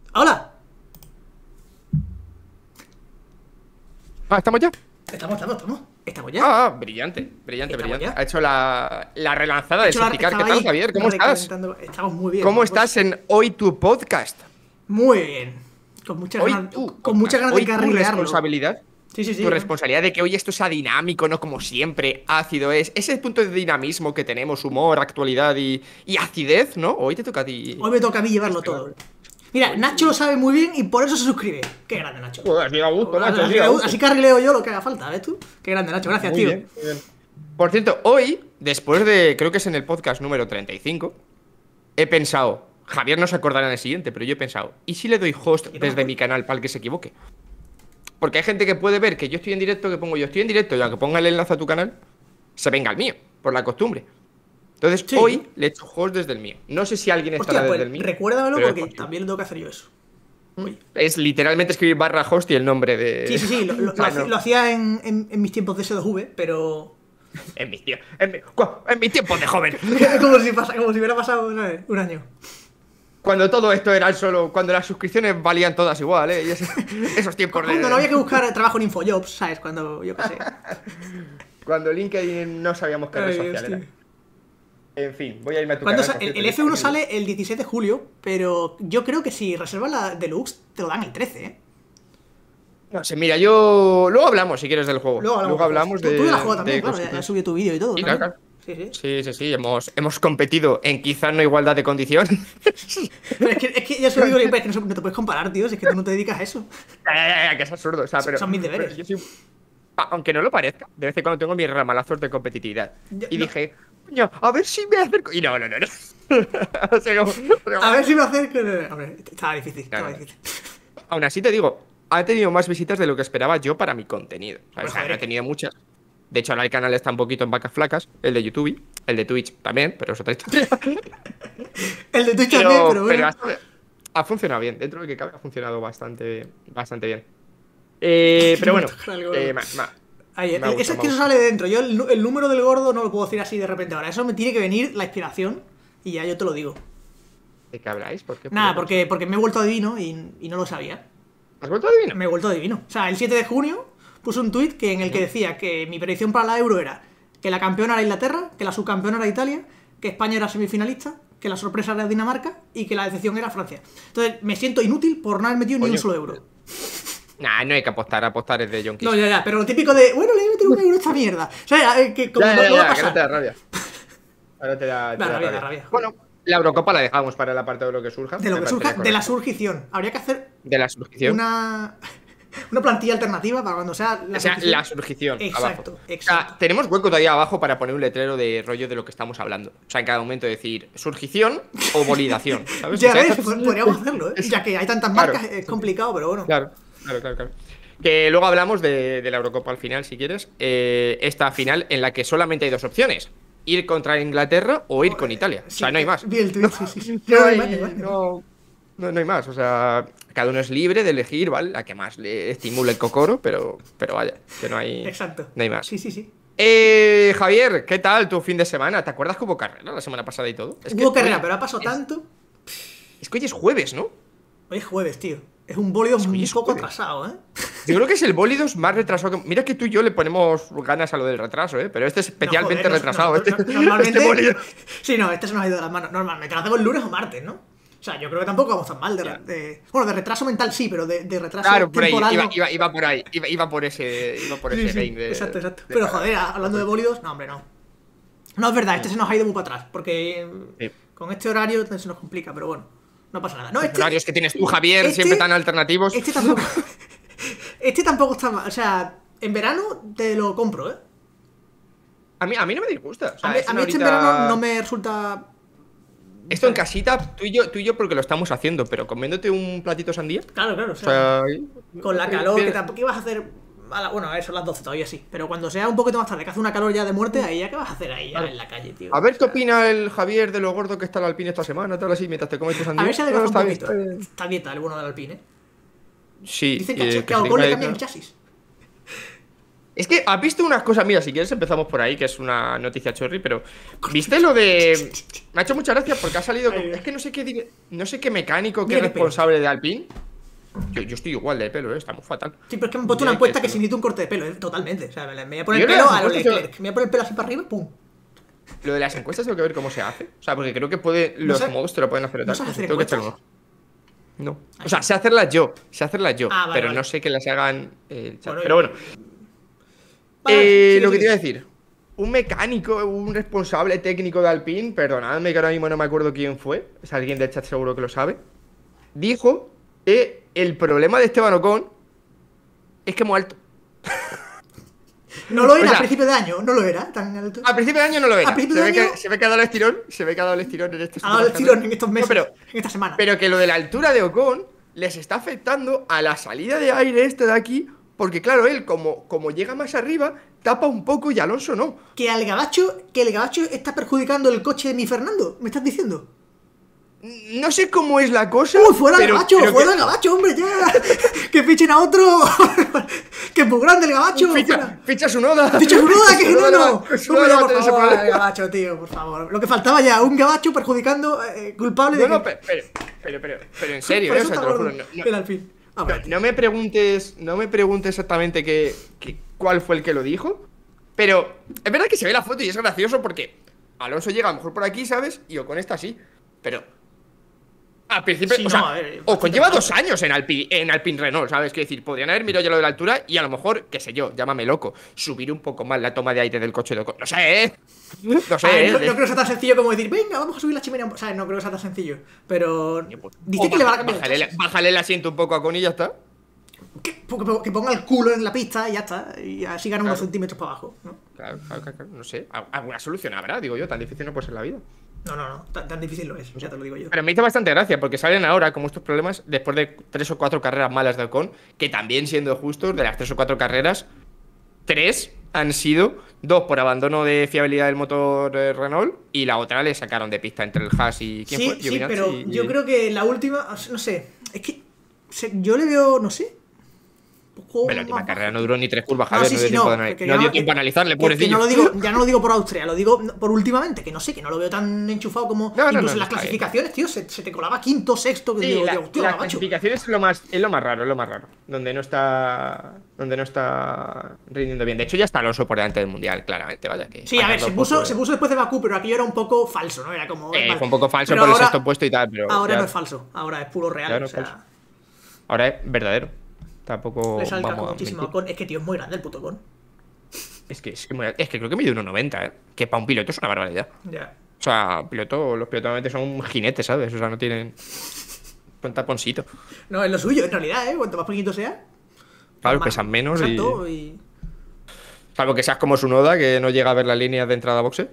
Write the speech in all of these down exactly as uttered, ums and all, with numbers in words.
¡Hola! Ah, ¿estamos ya? Estamos, estamos, estamos. ¿Estamos ya? Ah, ah, brillante, brillante, ¿Estamos brillante. ya? Ha hecho la, la relanzada He de hecho la- Soficar. ¿Qué estaba tal, ahí Javier? ¿Cómo estás? recalentando- Estamos muy bien. ¿Cómo pues. estás en Hoy Tu Podcast? Muy bien. Con muchas Hoy ganas, tú. con podcast. muchas ganas de Hoy tu carrilearlo. responsabilidad. Sí, sí, sí. Tu ¿no? responsabilidad de que hoy esto sea dinámico, no como siempre, ácido es. Ese punto de dinamismo que tenemos, humor, actualidad y, y acidez, ¿no? Hoy te toca a ti. Hoy me toca a mí llevarlo todo. Mira, Nacho lo sabe muy bien y por eso se suscribe. Qué grande, Nacho. Joder, has llegado a gusto, Nacho, has Así, llegado a gusto. así carrileo yo lo que haga falta, ¿ves tú? Qué grande, Nacho. Gracias, Muy tío. bien, muy bien. Por cierto, hoy, después de, creo que es en el podcast número treinta y cinco, he pensado, Javier no se acordará en el siguiente, pero yo he pensado, ¿y si le doy host desde mi canal para el que se equivoque? Porque hay gente que puede ver que yo estoy en directo, que pongo yo estoy en directo, y aunque ponga el enlace a tu canal, se venga al mío, por la costumbre. Entonces, Sí. hoy le he hecho host desde el mío. No sé si alguien estará Hostia, pues desde el mío. recuérdamelo pero es porque posible. también tengo que hacer yo eso. Oye. Es literalmente escribir barra host y el nombre de... Sí, sí, sí. Lo, lo- O sea, lo- no. lo hacía en, en- en mis tiempos de S dos V, pero. En mis tie- en mi- cu- en mis tiempos de joven. como, si pasa, como si hubiera pasado no sé, un año. Cuando todo esto era solo... Cuando las suscripciones valían todas igual, ¿eh? Y ese- esos tiempos de... Cuando no había que buscar trabajo en Infojobs, ¿sabes? Cuando, yo qué sé. Cuando LinkedIn no sabíamos qué red Ay, social hostia. era. En fin, voy a irme a tu Cuando canal. sa- por el, cierto, el que F uno está sale el dieciséis de julio, pero yo creo que si reservas la Deluxe, te lo dan el trece, ¿eh? No sé, mira, yo... Luego hablamos, si quieres, del juego. Luego hablamos, hablamos Tú- de... Tú ya la juegas también, de claro. Ya, cositas. ya subí tu vídeo y todo. Sí, también. claro, Sí, sí. Sí, sí, sí, hemos, hemos competido en quizá no igualdad de condiciones. Pero es que, es que ya se lo digo siempre, es que no, se- no te puedes comparar, tío. Si es que tú no te dedicas a eso. Ya, ya, ya, ya, que es absurdo, o sea, pero... Son mis deberes. pero yo soy- a- Aunque no lo parezca, de vez en cuando tengo mis ramalazos de competitividad. Yo- Y no. dije, coño, a ver si me acerco... Y no, no, no, no. O sea, como- como- A ver si me acerco. Hombre, estaba difícil, estaba Claro. difícil. Aún así te digo, ha tenido más visitas de lo que esperaba yo para mi contenido. ¿Sabes? Pues, O sea, joder, no he tenido muchas. De hecho, ahora el canal está un poquito en vacas flacas, el de YouTube, el de Twitch también, pero es otra historia. El de Twitch pero, también, pero bueno. pero ha, ha funcionado bien, dentro de que cabe ha funcionado bastante, bastante bien. Eh, pero bueno, Tocar algo. eh, ma- ma- Ahí, me el- ha gustado, eso es me que ha eso sale de dentro. Yo el, nu- el número del gordo no lo puedo decir así de repente ahora. Eso me tiene que venir la inspiración y ya yo te lo digo. ¿de qué habláis? ¿Por qué? Nada, ¿Por qué? porque, porque me he vuelto adivino y, y no lo sabía. ¿Has vuelto adivino? Me he vuelto adivino. O sea, el siete de junio puse un tuit que, en el que decía que mi predicción para la Euro era que la campeona era Inglaterra, que la subcampeona era Italia, que España era semifinalista, que la sorpresa era Dinamarca y que la decepción era Francia. Entonces me siento inútil por no haber metido ni Coño. un solo euro. Nah, no hay que apostar, apostar es de John No, ya, ya, pero lo típico de, bueno, le he metido un euro a esta mierda. O sea, eh, que como Ya, no, ya, no va a ya, que no pasar. te da rabia. Ahora te da, te Da da rabia, rabia. da rabia. Bueno, la Eurocopa la dejamos para la parte de lo que surja. De lo me que parecería surja, de la correcto. surgición. Habría que hacer De la surgición. una, una plantilla alternativa para cuando sea la O sea, surgición. la surgición. Exacto, abajo. exacto. O sea, tenemos hueco todavía abajo para poner un letrero de rollo de lo que estamos hablando. O sea, en cada momento decir surgición o validación. ¿Sabes? Ya O sea, ves, pod- podríamos hacerlo, ¿eh? es- Ya que hay tantas claro. marcas, es complicado, pero bueno. Claro, claro, claro, claro. Que luego hablamos de, de la Eurocopa al final, si quieres. Eh, esta final en la que solamente hay dos opciones. Ir contra Inglaterra o ir con Italia. O sea, Sí, no hay más. vi el tuit, sí, sí, sí. No, No hay hay, más, no hay más. no, no- no hay más. O sea, cada uno es libre de elegir, ¿vale? La que más le estimule el cocoro, pero, pero vaya, que no hay, Exacto. no hay más. Sí, sí, sí. Eh, Javier, ¿qué tal tu fin de semana? ¿Te acuerdas que hubo carrera la semana pasada y todo? Es que, Hubo carrera, oye, pero ha pasado es- tanto. Es que hoy es jueves, ¿no? Hoy es jueves, tío. Es un bólido Es que hoy un es poco jueves. atrasado, ¿eh? Yo creo que es el bólidos más retrasado que... Mira que tú y yo le ponemos ganas a lo del retraso, ¿eh? Pero este es especialmente No, joder, retrasado. nosotros- este, no- normalmente. este bólido. Sí, no, este se nos ha ido de las manos. Normalmente lo hacemos lunes o martes, ¿no? O sea, yo creo que tampoco vamos tan mal. De, Ya. de- bueno, de retraso mental sí, pero de, de retraso Claro, por ahí, temporal. iba, no. iba, iba por ahí, iba, iba por ese, iba por Sí, ese sí, game de... exacto, exacto. de- Pero joder, hablando de bólidos, no, hombre, no. No es verdad, este se nos ha ido muy para atrás. Porque Sí. con este horario se nos complica, pero bueno, no pasa nada. No, Los este, horarios que tienes tú, Javier, este- siempre tan alternativos. Este tampoco. Este tampoco está mal. O sea, en verano te lo compro, ¿eh? A mí, a mí no me disgusta. O sea, A mí, es a mí una este en horita- verano no me resulta. Esto en casita, tú y yo, tú y yo porque lo estamos haciendo, pero comiéndote un platito sandía. Claro, claro. O O sea, sea, ahí- con la calor, bien. que tampoco ibas a hacer. a la- bueno, a eso, las doce todavía sí. Pero cuando sea un poquito más tarde, que hace una calor ya de muerte, ahí ya, ¿qué vas a hacer ahí ya en la calle, tío? A ver qué O sea, opina el Javier de lo gordo que está el Alpine esta semana, tal así, mientras te comes tu sandía. A ver si No, adelgaza un está bien, poquito. está bien. Está dieta el bueno del Alpine. Sí. Dicen eh, que, que que se a Ocon le diga- cambian el chasis. Es que has visto unas cosas, mira, si quieres empezamos por ahí, que es una noticia chorri, pero ¿viste lo de...? Me ha hecho mucha gracia porque ha salido... Es que no sé qué dire- no sé qué mecánico, qué Mira qué responsable de Alpine. Yo, yo estoy igual de pelo, ¿eh? Está muy fatal. Sí, pero es que me han puesto Mira una encuesta que que si necesito un corte de pelo, ¿eh? Totalmente. O sea, me me voy a poner Yo el creo pelo que a lo las encuestas- Leclerc. Me voy a poner el pelo así para arriba, pum. Lo de las encuestas tengo que ver cómo se hace. O sea, porque creo que puede los sabes- modos te lo pueden hacer ¿no tal. sabes hacer Tengo que encuestas? echarlo. No. O sea, sé hacerlas yo. Sé hacerlas yo. Ah, vale, pero vale. no sé que las hagan el chat. Bueno, pero bueno. Vale, Eh, sigue, lo que te sigue. iba a decir. Un mecánico, un responsable técnico de Alpine, perdonadme que ahora mismo no me acuerdo quién fue, es alguien del chat seguro que lo sabe, dijo que el problema de Esteban Ocon es que es muy alto. No lo era O sea, a principio de año, no lo era tan alto. Al principio de año no lo era. A principio Se de ve, año- que, se ve que ha dado el estirón, se ve que ha dado el estirón en estos Ha dado el últimos tirón carreras. en estos No, meses, pero, en esta semana. pero que lo de la altura de Ocon les está afectando a la salida de aire este de aquí, porque claro, él como, como llega más arriba, tapa un poco y Alonso no. Que al gabacho, que el gabacho está perjudicando el coche de mi Fernando, ¿me estás diciendo? No sé cómo es la cosa. ¡Uy, fuera el pero- gabacho! pero ¡Fuera que- el gabacho, hombre, ya! ¡Que fichen a otro! ¡Que es muy grande el gabacho! Ficha, fuera. ficha su noda. ¡Ficha su noda, que Su no, noda no! va- su Hombre, noda ya, va a por tener ese favor, problema. el gabacho, tío, por favor. Lo que faltaba ya, un gabacho perjudicando, eh, culpable No, de no, que... pero, pero, pero, pero, pero en serio, Por ¿eh? O eso sea, te está lo juro. gordo No, no- el Alpine. Ah, no- vale, tío. no me preguntes, no me preguntes exactamente qué, qué- cuál fue el que lo dijo. Pero es verdad que se ve la foto y es gracioso porque Alonso llega a lo mejor por aquí, ¿sabes? Y Ocon está así. Pero al principio, Sí, o no, sea, a ver, Ocon bastante lleva mal. dos años en Alpine, en Alpine Renault, ¿sabes? Que decir, podrían haber mirado ya lo de la altura y a lo mejor, qué sé yo, llámame loco, subir un poco más la toma de aire del coche de Ocon. No sé, ¿eh? No sé, A ver, ¿eh? no, no creo que sea tan sencillo como decir, venga, vamos a subir la chimenea. O sea, no creo que sea tan sencillo. Pero. Pues, Dice o que le van a baja- cambiar el bájale, chasis. bájale el asiento un poco a Ocon y ya está. Que, que- que ponga el culo en la pista y ya está. Y así gana unos Claro. centímetros para abajo, ¿no? Claro, claro, claro, claro, no sé. Al- Alguna solución habrá, digo yo, tan difícil no puede ser la vida. No, no, no. Tan, tan difícil lo es, ya te lo digo yo. Pero me hizo bastante gracia porque salen ahora como estos problemas después de tres o cuatro carreras malas de Ocon, que también siendo justos, de las tres o cuatro carreras, tres han sido dos por abandono de fiabilidad del motor eh, Renault y la otra le sacaron de pista entre el Haas y ¿quién Sí, fue? sí, Giovinazzi pero y- yo creo que la última. No sé. Es que. se- yo le veo, no sé. un poco Pero la última más carrera bajo. no duró ni tres curvas, No, Javier, sí, no, sí, dio tiempo, no, de, porque no ya dio no- tiempo a analizarle, que- que pobrecillo. no lo digo, ya no lo digo por Austria, lo digo por últimamente, que no sé, que no lo veo tan enchufado como. No, no, incluso no, en las está bien. clasificaciones, tío, se, se te colaba quinto, sexto, que Sí, digo, la, tío, hostia, la gabacho. clasificación es lo más es lo más raro, es lo más raro. Donde no está donde no está rindiendo bien. De hecho, ya está Alonso por delante del mundial, claramente, vaya que. Sí, a ver, pasarlo se un puso, poco, se eh. puso después de Bakú, pero aquello era un poco falso, ¿no? Era como. Eh, vale. fue un poco falso Pero por el ahora- sexto puesto y tal, pero. Ahora ya- no es falso, ahora es puro real. Ya no o es sea, falso. Ahora es verdadero. Tampoco le sale el casco vamos a muchísimo. mentir. Con- Es que, tío, es muy grande el puto con. Es que, es que, muy- es que creo que mide uno noventa, ¿eh? Que para un piloto es una barbaridad. Ya. O sea, piloto, los pilotos normalmente son jinetes, ¿sabes? O sea, no tienen un taponcito. No, es lo suyo, en realidad, ¿eh? Cuanto más pequeñito sea. Claro, más- pesan menos y. Exacto, y. Salvo que seas como su Noda, que no llega a ver las líneas de entrada a boxe.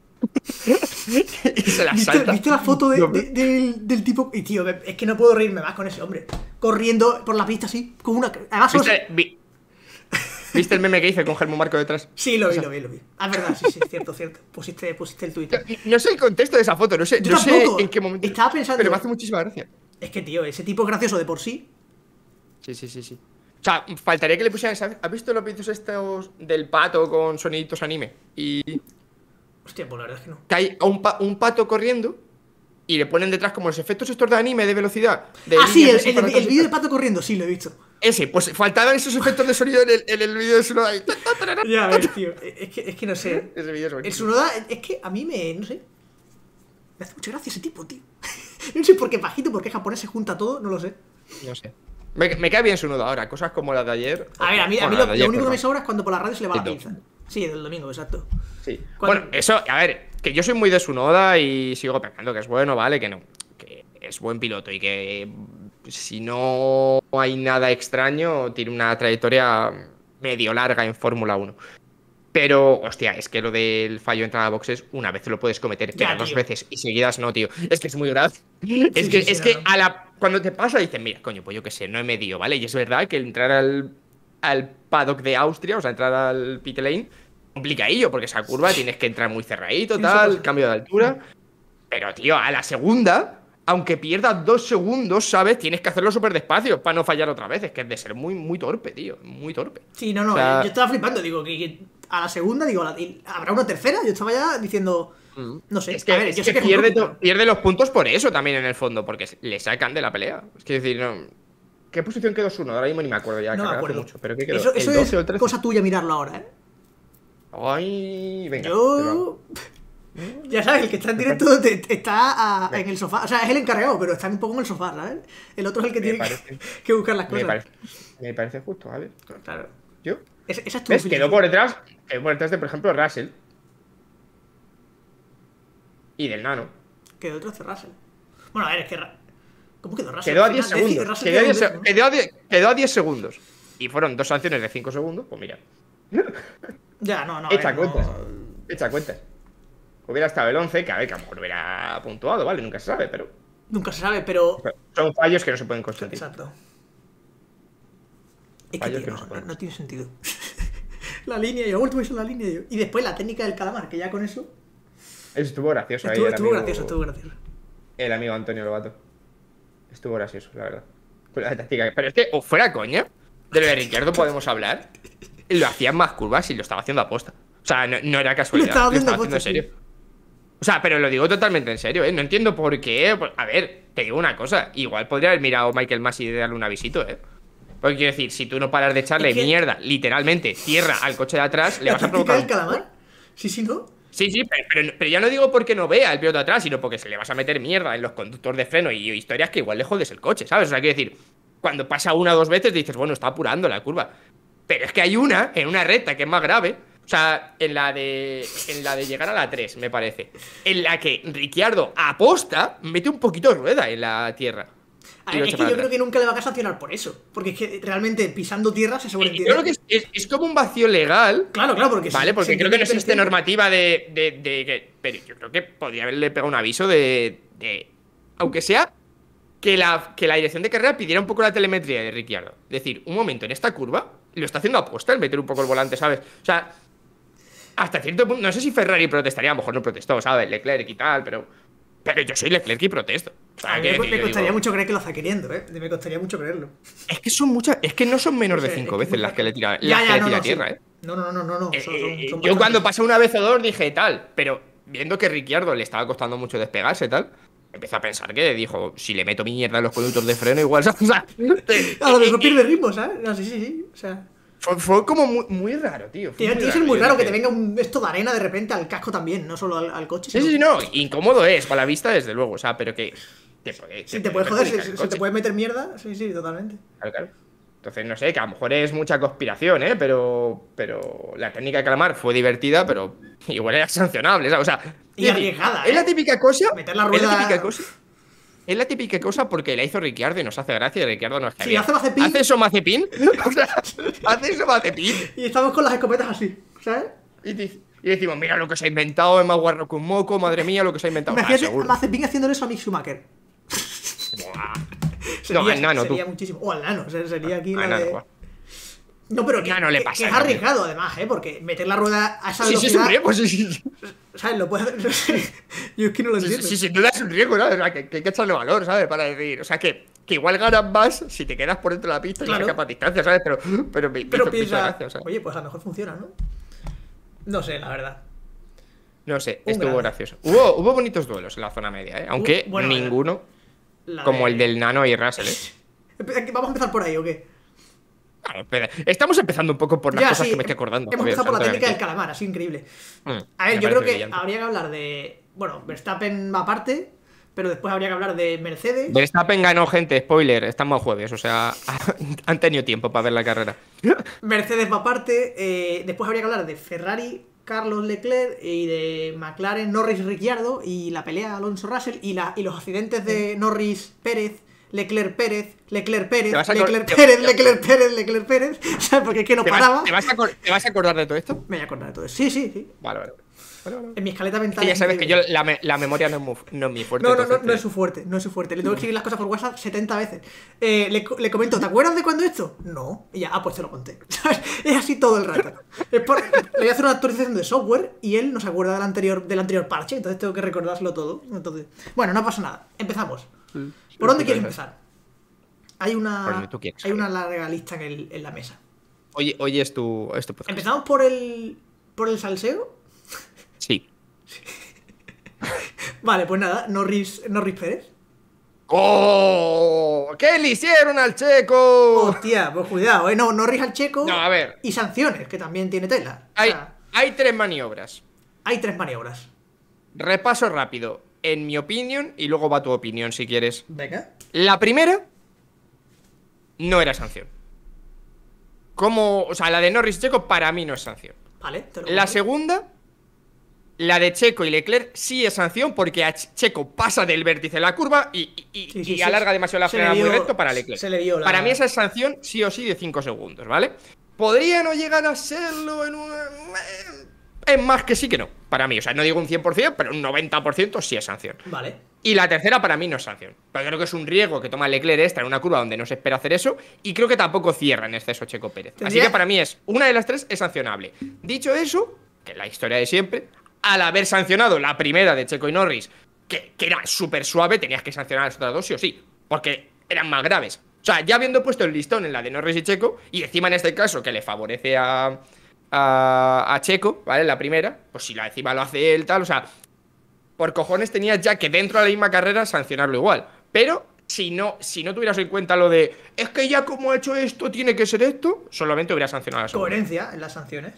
y se las ¿Viste, salta. viste la foto de- No, de- del, del tipo? Y tío, es que no puedo reírme más con ese hombre. Corriendo por la pista así, con una. Además, solo- ¿Viste, vi- ¿Viste el meme que hice con Germán Marco detrás? Sí, lo vi, lo vi, lo vi. Ah, es verdad, sí, sí, cierto, cierto. Pusiste, pusiste el Twitter. No sé el contexto de esa foto, no sé, Yo no sé tampoco. en qué momento. Estaba pensando- Pero me hace muchísima gracia. Es que, tío, ese tipo es gracioso de por sí. Sí, sí, sí, sí. O sea, faltaría que le pusieran. ¿sabes? ¿Has visto los vídeos estos del pato con soniditos anime? Y Hostia, pues la verdad es que no. que hay a un, pa- un pato corriendo y le ponen detrás como los efectos estos de anime de velocidad. De Ah, sí, el, líneas así el, para el atrás y vídeo del tal. pato corriendo, sí, lo he visto. Ese, pues faltaban esos efectos de sonido en el, en el vídeo de Sunoda. ahí. Ya ves, tío. Es que, es que no sé. Ese vídeo es El buenísimo. Sunoda, es que a mí me. No sé. Me hace mucha gracia ese tipo, tío. No sé por qué es bajito, por qué japonés se junta todo, no lo sé. No sé. Me, me cae bien Sunoda ahora, cosas como las de ayer. A ver, a mí, a Bueno, mí las lo, de lo ayer, único que me perdón. sobra es cuando por la radio se le va la Sí, pinza. Sí, del domingo, exacto. Sí. Cuando- Bueno, eso, a ver, que yo soy muy de Sunoda y sigo pensando que es bueno, ¿vale? Que no. Que es buen piloto y que si no hay nada extraño, tiene una trayectoria medio larga en Fórmula uno. Pero, hostia, es que lo del fallo de entrada a boxes, una vez lo puedes cometer, Ya, pero dos tío. veces y seguidas no, tío. Es que es muy grave. Es Sí, que, sí, sí, es no, que no. a la, cuando te pasa, dices, mira, coño, pues yo qué sé, no he medido, ¿vale? Y es verdad que el entrar al, al paddock de Austria, o sea, entrar al pit lane, complicadillo, porque esa curva tienes que entrar muy cerradito, Sí, eso tal, pasa. cambio de altura. Pero, tío, a la segunda, aunque pierdas dos segundos, ¿sabes? Tienes que hacerlo súper despacio para no fallar otra vez. Es que es de ser muy, muy torpe, tío. Muy torpe. Sí, no, no. O sea, yo estaba flipando. Digo, que, que a la segunda, digo, la- y ¿habrá una tercera? Yo estaba ya diciendo. No sé. es que, a ver, es yo que sé que es un pierde, rookie, to- pierde los puntos por eso también en el fondo, porque le sacan de la pelea. Es que decir, no. ¿Qué posición quedó uno? Ahora mismo ni me acuerdo ya, no que me hace acuerdo. mucho. ¿Pero qué quedó? Eso, ¿El eso doce o el es trece? cosa tuya mirarlo ahora, ¿eh? Ay, venga. te lo hago. Yo. Ya sabes, el que está en directo te- te está a- en el sofá. O sea, es el encargado, pero está un poco en el sofá, ¿sabes? El otro es el que Me tiene parece- que, que buscar las Me cosas. parece, me parece justo, a ver. Claro. Yo. Esa, esa es tu ¿Ves? filosofía. Quedó por detrás, quedó por detrás de, por ejemplo, Russell. Y del Nano. Quedó detrás de Russell. Bueno, a ver, es que. Ra- ¿Cómo quedó Russell? Quedó a Al diez final, Deci- segundos. Russell Quedó a quedó diez, se- décimo. quedó a diez quedó a diez segundos. Y fueron dos sanciones de cinco segundos. Pues mira. Ya, no, no. a Echa ver, cuentas. no- Echa cuentas. Hubiera estado el once, que a ver, que a lo mejor hubiera puntuado, ¿vale? Nunca se sabe, pero. Nunca se sabe, pero. pero son fallos que no se pueden consentir. Exacto. Es que, Fallos tío, que no no, se pueden. no tiene sentido. La línea, yo último hizo la línea. yo- Y después la técnica del calamar, que ya con eso. Eso estuvo gracioso ahí. Estuvo, el estuvo amigo- gracioso, estuvo gracioso. El amigo Antonio Lobato. Estuvo gracioso, la verdad. Con la táctica. Pero es que, o fuera coña, de lo de Ricciardo podemos hablar. Lo hacían más curvas y lo estaba haciendo a posta. O sea, no, no era casualidad. Lo estaba Lo haciendo estaba a haciendo en posta, serio. O sea, pero lo digo totalmente en serio, ¿eh? No entiendo por qué. Pues, a ver, te digo una cosa. Igual podría haber mirado a Michael Masi de darle un avisito, ¿eh? Porque quiero decir, si tú no paras de echarle Es que- mierda, literalmente, tierra al coche de atrás, le La vas a táctica provocar. del un- calamar. Sí, sí, ¿no? Sí, sí, pero, pero, pero ya no digo porque no vea el piloto de atrás, sino porque se le vas a meter mierda en los conductores de freno y historias que igual le jodes el coche, ¿sabes? O sea, quiero decir, cuando pasa una o dos veces dices, bueno, está apurando la curva. Pero es que hay una, en una recta que es más grave, o sea, en la de en la de llegar a la tres, me parece, en la que Ricciardo aposta mete un poquito de rueda en la tierra. A Y ver, lo es echa que para yo creo atrás. que nunca le va a sancionar por eso. Porque es que realmente pisando tierra se Eh, sobreentiende. Yo creo que es, es- es como un vacío legal. Claro, claro, porque Vale, se- porque se creo que no entiende existe lo normativa de, de, de que. Pero yo creo que podría haberle pegado un aviso de. de aunque sea que la, que la dirección de carrera pidiera un poco la telemetría de Ricciardo. Es decir, un momento, en esta curva, lo está haciendo aposta el meter un poco el volante, ¿sabes? O sea, hasta cierto punto. No sé si Ferrari protestaría, a lo mejor no protestó, ¿sabes? Leclerc y tal, pero. Pero yo soy Leclerc y protesto. O sea, A mí quiero me, decir, me yo costaría digo, mucho creer que lo está queriendo, ¿eh? Me costaría mucho creerlo. Es que son muchas. Es que no son menos O de sea, cinco es que veces muy las que le tira, fácil. las Ya, que ya, le no, tira no, tierra, sí. ¿eh? No, no, no, no, no. Eh, son- eh, son- eh, son yo cuando bastantes. pasé una vez o dos dije tal, pero viendo que Ricciardo le estaba costando mucho despegarse tal, empecé a pensar que dijo, si le meto mi mierda en los conductos de freno igual, ¿sabes? O sea, A lo mejor pierde ritmo, ¿sabes? No, sí, sí, sí. O sea. fue, fue como muy, muy raro, tío. Fue Tiene muy tiene que ser muy yo raro que dije, te venga un esto de arena de repente al casco también, no solo al, al coche. Sí, sino- sí, no, incómodo es, para la vista desde luego, o sea, pero que te, puede- Si te puedes puede joder, perjudicar si, el si te coche. puedes meter mierda, sí, sí, totalmente. Claro, claro. Entonces, no sé, que a lo mejor es mucha conspiración, ¿eh? Pero, pero la técnica de calamar fue divertida, pero igual era sancionable, ¿sabes? O sea, Y arriesgada, es la ¿eh? típica cosa. Meter la Es rueda- la típica cosa. Es la típica cosa porque la hizo Ricciardo y nos hace gracia y Ricciardo no está Sí, bien. hace Mazepin. ¿Hace eso Mazepin? O sea, hace eso Mazepin. Y estamos con las escopetas así, ¿sabes? Y, dice- y decimos, mira lo que se ha inventado, es más guarro que un moco, madre mía, lo que se ha inventado. Ah, Imagínate a seguro. Mazepin haciéndole eso a Mick Schumacher. Buah. Sería, No, al nano, sería tú. muchísimo. O al nano, o sea, sería aquí Al la nano, de... buah. No, pero que, Nano le que- pasa que es también. arriesgado además, ¿eh? Porque meter la rueda a esa Sí, sí, es velocidad... un riesgo, sí, sí. sí. ¿Sabes? Lo puede hacer... Yo es que no lo Sí, entiendo. sí, sin duda es un riesgo, ¿sabes? O sea, que, que hay que echarle valor, ¿sabes? Para decir, o sea, que, que igual ganas más si te quedas por dentro de la pista Claro. y sacas para distancia, ¿sabes? Pero, pero, me, me Pero hizo- me hizo piensa... gracia, o sea. Oye, pues a lo mejor funciona, ¿no? No sé, la verdad. No sé, un estuvo grado. gracioso. Hubo, hubo bonitos duelos en la zona media, ¿eh? Aunque bueno, ninguno La como de- el del Nano y Russell, ¿eh? Empe- ¿Vamos a empezar por ahí o qué? Claro, espera. Estamos empezando un poco por las Ya, cosas sí, que me estoy acordando. Hemos Javier, empezado por la no te voy a técnica del mentir. calamar, así increíble. Mm, A ver, me yo creo parece que brillante. habría que hablar de... Bueno, Verstappen va aparte, pero después habría que hablar de Mercedes. Verstappen ganó, gente, spoiler, estamos a jueves, o sea, han tenido tiempo para ver la carrera. Mercedes va aparte. eh, después habría que hablar de Ferrari, Carlos Leclerc y de McLaren, Norris, Ricciardo y la pelea Alonso-Russell y, la, y los accidentes de Norris-Pérez, Leclerc-Pérez, Leclerc-Pérez, Te vas a acor- Leclerc-Pérez, te- Leclerc-Pérez, Leclerc-Pérez. ¿Sabes? Porque es que no ¿Te vas, paraba. te vas a acor- te vas a acordar de todo esto? Me voy a acordar de todo eso. Sí, sí, sí. Vale, vale. Vale, vale. En mi escaleta mental. Que ya es sabes que yo increíble. la, me- la memoria no es, muy, no es mi fuerte. No, no, no, entonces, no es su fuerte, no es su fuerte. Le tengo que escribir las cosas por WhatsApp setenta veces. Eh, le, co- le comento, ¿te acuerdas de cuando esto? No. Y ya, ah, pues te lo conté. ¿Sabes? Es así todo el rato. Es por- le voy a hacer una actualización de software y él no se acuerda del anterior, del anterior parche, entonces tengo que recordárselo todo. Entonces, bueno, no pasa nada. Empezamos. ¿Por dónde quieres empezar? Hay Por una, donde tú quieras, hay Javier. una larga lista en, el- en la mesa. Hoy, hoy es tu, es tu podcast. ¿Empezamos por el, por el salseo? Sí. Vale, pues nada, Norris, Norris Pérez. ¡Oh! ¿Qué le hicieron al Checo? Hostia, pues cuidado, ¿eh? No, Norris al Checo. No, a ver. Y sanciones, que también tiene tela. O Hay, sea, hay tres maniobras. hay tres maniobras. Repaso rápido. En mi opinión, y luego va tu opinión si quieres. Venga. La primera no era sanción. Como, o sea, la de Norris Checo para mí no es sanción. Vale, te lo La compro. segunda, la de Checo y Leclerc sí es sanción porque a Ch- Checo pasa del vértice de la curva y, y- y- Sí, sí, y sí. alarga demasiado la Se frenada le muy vio- recto para Leclerc. se le vio la- Para mí esa es sanción sí o sí de cinco segundos, ¿vale? Podría no llegar a serlo en una... Es más que sí que no, para mí. O sea, no digo un cien por ciento, pero un noventa por ciento sí es sanción. Vale. Y la tercera para mí no es sanción. Pero creo que es un riesgo que toma Leclerc extra en una curva donde no se espera hacer eso. Y creo que tampoco cierra en exceso Checo Pérez. Así Tendría- que para mí es, una de las tres es sancionable. Dicho eso, que es la historia de siempre, al haber sancionado la primera de Checo y Norris, que, que era súper suave, tenías que sancionar a las otras dos sí o sí. Porque eran más graves. O sea, ya habiendo puesto el listón en la de Norris y Checo, y encima en este caso que le favorece a, a, a Checo, ¿vale? La primera, pues si la encima lo hace él, tal, o sea... Por cojones tenías ya que dentro de la misma carrera sancionarlo igual. Pero si no, si no tuvieras en cuenta lo de es que ya como ha hecho esto, tiene que ser esto, solamente hubieras sancionado a la segunda. Coherencia en las sanciones.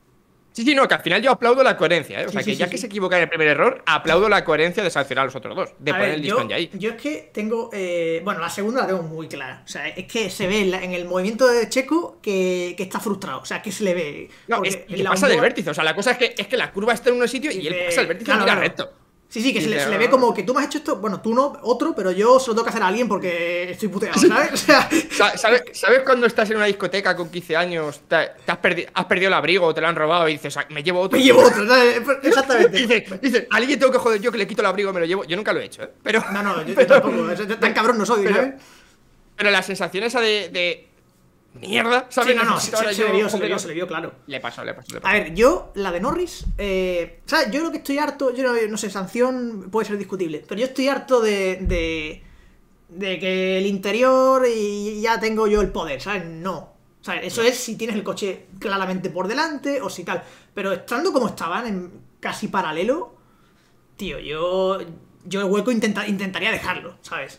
Sí, sí, no, que al final yo aplaudo la coherencia, ¿eh? O Sí, sea, sí, que ya sí, que sí. se equivoca en el primer error, aplaudo la coherencia de sancionar a los otros dos. De A poner ver, el yo, listón ya ahí. yo es que tengo. eh, bueno, la segunda la tengo muy clara. O sea, es que se ve en, la- en el movimiento de Checo que, que está frustrado. O sea, que se le ve. No, porque es en que la pasa del onboard vértice. O sea, la cosa es que, es que la curva está en un sitio y él dice, pasa el vértice y claro, mira claro. recto. Sí, sí, que se le, Dice, se le ve "Ah". como que tú me has hecho esto. Bueno, tú no, otro, pero yo se lo tengo que hacer a alguien porque estoy puteado, ¿sabes? O sea, Sa- ¿Sabes, ¿Sabes cuando estás en una discoteca con quince años, te, te has, perdi- has perdido el abrigo o te lo han robado y dices, "Ah, me llevo otro"? me llevo otro, ¿sabes? Exactamente. Dice, dice, a alguien tengo que joder yo que le quito el abrigo y me lo llevo. Yo nunca lo he hecho, ¿eh? Pero, No, no, yo, yo pero, tampoco. eso- Tan cabrón no soy, pero- ¿sabes? pero la sensación esa de, de mierda, ¿sabes? Sí, no, no, se, Necesito ahora se le yo vio, se le joder- vio, se le vio, claro. Le pasó, le pasó, le A pasó. ver, yo, la de Norris, eh, ¿sabes? Yo lo que estoy harto, yo no, no sé, sanción puede ser discutible, pero yo estoy harto de, de, de que el interior y ya tengo yo el poder, ¿sabes? No. O sea, eso es si tienes el coche claramente por delante o si tal. Pero estando como estaban, en casi paralelo, tío, yo, yo el hueco intenta- intentaría dejarlo, ¿sabes?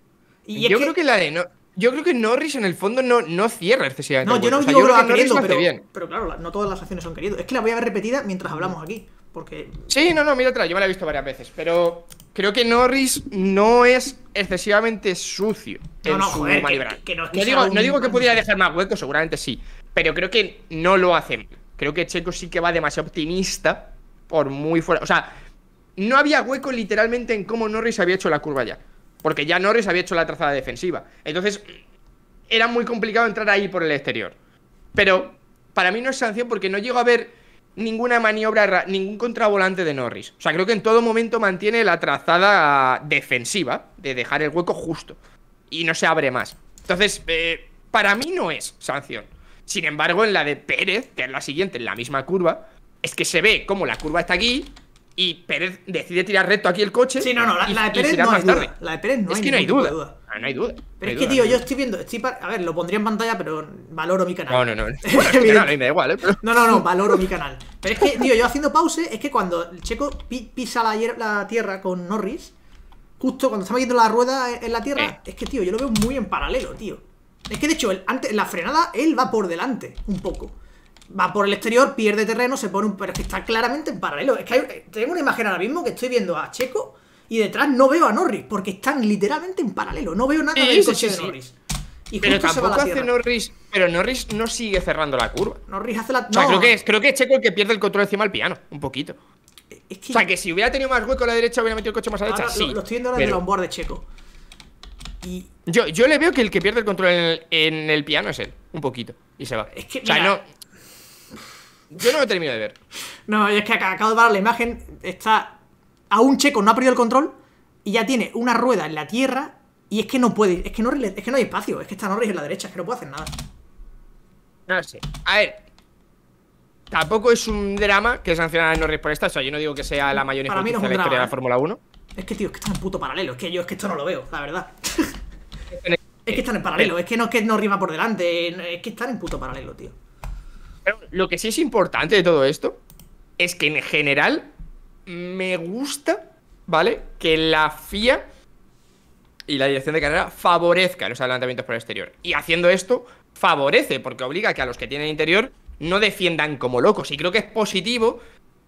Y es Yo creo que la de no, yo creo que Norris en el fondo no, no cierra excesivamente. No, el yo no hueco. O sea, digo que lo creo haga Norris queriendo, lo hace pero, bien. pero claro, la- no todas las acciones son queriendo. Es que la voy a ver repetida mientras hablamos aquí, porque... Sí, no, no, míratela, yo me la he visto varias veces. Pero creo que Norris no es excesivamente sucio No, en no, su joder, que- maniobra. que- que no es que no, sea digo, un- no digo que pudiera dejar más huecos, seguramente sí. Pero creo que no lo hace mal. Creo que Checo sí que va demasiado optimista por muy fuera. O sea, no había hueco literalmente en cómo Norris había hecho la curva ya. Porque ya Norris había hecho la trazada defensiva. Entonces, era muy complicado entrar ahí por el exterior. Pero para mí no es sanción porque no llego a ver ninguna maniobra, ra- ningún contravolante de Norris. O sea, creo que en todo momento mantiene la trazada defensiva de dejar el hueco justo. Y no se abre más. Entonces, eh, para mí no es sanción. Sin embargo, en la de Pérez, que es la siguiente, en la misma curva, es que se ve como la curva está aquí y Pérez decide tirar recto aquí el coche. Sí, no, no, la, y- la de y Pérez girar no hay más tarde. duda. La de Pérez no es hay que no hay ningún duda. tipo de duda. Ah, no hay duda. Pero no es hay que, duda, tío, no yo hay estoy viendo, estoy pa- a ver, lo pondría en pantalla, pero valoro mi canal. No, no, no. Bueno, es que nada, a mí me da igual, ¿eh? Pero- No, no, no, valoro mi canal. Pero es que, tío, yo haciendo pause, es que cuando el Checo pi- pisa la, hier- la tierra con Norris, justo cuando está metiendo la rueda en la tierra, Eh. es que, tío, yo lo veo muy en paralelo, tío. Es que, de hecho, el, antes, la frenada, él va por delante, un poco. Va por el exterior, pierde terreno, se pone un... Pero es que está claramente en paralelo. Es que hay, tengo una imagen ahora mismo que estoy viendo a Checo y detrás no veo a Norris, porque están literalmente en paralelo. No veo nada Sí, del sí, coche sí, de sí. Norris. Y Pero justo se va a tampoco la hace tierra. Norris. Pero Norris no sigue cerrando la curva. Norris hace la... O sea, no, creo que es, creo que es Checo el que pierde el control encima del piano, un poquito. es que O sea, que si hubiera tenido más hueco a la derecha, hubiera metido el coche más a la ahora derecha, lo, sí. lo estoy viendo ahora desde pero la onboard de Checo. Y yo, yo le veo que el que pierde el control en el, en el piano es él, un poquito. Y se va. Es que, o sea, mira- no. Yo no lo termino de ver. no, es que acá- acabo de ver la imagen. Está. Aún Checo no ha perdido el control. Y ya tiene una rueda en la tierra. Y es que no puede. Es que Norris, le- es que no hay espacio. Es que está Norris en la derecha. Es que no puede hacer nada. No sé. A ver. Tampoco es un drama que sancionar a Norris por esta. O sea, yo no digo que sea la mayor Para mí no injusticia es de un la historia de drama, la ¿eh? Fórmula uno. Es que, tío, es que están en puto paralelo. Es que yo es que esto no lo veo, la verdad. Es que están en paralelo. Es que no es que no rima por delante. Es que están en puto paralelo, tío. Pero lo que sí es importante de todo esto es que en general me gusta, ¿vale? Que la F I A y la dirección de carrera favorezca los adelantamientos por el exterior. Y haciendo esto, favorece, porque obliga a que a los que tienen interior no defiendan como locos. Y creo que es positivo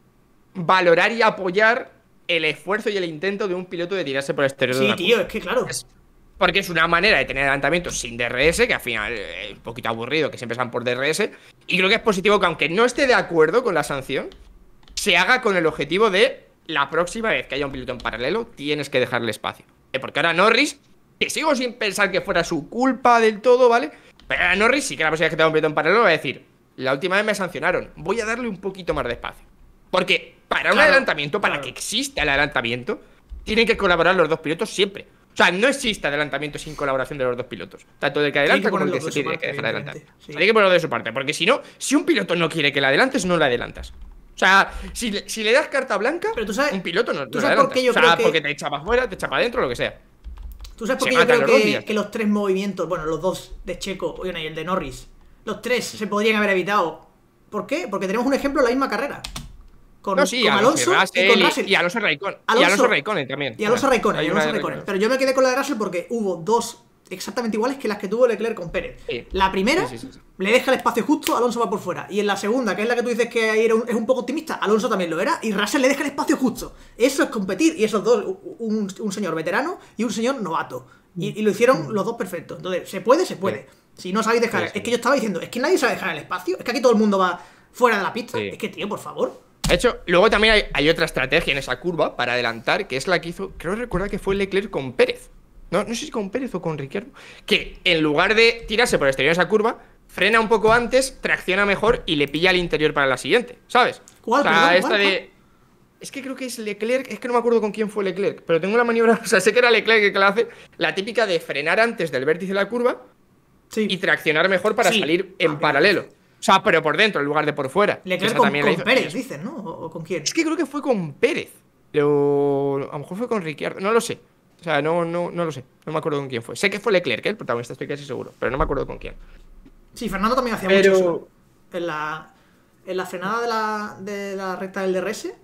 valorar y apoyar el esfuerzo y el intento de un piloto de tirarse por el exterior. Sí, de una tío, curva. es que claro. Es porque es una manera de tener adelantamientos sin D R S, que al final es un poquito aburrido que siempre sean por D R S. Y creo que es positivo que, aunque no esté de acuerdo con la sanción, se haga con el objetivo de la próxima vez que haya un piloto en paralelo, tienes que dejarle espacio. Porque ahora Norris, que sigo sin pensar que fuera su culpa del todo, ¿vale? Pero ahora Norris sí que la próxima vez que tenga un piloto en paralelo va a decir: la última vez me sancionaron, voy a darle un poquito más de espacio. Porque para un Claro, adelantamiento, para claro. que exista el adelantamiento, tienen que colaborar los dos pilotos siempre. O sea, no existe adelantamiento sin colaboración de los dos pilotos. Tanto del que Tienen adelanta que como el ponerlo que de se su tiene parte, que dejar adelantar. evidentemente, sí. O sea, hay que ponerlo de su parte. Porque si no, si un piloto no quiere que le adelantes, no le adelantas. O sea, si le, si le das carta blanca, Pero tú sabes- un piloto no, ¿tú no le sabes por adelantas. qué yo o sea, creo que- porque te echa para afuera, te echa para adentro, lo que sea. ¿Tú sabes por Se qué yo matan creo los dos y ya que, está. que los tres movimientos, bueno, los dos de Checo bueno, y el de Norris, los tres se podrían haber evitado? ¿Por qué? Porque tenemos un ejemplo en la misma carrera. Con, No, sí, con Alonso, Alonso y Russell con y, Russell. y Alonso Raikkonen. Y Alonso- Alonso Raikkonen también. Y Alonso Bueno, Raikkonen, hay y una Alonso de Raikkonen. Raikkonen. Pero yo me quedé con la de Russell porque hubo dos exactamente iguales que las que tuvo Leclerc con Pérez. Sí. La primera, Sí, sí, sí, sí. le deja el espacio justo, Alonso va por fuera. Y en la segunda, que es la que tú dices que ahí era un- es un poco optimista, Alonso también lo era, y Russell le deja el espacio justo. Eso es competir, y esos dos, un, un señor veterano y un señor novato. Y, y lo hicieron los dos perfectos. Entonces, ¿se puede? Se puede. Si no sabéis dejar... Sí, sí. Es que yo estaba diciendo, es que nadie sabe dejar el espacio, es que aquí todo el mundo va fuera de la pista. Sí. Es que, tío, por favor. De hecho, luego también hay, hay otra estrategia en esa curva para adelantar, que es la que hizo, creo recordar que fue Leclerc con Pérez. No, no sé si con Pérez o con Ricciardo. Que en lugar de tirarse por el exterior de esa curva, frena un poco antes, tracciona mejor y le pilla al interior para la siguiente, ¿sabes? ¿Cuál, O sea, perdón, esta cuál, de... Es que creo que es Leclerc, es que no me acuerdo con quién fue Leclerc, pero tengo la maniobra, o sea, sé que era Leclerc el que la hace, la típica de frenar antes del vértice de la curva Sí. y traccionar mejor para Sí. salir en Ah, paralelo. O sea, pero por dentro en lugar de por fuera. Leclerc Esa con, también la con hizo- Pérez, dicen, ¿no? ¿O, o con quién? Es que creo que fue con Pérez. Pero a lo mejor fue con Ricciardo. No lo sé. O sea, no, no, no lo sé. No me acuerdo con quién fue. Sé que fue Leclerc, ¿eh? El protagonista, estoy casi seguro. Pero no me acuerdo con quién. Sí, Fernando también hacía Pero- mucho eso. En la, en la frenada de la, de la recta del D R S.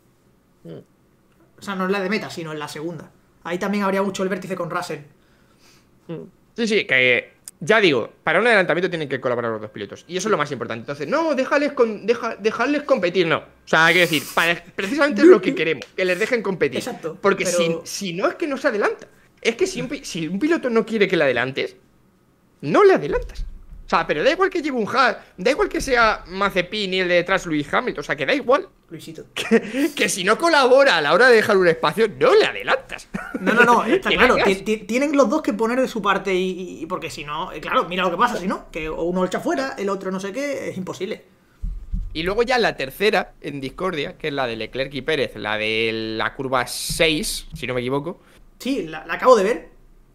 O sea, no en la de meta, sino en la segunda. Ahí también habría mucho el vértice con Russell. Sí, sí, que ya digo, para un adelantamiento tienen que colaborar los dos pilotos. Y eso es lo más importante. Entonces, no, déjales, con, deja, dejarles competir, no. O sea, hay que decir, para, precisamente es lo que queremos, que les dejen competir. Exacto, Porque pero- si, si no es que no se adelanta. Es que si un, pi- si un piloto no quiere que le adelantes, no le adelantas. O sea, pero da igual que lleve un Haas, da igual que sea Mazepin y el de detrás Lewis Hamilton, o sea, que da igual. Luisito. Que, que si no colabora a la hora de dejar un espacio, no le adelantas. No, no, no, está Que claro. vengas. ti- ti- Tienen los dos que poner de su parte y, y- porque si no, eh, claro, mira lo que pasa, si no, que uno lo echa fuera, el otro no sé qué, es imposible. Y luego ya la tercera en discordia, que es la de Leclerc y Pérez, la de la curva seis, si no me equivoco. Sí, la, la acabo de ver.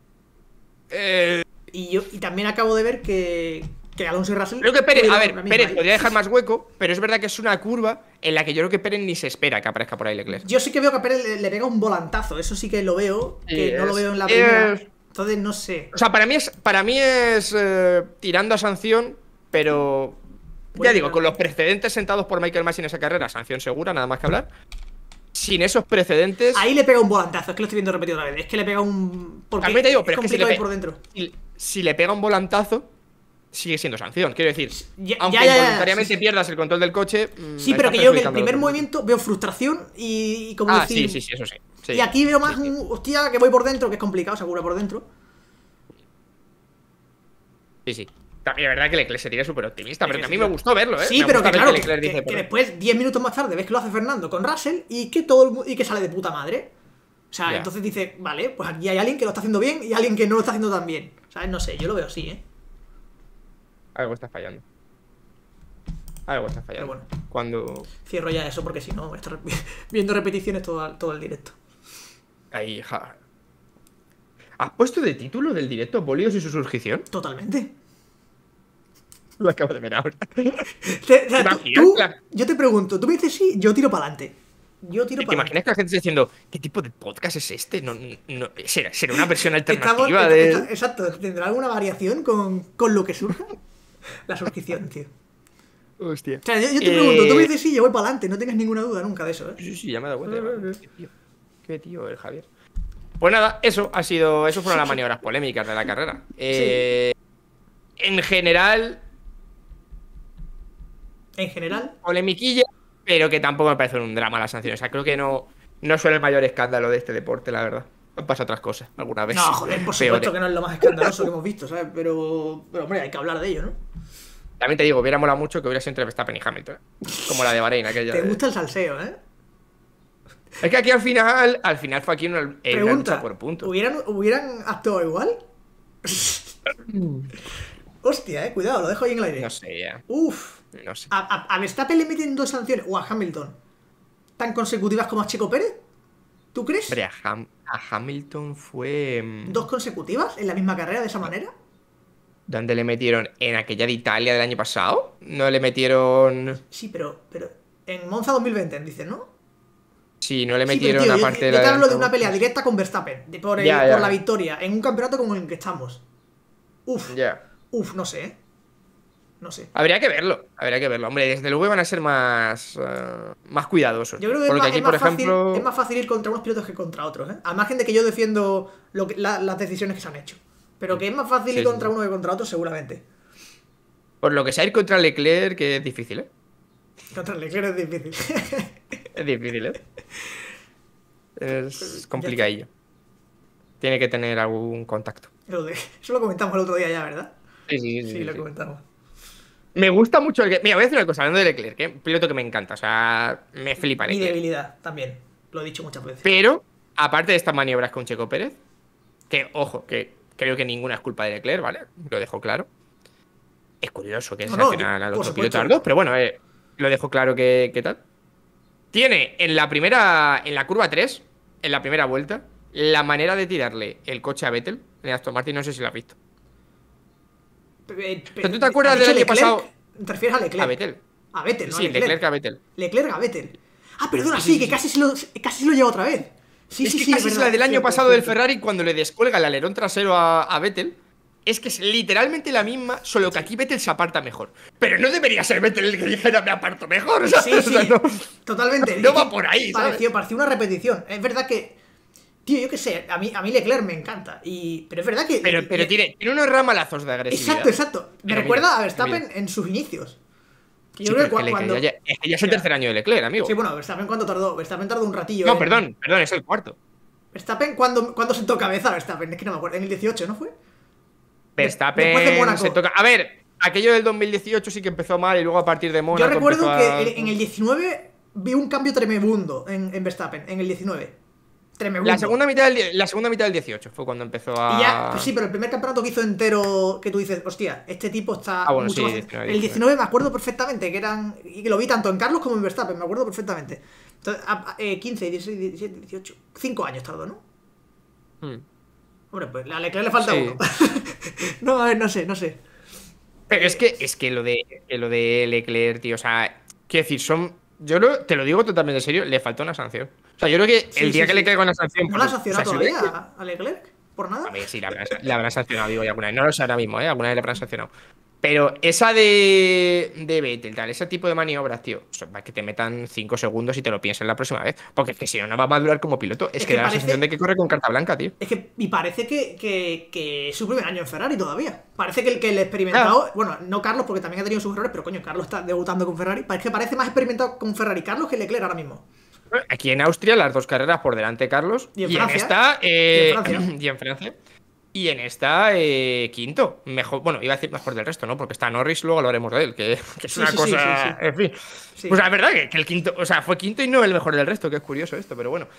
Eh, Y yo y también acabo de ver que, que Alonso y Russell. creo que Pérez, a tuvieron ver, la misma Pérez ahí. podría dejar más hueco, pero es verdad que es una curva en la que yo creo que Pérez ni se espera que aparezca por ahí Leclerc. Yo sí que veo que a Pérez le, le pega un volantazo, eso sí que lo veo, Sí, que no lo es- veo en la primera. es- Entonces no sé. O sea, para mí es, para mí es eh, tirando a sanción, pero Voy ya a digo, mirar. con los precedentes sentados por Michael Masi en esa carrera, sanción segura, nada más que hablar. Sin esos precedentes, Ahí le pega un volantazo, es que lo estoy viendo repetido otra vez. Es que le pega un. Porque también te digo, pero es que si le, complicado ir pe- por dentro. si- si le pega un volantazo, sigue siendo sanción. Quiero decir, Ya- aunque ya, ya, ya, involuntariamente sí, sí. pierdas el control del coche. mm, Sí, pero estás que yo en el perjudicando primer al otro. movimiento veo frustración y, y como Ah, decir. sí, sí, sí, eso sí. Sí. Y aquí veo más Sí, sí. un. Hostia, que voy por dentro, que es complicado, se cura por dentro. Sí, sí. También es verdad que Leclerc se tira súper optimista, pero que que a sí, mí claro. me gustó verlo, ¿eh? Sí, Me pero gusta que ver claro, que, Leclerc que- dice, que "Pero- después, diez minutos más tarde, ves que lo hace Fernando con Russell y que todo el mu- y que sale de puta madre. O sea, Ya. entonces dice, vale, pues aquí hay alguien que lo está haciendo bien y alguien que no lo está haciendo tan bien. O sea, no sé, yo lo veo así, ¿eh? Algo está fallando. Algo está Pero fallando. bueno. Cuando. Cierro ya eso porque si no voy a estar viendo repeticiones todo, todo el directo. Ahí, ja. ¿Has puesto de título del directo Bolios y su surgición? Totalmente. Lo acabo de ver ahora. Te- o sea, tú- Imagina, tú- claro. yo te pregunto, tú me dices sí, yo tiro para adelante. Yo tiro ¿Te para imaginas que la gente está diciendo, ¿qué tipo de podcast es este? No, no, ¿será, será una versión Estamos- alternativa está- de...? está- Exacto, ¿tendrá alguna variación con, con lo que surja? La suscripción, tío. Hostia. O sea, yo, yo te Eh, pregunto, tú me dices sí, yo voy para adelante, no tengas ninguna duda nunca de eso, ¿eh? Sí, sí, ya me he dado cuenta. ya, Qué tío, qué tío el Javier. Pues nada, eso ha sido. Eso fueron las maniobras polémicas de la carrera. Eh, En general, En general, polemiquilla, pero que tampoco me parece un drama las sanciones. O sea, creo que no, no son el mayor escándalo de este deporte, la verdad. Han pasado otras cosas alguna vez. no, joder, por peores. supuesto que no es lo más escandaloso que hemos visto, ¿sabes? Pero, pero hombre, hay que hablar de ello, ¿no? También te digo, hubiera molado mucho que hubiera sido entre Verstappen y Hamilton. ¿eh? Como la de Bahrein, aquella. Te de- gusta el salseo, ¿eh? Es que aquí al final, al final fue aquí una, en una Pregunta, lucha por puntos. ¿hubieran, ¿hubieran actuado igual? Hostia, eh, cuidado, lo dejo ahí en el aire. No sé, ya. Uf, No sé. ¿a, a, a Verstappen le meten dos sanciones, o a Hamilton, tan consecutivas como a Checo Pérez? ¿Tú crees? Hombre, a, Ham- a Hamilton fue. mm, ¿Dos consecutivas en la misma carrera de esa manera? ¿Dónde le metieron? ¿En aquella de Italia del año pasado? ¿No le metieron...? Sí, pero, pero en Monza dos mil veinte, dices, ¿no? Sí, no le Sí, pero, metieron tío, yo- aparte yo, de te la... hablo de una pelea directa con Verstappen, de- por, el- Ya, ya. por la victoria, en un campeonato como el que estamos. Uf, Ya. uf, no sé, ¿eh? No sé. Habría que verlo, habría que verlo. Hombre, desde luego van a ser más... eh, más cuidadosos. Yo creo que es Porque más, aquí, es más por fácil, ejemplo... es más fácil ir contra unos pilotos que contra otros, ¿eh? Al margen de que yo defiendo lo que- la- las decisiones que se han hecho. Pero que es más fácil Sí, ir sí, contra sí. uno que contra otro, seguramente. Por lo que sea, ir contra Leclerc, que es difícil, ¿eh? Contra Leclerc es difícil. Es difícil, ¿eh? Es complicadillo. Tiene que tener algún contacto. Lo de- Eso lo comentamos el otro día ya, ¿verdad? Sí, sí, sí. Sí, sí, lo sí. comentamos. Me gusta mucho el que... Mira, voy a decir una cosa, hablando de Leclerc, que es un piloto que me encanta. O sea, me flipa Mi Leclerc. debilidad también. Lo he dicho muchas veces. Pero, aparte de estas maniobras con Checo Pérez, que, ojo, que creo que ninguna es culpa de Leclerc, ¿vale? Lo dejo claro. Es curioso que No, no, sancionaran yo- a por los supuesto. pilotos a los dos, pero bueno, eh, lo dejo claro que, que tal. Tiene en la primera, en la curva tres, en la primera vuelta, la manera de tirarle el coche a Vettel, en Aston Martin, no sé si lo has visto. Pe- pe- ¿Pero tú te acuerdas ¿has del dicho año Leclerc? pasado? ¿Te refieres a Leclerc? A Vettel. A Vettel, no a Sí, Leclerc. Leclerc a Vettel. Leclerc a Vettel. Ah, perdona, sí, que casi se lo, casi se lo lleva otra vez. Sí, es sí, que sí, casi es verdad, la del año cierto, pasado del cierto. Ferrari cuando le descuelga el alerón trasero a, a Vettel. Es que es literalmente la misma, solo que aquí Vettel se aparta mejor. Pero no debería ser Vettel el que dijera me aparto mejor, ¿sabes? Sí, O sí, sea, no- totalmente. no Es va que por ahí, ¿sabes? Pareció, pareció una repetición. Es verdad que, tío, yo qué sé, a mí, a mí Leclerc me encanta. Y, pero es verdad que... Pero, pero le- tiene, tiene unos ramalazos de agresividad. Exacto, exacto. Me Pero recuerda mira, a Verstappen mira. en sus inicios. Que Sí, yo pero creo que es que cua- Leclerc cuando... ya, es que ya es el Mira. tercer año de Leclerc, amigo. Sí, bueno, Verstappen cuando tardó, Verstappen tardó un ratillo. no, en- perdón, perdón, es el cuarto. Verstappen cuando, cuando sentó cabeza Verstappen, es que no me acuerdo, en el dieciocho, ¿no fue? Verstappen después de Mónaco. se toca. A ver, aquello del dos mil dieciocho sí que empezó mal y luego a partir de Mónaco. Yo recuerdo empezó que a- en- en el diecinueve vi un cambio tremebundo en, en Verstappen, en el diecinueve. Tremebundo. La segunda, mitad del, die- la segunda mitad del dieciocho fue cuando empezó a. Y ya, pues sí, pero el primer campeonato que hizo entero, que tú dices, hostia, este tipo está Ah, bueno, mucho sí, más... diecinueve, El diecinueve me acuerdo perfectamente, que eran... Y que lo vi tanto en Carlos como en Verstappen, me acuerdo perfectamente. Entonces, a- a- eh, quince, dieciséis, diecisiete, dieciocho... cinco años tardó, ¿no? Hmm. Hombre, pues a Leclerc le falta Sí. uno. No, a ver, no sé, no sé. Pero es que, es que lo de que lo de Leclerc, tío, o sea, quiero decir, son. Yo lo- te lo digo totalmente en serio, le falta una sanción. O sea, yo creo que Sí, el día sí, que sí. le caiga una sanción. ¿No la ha pues, sancionado o sea, si todavía hubiera- a- a Leclerc? ¿Por nada? A ver, sí, la habrán, la habrán sancionado, digo, y alguna vez. No lo sé ahora mismo, ¿eh? Alguna vez le habrán sancionado. Pero esa de, de Vettel, tal, ese tipo de maniobras, tío, o sea, que te metan cinco segundos y te lo pienses la próxima vez. Porque es que si no, no va a madurar como piloto. Es, Es que, que da la parece- sensación de que corre con carta blanca, tío. Es que, y parece que, que, que es su primer año en Ferrari todavía. Parece que el que el experimentado, bueno, no Carlos, porque también ha tenido sus errores, pero coño, Carlos está debutando con Ferrari. Parece que parece más experimentado con Ferrari Carlos que Leclerc ahora mismo. Aquí en Austria, las dos carreras por delante, Carlos. Y en Y en Francia. esta. eh, Y en Francia. y en Francia. Y en esta, eh, quinto. Mejor, bueno, iba a decir mejor del resto, ¿no? Porque está Norris, luego hablaremos de él, que, que es Sí, una sí, sí, cosa. sí, sí. En fin. Sí. Pues la verdad que, que el quinto. O sea, fue quinto y no el mejor del resto, que es curioso esto, pero bueno.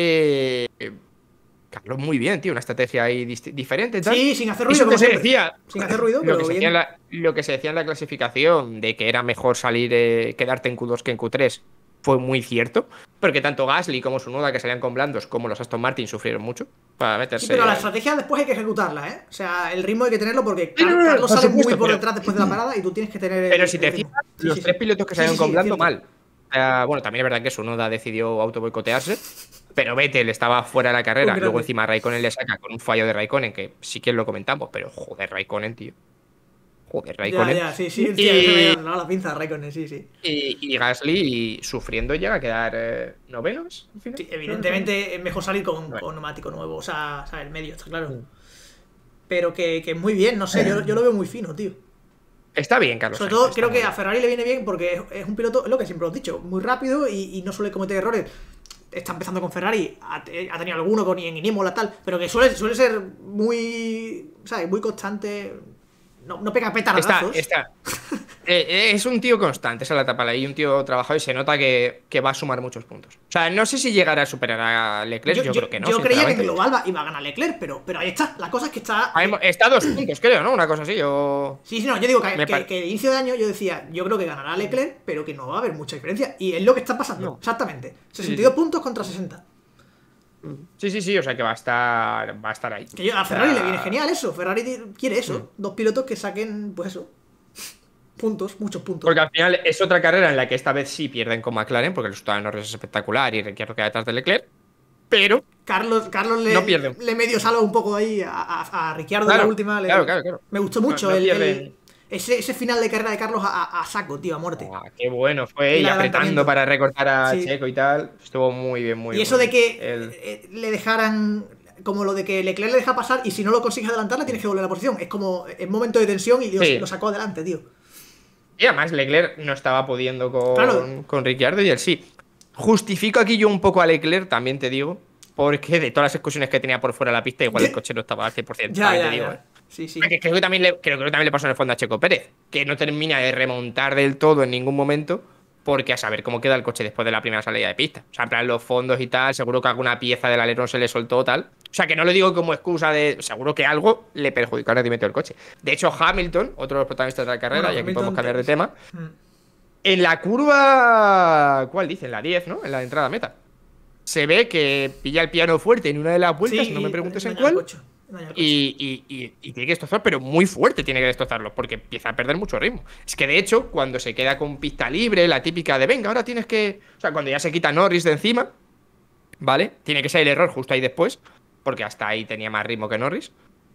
Eh, eh, Carlos, muy bien, tío. Una estrategia ahí disti- diferente, tal. Sí, sin hacer ruido, Eso como que se siempre. decía. Sin hacer ruido, Lo pero que, se bien. decía en la, lo que se decía en la clasificación de que era mejor salir, eh, quedarte en Q dos que en Q tres, fue muy cierto. Porque tanto Gasly como su Noda, que salían con blandos, como los Aston Martin, sufrieron mucho para meterse. Sí, pero la estrategia después hay que ejecutarla, ¿eh? O sea, el ritmo hay que tenerlo porque Sí, no, Car- no, no, Carlos por sale muy supuesto, por pero- detrás después de la parada y tú tienes que tener. el- Pero si te el ritmo. fijas, Sí, los sí, tres sí. pilotos que Sí, salieron sí, con sí, blando, cierto. mal. sea, bueno, también es verdad que Tsunoda decidió auto boicotearse, pero Vettel estaba fuera de la carrera. Luego encima Raikkonen le saca con un fallo de Raikkonen, que sí que lo comentamos, pero joder, Raikkonen, tío. Joder, Raikkonen. Ya, ya, sí, sí. Y, Tío, se me ha dado la pinza Raikkonen, sí, sí. Y, y Gasly sufriendo llega a quedar eh, novenos al final. Sí, evidentemente es mejor salir con, con neumático nuevo, o sea, o sea, el medio, está claro. Sí. Pero que, que muy bien, no sé, yo, yo lo veo muy fino, tío. Está bien, Carlos. Sobre todo, creo que a Ferrari le viene bien porque es, es un piloto, es lo que siempre os he dicho, muy rápido y, y no suele cometer errores. Está empezando con Ferrari, ha, ha tenido alguno con en Imola tal, pero que suele, suele ser muy, ¿sabes? Muy constante. No, no pega petardazos. Está, está. eh, es un tío constante, esa es la etapa y un tío trabajador y se nota que, que va a sumar muchos puntos. O sea, no sé si llegará a superar a Leclerc, yo, yo, yo creo que no. Yo creía que en global iba a ganar Leclerc, pero, pero ahí está. La cosa es que está. Está a dos puntos, creo, ¿no? Una cosa así. Yo... Sí, sí, no, yo digo que, que, que de inicio de año yo decía, yo creo que ganará Leclerc, pero que no va a haber mucha diferencia. Y es lo que está pasando, no. Exactamente. sesenta y dos sí, sí. puntos contra sesenta. Sí, sí, sí, o sea que va a estar va a estar ahí. Que yo, a Ferrari o sea... le viene genial eso. Ferrari quiere eso. Mm. Dos pilotos que saquen, pues eso. Puntos, muchos puntos. Porque al final es otra carrera en la que esta vez sí pierden con McLaren, porque el resultado de Norris es espectacular y Ricciardo queda detrás de Leclerc. Pero. Carlos, Carlos le, no pierden. le medio salva un poco ahí a, a, a Ricciardo claro, en la última. Claro, le, claro, claro. Me gustó mucho no, no el, el, ese, ese final de carrera de Carlos a, a saco, tío, a muerte. Ah, qué bueno fue, y, y apretando para recortar a sí. Checo y tal. Estuvo muy bien, muy bien. Y eso bien. de que el... eh, le dejaran. Como lo de que Leclerc le deja pasar y si no lo consigues adelantar, le tienes que volver a la posición. Es como en momento de tensión y sí. lo sacó adelante, tío. Y además Leclerc no estaba pudiendo con, claro. con Ricciardo y él sí. Justifico aquí yo un poco a Leclerc, también te digo, porque de todas las excursiones que tenía por fuera de la pista, igual el coche no estaba al cien por ciento. ya, ya, te digo, ya. ¿eh? Sí, sí. Creo que, también le, creo que también le pasó en el fondo a Checo Pérez, que no termina de remontar del todo en ningún momento, porque a saber cómo queda el coche después de la primera salida de pista. O sea, en plan los fondos y tal, seguro que alguna pieza del alerón se le soltó tal. O sea, que no lo digo como excusa de... Seguro que algo le perjudicó el rendimiento del coche. De hecho, Hamilton, otro de los protagonistas de la carrera, bueno, y aquí Hamilton podemos cambiar de tema, mm. en la curva... ¿Cuál dice? En la diez, ¿no? En la entrada a meta. Se ve que pilla el piano fuerte en una de las vueltas, sí, no me preguntes en cuál. Y, y, y, y tiene que destrozar, pero muy fuerte tiene que destrozarlo, porque empieza a perder mucho ritmo. Es que de hecho, cuando se queda con pista libre, la típica de venga, ahora tienes que... O sea, cuando ya se quita Norris de encima, ¿vale? Tiene que ser el error justo ahí después, porque hasta ahí tenía más ritmo que Norris.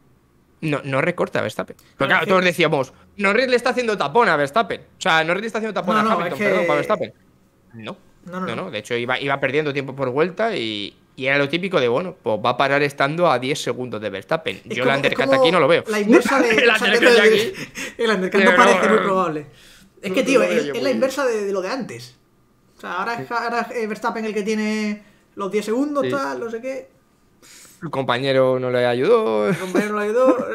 No, no recorta a Verstappen. Pero claro, todos decíamos, Norris le está haciendo tapón a Verstappen. O sea, Norris le está haciendo tapón no, a no, Hamilton, es que... perdón, para Verstappen. No. No, no, no, no. De hecho, iba, iba perdiendo tiempo por vuelta y, y era lo típico de, bueno, pues va a parar estando a diez segundos de Verstappen. Es Yo como, el undercut aquí no lo veo. La inversa de... el undercut aquí... El undercut no parece muy probable. Es que, tío, es, es la inversa de, de lo de antes. O sea, ahora es, ahora es Verstappen el que tiene los diez segundos, sí. tal, no sé qué. El compañero no le ayudó. El compañero no le ayudó.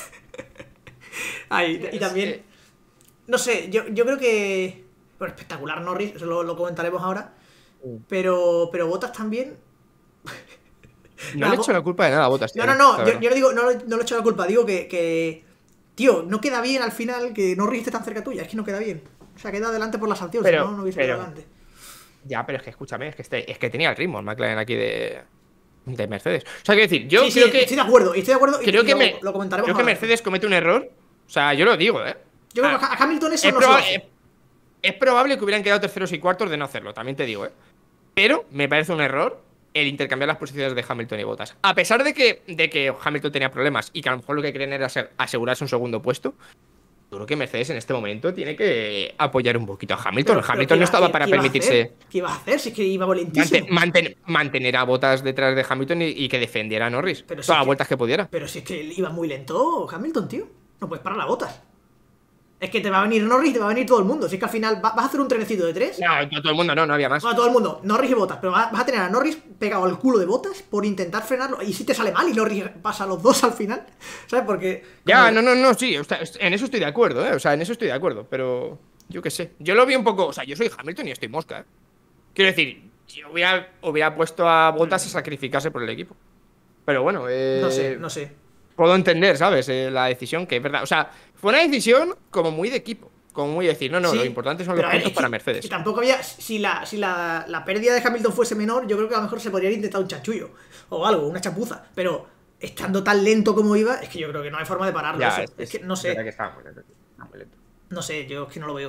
Ay, y también... No sé, yo, yo creo que... Bueno, espectacular Norris, eso lo, lo comentaremos ahora. Uh. Pero, pero Bottas también. No le he hecho la culpa de nada a Bottas. No, no, no, yo, yo no digo, no, no le he hecho la culpa, digo que, que. Tío, no queda bien al final que Norris esté tan cerca tuya, es que no queda bien. O sea, queda adelante por la sanción, pero, si no, no hubiese quedado adelante. Ya, pero es que escúchame, es que, este, es que tenía el ritmo el McLaren aquí de. De Mercedes. O sea, quiero decir, yo sí, creo sí, que. Estoy de acuerdo, estoy de acuerdo creo y que lo, me, lo comentaremos. Creo que Mercedes comete un error. O sea, yo lo digo, ¿eh? Yo creo que a Hamilton eso es no se lo hace. Es, es probable que hubieran quedado terceros y cuartos de no hacerlo, también te digo, ¿eh? Pero me parece un error el intercambiar las posiciones de Hamilton y Bottas. A pesar de que, de que Hamilton tenía problemas y que a lo mejor lo que querían era asegurarse un segundo puesto, yo creo que Mercedes en este momento tiene que apoyar un poquito a Hamilton. Pero, Hamilton pero no estaba para ¿qué permitirse... ¿Qué iba a hacer? Si es que iba volentísimo. Manten, mantener a Bottas detrás de Hamilton y, y que defendiera a Norris. Pero todas si las que, vueltas que pudiera. Pero si es que iba muy lento Hamilton, tío. No puedes parar la Bottas. Es que te va a venir Norris y te va a venir todo el mundo. Si es que al final vas a hacer un trenecito de tres. No, no todo el mundo no, no había más. No, todo el mundo, Norris y Bottas. Pero vas a tener a Norris pegado al culo de Bottas por intentar frenarlo. Y si te sale mal y Norris pasa a los dos al final. ¿Sabes? Porque. Ya, no, no, no, sí. En eso estoy de acuerdo, ¿eh? O sea, en eso estoy de acuerdo. Pero yo qué sé. Yo lo vi un poco. O sea, yo soy Hamilton y estoy mosca, ¿eh? Quiero decir, yo hubiera, hubiera puesto a Bottas a sacrificarse por el equipo. Pero bueno, eh. No sé, no sé. Puedo entender, ¿sabes? Eh, la decisión que es verdad. O sea, fue una decisión como muy de equipo. Como muy decir, no, no, sí, lo importante son los puntos para Mercedes. Y tampoco había, si la, si la, la pérdida de Hamilton fuese menor, yo creo que a lo mejor se podría haber intentado un chanchullo o algo, una chapuza, pero estando tan lento como iba, es que yo creo que no hay forma de pararlo. Ya, eso. Es, es que no sé. Que está muy lento, está muy lento. No sé, yo es que no lo veo.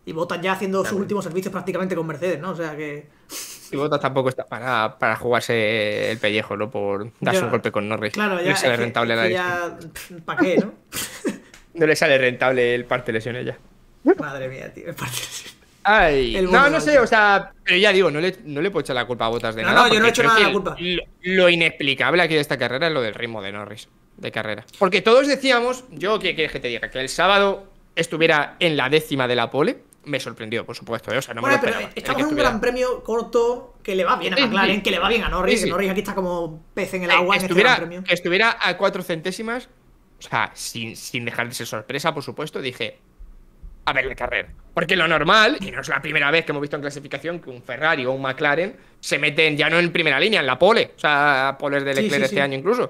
Y Bottas ya haciendo Está sus bien. últimos servicios prácticamente con Mercedes, ¿no? O sea que... Y Bottas tampoco está para, para jugarse el pellejo, ¿no? Por darse Ya, un golpe con Norris. claro, No ya le es sale que, rentable es la que lesión. ya... ¿Para qué, no? No le sale rentable el parte de lesiones ya. Madre mía, tío. me parece- Ay, El no, bono no sé, alto. o sea, pero ya digo, no le, no le puedo echar la culpa a Bottas de No, nada. no, yo no porque he hecho creo nada que de la culpa. Lo, lo inexplicable aquí de esta carrera es lo del ritmo de Norris, de carrera. Porque todos decíamos, yo ¿qué quieres que te diga? Que el sábado estuviera en la décima de la pole, me sorprendió, por supuesto, ¿eh? O sea, no Bueno, me lo pero esperaba. El estamos que en un estuviera- gran premio corto que le va bien a Sí, McLaren, sí. que le va bien a Norris, Sí, sí. que Norris aquí está como pez en el Eh, agua en este estuviera, gran premio. que estuviera a cuatro centésimas, o sea, sin, sin dejar de ser sorpresa, por supuesto, dije, a ver la carrera. Porque lo normal, y no es la primera vez que hemos visto en clasificación que un Ferrari o un McLaren se meten ya no en primera línea, en la pole, o sea, poles de Sí, Leclerc sí, este sí. año incluso.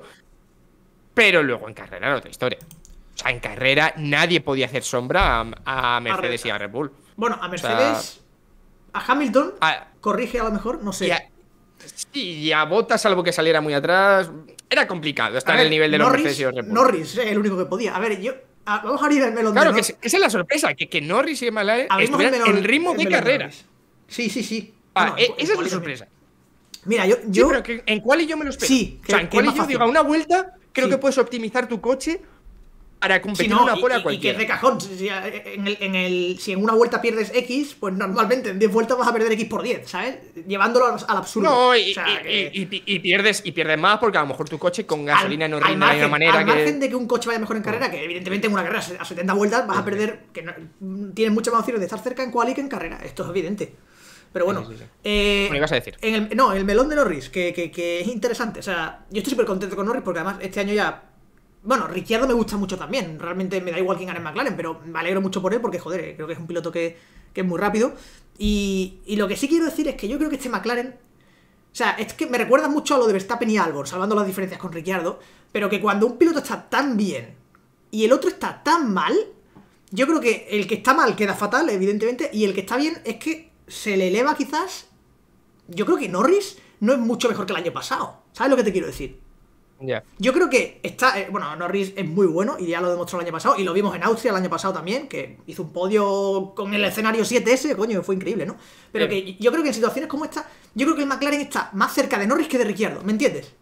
Pero luego en carrera era otra historia. O sea, en carrera nadie podía hacer sombra a, a Mercedes y a Red Bull. Bueno, a Mercedes, a Hamilton, A- corrige a lo mejor, no sé. Y a, sí, y a Bottas, salvo que saliera muy atrás, era complicado A estar en ver, el nivel de los Norris, Mercedes y los Red Bull. Norris es el único que podía. A ver, yo... a- vamos a abrir el melón Claro, de que Norris. es- esa es la sorpresa, que, que Norris y McLaren Abrimos el estuvieran melón- en ritmo el de melón carrera. Norris. Sí, sí, sí. Ah, Bueno, eh, en- en esa es la quali también. sorpresa. Mira, yo... Sí, yo pero que en quali yo me lo espero. Sí, o sea, que- en que es quali más yo fácil. digo, a una vuelta, creo Sí. que puedes optimizar tu coche para si competir no, una y, pole y- a y que cualquiera. es de cajón. Si, en el, en el- si en una vuelta pierdes X, pues normalmente en diez vueltas vas a perder X por diez, ¿sabes? Llevándolo al, al absurdo. No, y, O sea, y- que- y- y- y pierdes, y pierdes más porque a lo mejor tu coche con gasolina al, no al rinde de la margen, misma manera al que. margen de que un coche vaya mejor en carrera, que evidentemente en una carrera a setenta vueltas vas a perder, que no- tienes muchas más opciones de estar cerca en quali que en carrera. Esto es evidente. Pero bueno, Sí, sí, sí. eh, Bueno, ibas a decir. en el, no, el melón de Norris, que, que- que es interesante. O sea, yo estoy súper contento con Norris porque además este año ya. Bueno, Ricciardo me gusta mucho también. Realmente me da igual quién gane en McLaren, pero me alegro mucho por él porque, joder, creo que es un piloto que, que es muy rápido. Y, y lo que sí quiero decir es que yo creo que este McLaren. O sea, es que me recuerda mucho a lo de Verstappen y Albon, salvando las diferencias con Ricciardo. Pero que cuando un piloto está tan bien y el otro está tan mal, yo creo que el que está mal queda fatal, evidentemente, y el que está bien es que se le eleva quizás. Yo creo que Norris no es mucho mejor que el año pasado. ¿Sabes lo que te quiero decir? Ya. Yo creo que está. eh, bueno, Norris es muy bueno y ya lo demostró el año pasado. Y lo vimos en Austria el año pasado también, que hizo un podio con el escenario siete ese, coño, fue increíble, ¿no? Pero Sí. que yo creo que en situaciones como esta, yo creo que el McLaren está más cerca de Norris que de Ricciardo, ¿me entiendes?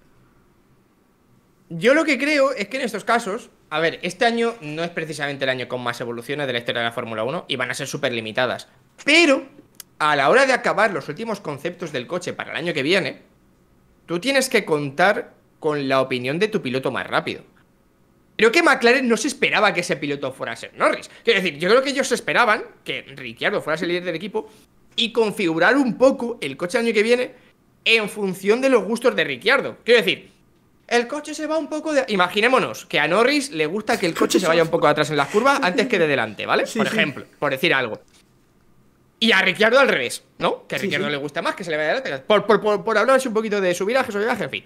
Yo lo que creo es que en estos casos, a ver, este año no es precisamente el año con más evoluciones de la historia de la Fórmula uno y van a ser súper limitadas. Pero a la hora de acabar los últimos conceptos del coche para el año que viene, tú tienes que contar con la opinión de tu piloto más rápido. Creo que McLaren no se esperaba que ese piloto fuera a ser Norris. Quiero decir, yo creo que ellos esperaban que Ricciardo fuera a ser líder del equipo y configurar un poco el coche el año que viene en función de los gustos de Ricciardo. Quiero decir, el coche se va un poco de... Imaginémonos que a Norris le gusta que el coche se vaya un poco atrás en las curvas antes que de delante, ¿vale? Sí, por sí. ejemplo, por decir algo. Y a Ricciardo al revés, ¿no? Que a Sí, Ricciardo sí. le gusta más que se le vaya adelante. Por, por, por, por hablar así un poquito de su viraje, su viaje, en fin.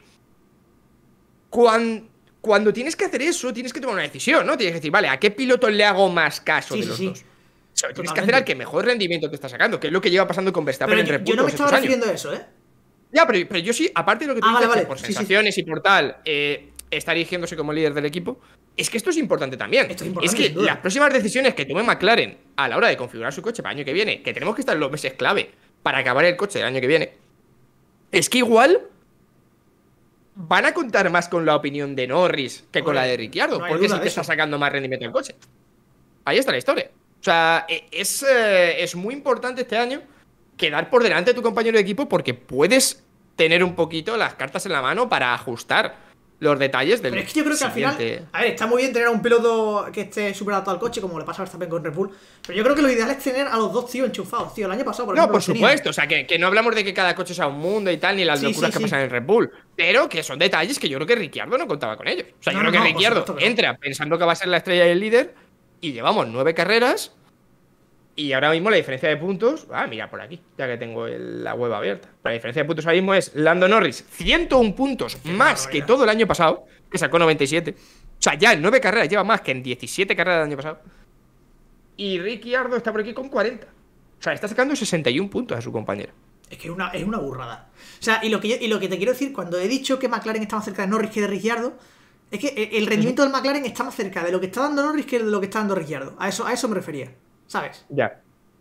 Cuando, cuando tienes que hacer eso, tienes que tomar una decisión, ¿no? Tienes que decir, vale, ¿a qué piloto le hago más caso Sí, de sí, los sí. dos? O sea, tienes que Totalmente. hacer al que mejor rendimiento te está sacando, que es lo que lleva pasando con Verstappen Pero en yo, Red yo Bull no me todos estaba estos años. refiriendo a eso, ¿eh? Ya, pero, pero yo sí, aparte de lo que tú Ah, vale, dices, que vale. por Sí, sí. sensaciones y por tal, eh, está erigiéndose como líder del equipo, es que esto es importante también. Esto es importante, que sin duda. las próximas decisiones que tome McLaren a la hora de configurar su coche para el año que viene, que tenemos que estar en los meses clave para acabar el coche del año que viene, es que igual van a contar más con la opinión de Norris que con Hombre, la de Ricciardo, no hay porque es duda el de que eso. está sacando más rendimiento del coche. Ahí está la historia. O sea, e- es, eh, es muy importante este año quedar por delante de tu compañero de equipo porque puedes tener un poquito las cartas en la mano para ajustar los detalles del Pero es que yo creo que al siguiente. final. A ver, está muy bien tener a un piloto que esté súper adaptado al coche, como le pasa a Verstappen con Red Bull. Pero yo creo que lo ideal es tener a los dos tíos enchufados, tío. El año pasado, por No, ejemplo. por los tenían. supuesto, o sea, que, que no hablamos de que cada coche sea un mundo y tal, ni las Sí, locuras sí, que sí. pasan en Red Bull, pero que son detalles que yo creo que Ricciardo no contaba con ellos. O sea, No, yo no, creo que no, por Ricciardo supuesto que no. entra pensando que va a ser la estrella y el líder, y llevamos nueve carreras, y ahora mismo la diferencia de puntos, ah, mira por aquí, ya que tengo el- la web abierta. La diferencia de puntos ahora mismo es Lando Norris, ciento un puntos más que barbaridad. todo el año pasado, que sacó noventa y siete. O sea, ya en nueve carreras lleva más que en diecisiete carreras del año pasado. Y Ricciardo está por aquí con cuarenta. O sea, está sacando sesenta y un puntos a su compañero. Es que es una, es una burrada. O sea, y lo, que yo- y lo que te quiero decir, cuando he dicho que McLaren está más cerca de Norris que de Ricciardo, es que el- el rendimiento del McLaren está más cerca de lo que está dando Norris que de lo que está dando Ricciardo. A eso, a eso me refería, ¿sabes? Ya.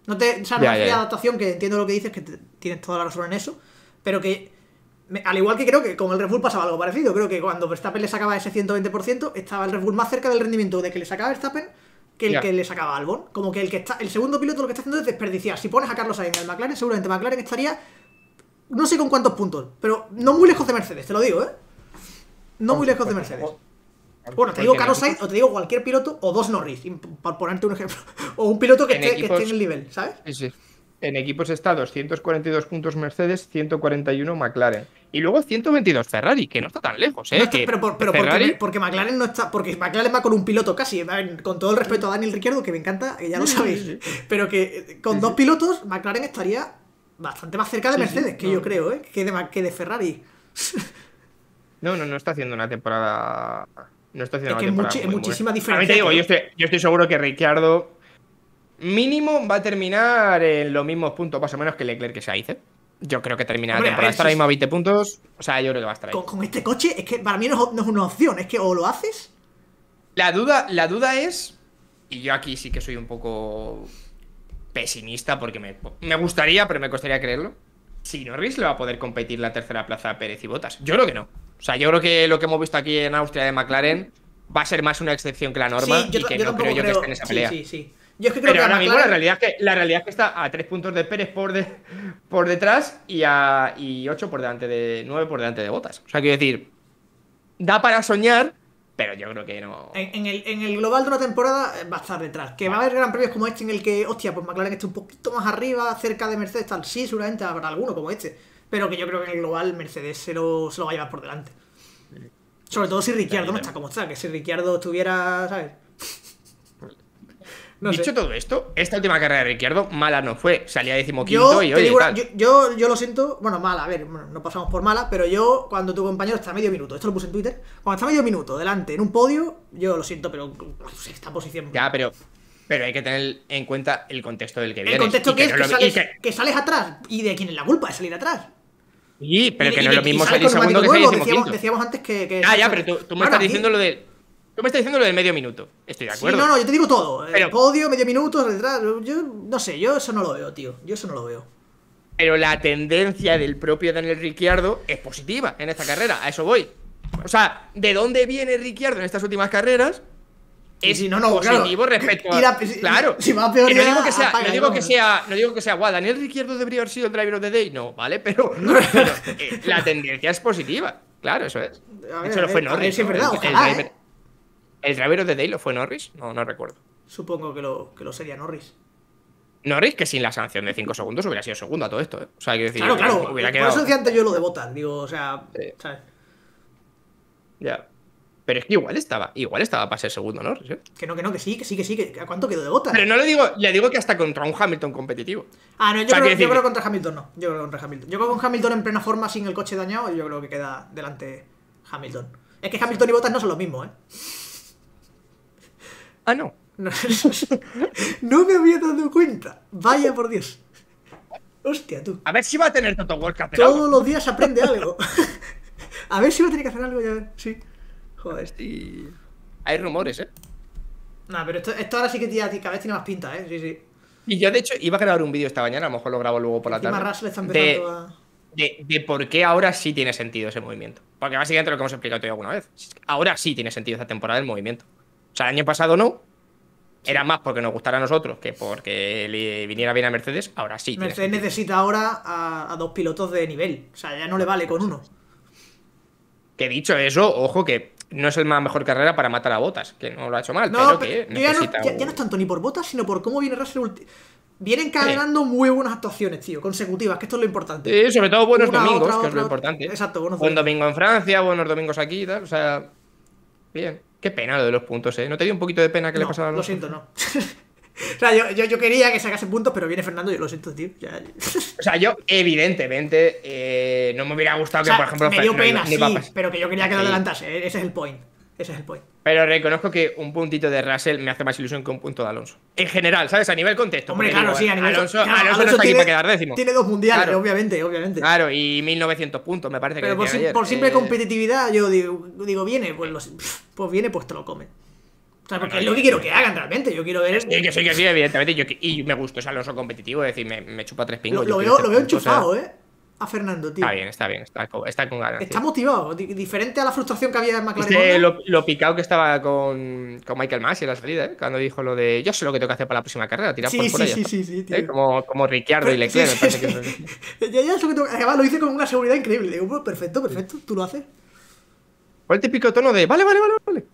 No te, o sea, no Ya, me ya, hace ya. adaptación, que entiendo lo que dices, que te- tienes toda la razón en eso, pero que, me- al igual que creo que con el Red Bull pasaba algo parecido, creo que cuando Verstappen le sacaba ese ciento veinte por ciento, estaba el Red Bull más cerca del rendimiento de que le sacaba Verstappen que el Ya. que le sacaba Albon. Como que el que está, el segundo piloto lo que está haciendo es desperdiciar. Si pones a Carlos Sainz en el McLaren, seguramente McLaren estaría, no sé con cuántos puntos, pero no muy lejos de Mercedes, te lo digo, ¿eh? No muy lejos de Mercedes. Bueno, te digo Carlos Sainz o te digo cualquier piloto o dos Norris, por ponerte un ejemplo. O un piloto que, En esté, que equipos- esté en el nivel, ¿sabes? Sí, sí. En equipos está doscientos cuarenta y dos puntos Mercedes, ciento cuarenta y uno McLaren. Y luego ciento veintidós Ferrari, que no está tan lejos, ¿eh? No está- Que pero por- pero Ferrari... porque, porque McLaren no está. Porque McLaren va con un piloto casi. A ver, con todo el respeto a Daniel Ricciardo, que me encanta, que ya lo Sí, sabéis. sí, Pero que eh, con dos pilotos, McLaren estaría bastante más cerca de Sí, sí, Mercedes, que no. yo creo, ¿eh? Que de, Ma- que de Ferrari. No, no, no está haciendo una temporada. No está haciendo Es que una es temporada. muchi- es muy muchísima buena. diferencia, A mí te digo, tío. yo estoy, yo estoy seguro que Ricciardo mínimo va a terminar en los mismos puntos, más o menos, que Leclerc que se hizo. Yo creo que termina Hombre, la a temporada. ver, Está ahora si- mismo a veinte puntos. O sea, yo creo que va a estar ahí. Con, con este coche, es que para mí no, es- no es una opción. Es que o lo haces. La duda, la duda es. Y yo aquí sí que soy un poco pesimista porque me, me gustaría, pero me costaría creerlo. Si Norris le va a poder competir la tercera plaza a Pérez y Bottas. Yo creo que no. O sea, yo creo que lo que hemos visto aquí en Austria de McLaren va a ser más una excepción que la norma. Sí, yo, y que yo no tampoco creo yo que creo. esté en esa Sí, pelea. sí, sí. Yo es que creo Pero que a ahora mismo la McLaren- realidad, es que, la realidad es que está a tres puntos de Pérez por, de, por detrás y a y ocho por delante de. nueve por delante de Bottas. O sea, quiero decir, da para soñar, pero yo creo que no. En, en el, en el global de una temporada eh, va a estar detrás. Que va a haber gran premios como este en el que, hostia, pues McLaren esté un poquito más arriba, cerca de Mercedes, tal. Sí, seguramente habrá alguno como este. Pero que yo creo que en el global Mercedes se lo, se lo va a llevar por delante. Sobre todo si Ricciardo no está como está. Que si Ricciardo estuviera, ¿sabes? No Dicho sé. todo esto, esta última carrera de Ricciardo mala no fue. Salía decimoquinto Yo, y te oye, digo, tal. yo, yo, yo lo siento, bueno, mala, a ver, bueno, no pasamos por mala, pero yo, cuando tu compañero está a medio minuto, esto lo puse en Twitter, cuando está a medio minuto delante en un podio, yo lo siento, pero esta posición. Ya, pero, pero hay que tener en cuenta el contexto del que el vienes. contexto y que es no que es lo- y sales, que- que sales atrás y de quién es la culpa de salir atrás. Sí, pero Y- que y no de- es lo y mismo sales salir con segundo que neumático salir nuevo, decimoquinto. decíamos, decíamos antes que. que Ah, ya, pero tú, tú me Bueno, estás aquí- diciendo lo del. Tú me estás diciendo lo del medio minuto. Estoy de Sí, acuerdo. no, no, yo te digo todo. Pero- El podio, medio minuto, detrás. Yo no sé, yo eso no lo veo, tío. Yo eso no lo veo. Pero la tendencia del propio Daniel Ricciardo es positiva en esta carrera. A eso voy. O sea, ¿de dónde viene Ricciardo en estas últimas carreras? Es sí, no, no, positivo claro. respecto a. Ir a- si- claro. si va a peor Que no ya, digo que sea, apaga, no digo ¿no? que sea, no digo que sea guau, Daniel Ricciardo debería haber sido el driver of the day, no, ¿vale? Pero, pero, eh, la tendencia es positiva. Claro, eso es. A De ver, hecho, a lo fue ver, a ver Norris. si es ¿no? verdad, El- el ojalá, driver- ¿eh? ¿El driver of the day lo fue Norris? No, no recuerdo. Supongo que lo, que lo sería Norris. Norris, que sin la sanción de cinco segundos hubiera sido segundo a todo esto, ¿eh? O sea, quiero decir, Claro, claro. hubiera Por quedado. eso decía antes yo lo de Bottas. Digo, o sea, Sí. ¿sabes? Ya. Pero es que igual estaba, igual estaba para ser segundo, Norris, ¿eh? Que no, que no, que sí, que sí, que sí. Que, ¿a cuánto quedó de Bottas? Pero no le digo, le digo que hasta contra un Hamilton competitivo. Ah, no, yo, O sea, creo, quiero yo decir creo que- que contra Hamilton no. Yo creo que contra Hamilton. Yo creo que con Hamilton en plena forma, sin el coche dañado, yo creo que queda delante Hamilton. Es que Hamilton y Bottas no son lo mismo, ¿eh? Ah, no. No, no me había dado cuenta. Vaya por Dios. Hostia, tú. A ver si va a tener Toto Wolff que hacer algo. Todos los días aprende algo. A ver si va a tener que hacer algo ya. Sí. Joder. Y- Hay rumores, ¿eh? Nah, pero esto, esto ahora sí que tía, cada vez tiene más pinta, ¿eh? Sí, sí. Y yo, de hecho, iba a grabar un vídeo esta mañana, a lo mejor lo grabo luego por la Encima tarde. Russell está de, empezando a... de, de por qué ahora sí tiene sentido ese movimiento. Porque básicamente lo que hemos explicado tú y yo alguna vez. Ahora sí tiene sentido esta temporada el movimiento. O sea, el año pasado no. Era más porque nos gustara a nosotros que porque le viniera bien a Mercedes. Ahora sí. tiene Mercedes sentido. necesita ahora a, a dos pilotos de nivel. O sea, ya no le vale con uno. Que dicho eso, ojo que no es el más mejor carrera para matar a Bottas, que no lo ha hecho mal, No, pero que pero yo ya, no, necesita. ya- un- ya no es tanto ni por Bottas, sino por cómo viene Russell. ulti- Viene encadenando muy buenas actuaciones, tío, consecutivas, que esto es lo importante. Sí, sobre todo buenos Una, domingos, otra, que es lo otra, importante. exacto, buenos Buen domingos. domingo en Francia, buenos domingos aquí y tal. O sea, bien. Qué pena lo de los puntos, ¿eh? ¿No te dio un poquito de pena que le No, pasara a lo los... siento, no. O sea, yo, yo, yo quería que sacase puntos, pero viene Fernando, yo lo siento, tío. Ya- O sea, yo, evidentemente, eh, no me hubiera gustado O sea, que, por ejemplo, me dio Fer- pena, ni sí, papas. pero que yo quería que lo Sí. adelantase. eh, Ese es el point. Ese es el point. Pero reconozco que un puntito de Russell me hace más ilusión que un punto de Alonso. En general, ¿sabes? A nivel contexto. Hombre, porque claro, digo, sí, a nivel. Alonso, claro, Alonso no Alonso está aquí tiene- para quedar décimo. Tiene dos mundiales, Claro. obviamente, obviamente. Claro, y mil novecientos puntos, me parece que Pero por, decían sim- ayer. por simple Eh, competitividad, yo digo, digo viene, pues, los- pues viene, pues te lo come. O sea, porque es lo que quiero que hagan realmente. Yo quiero ver. Sí, que sí, que sí, evidentemente. Yo, y me gustó ese Alonso competitivo, es decir, me, me chupa tres pingos. Lo, lo veo, lo veo enchufado, ¿eh? A Fernando, tío. Está bien, está bien, está, está con ganas. Está tío. motivado, diferente a la frustración que había en McLaren. Este, lo, lo picado que estaba con, con Michael Masi en la salida, ¿eh? Cuando dijo lo de yo sé lo que tengo que hacer para la próxima carrera, tirar sí, por sí, fuera. Sí, ya sí, sí, sí, tío. ¿Eh? Como, como Ricciardo Pero, y Leclerc, sí, me parece sí, que ya, ya es lo que tengo... Además lo hice con una seguridad increíble. Digo, pues, perfecto, perfecto, tú lo haces. ¿Cuál el típico tono de vale, vale, vale, vale?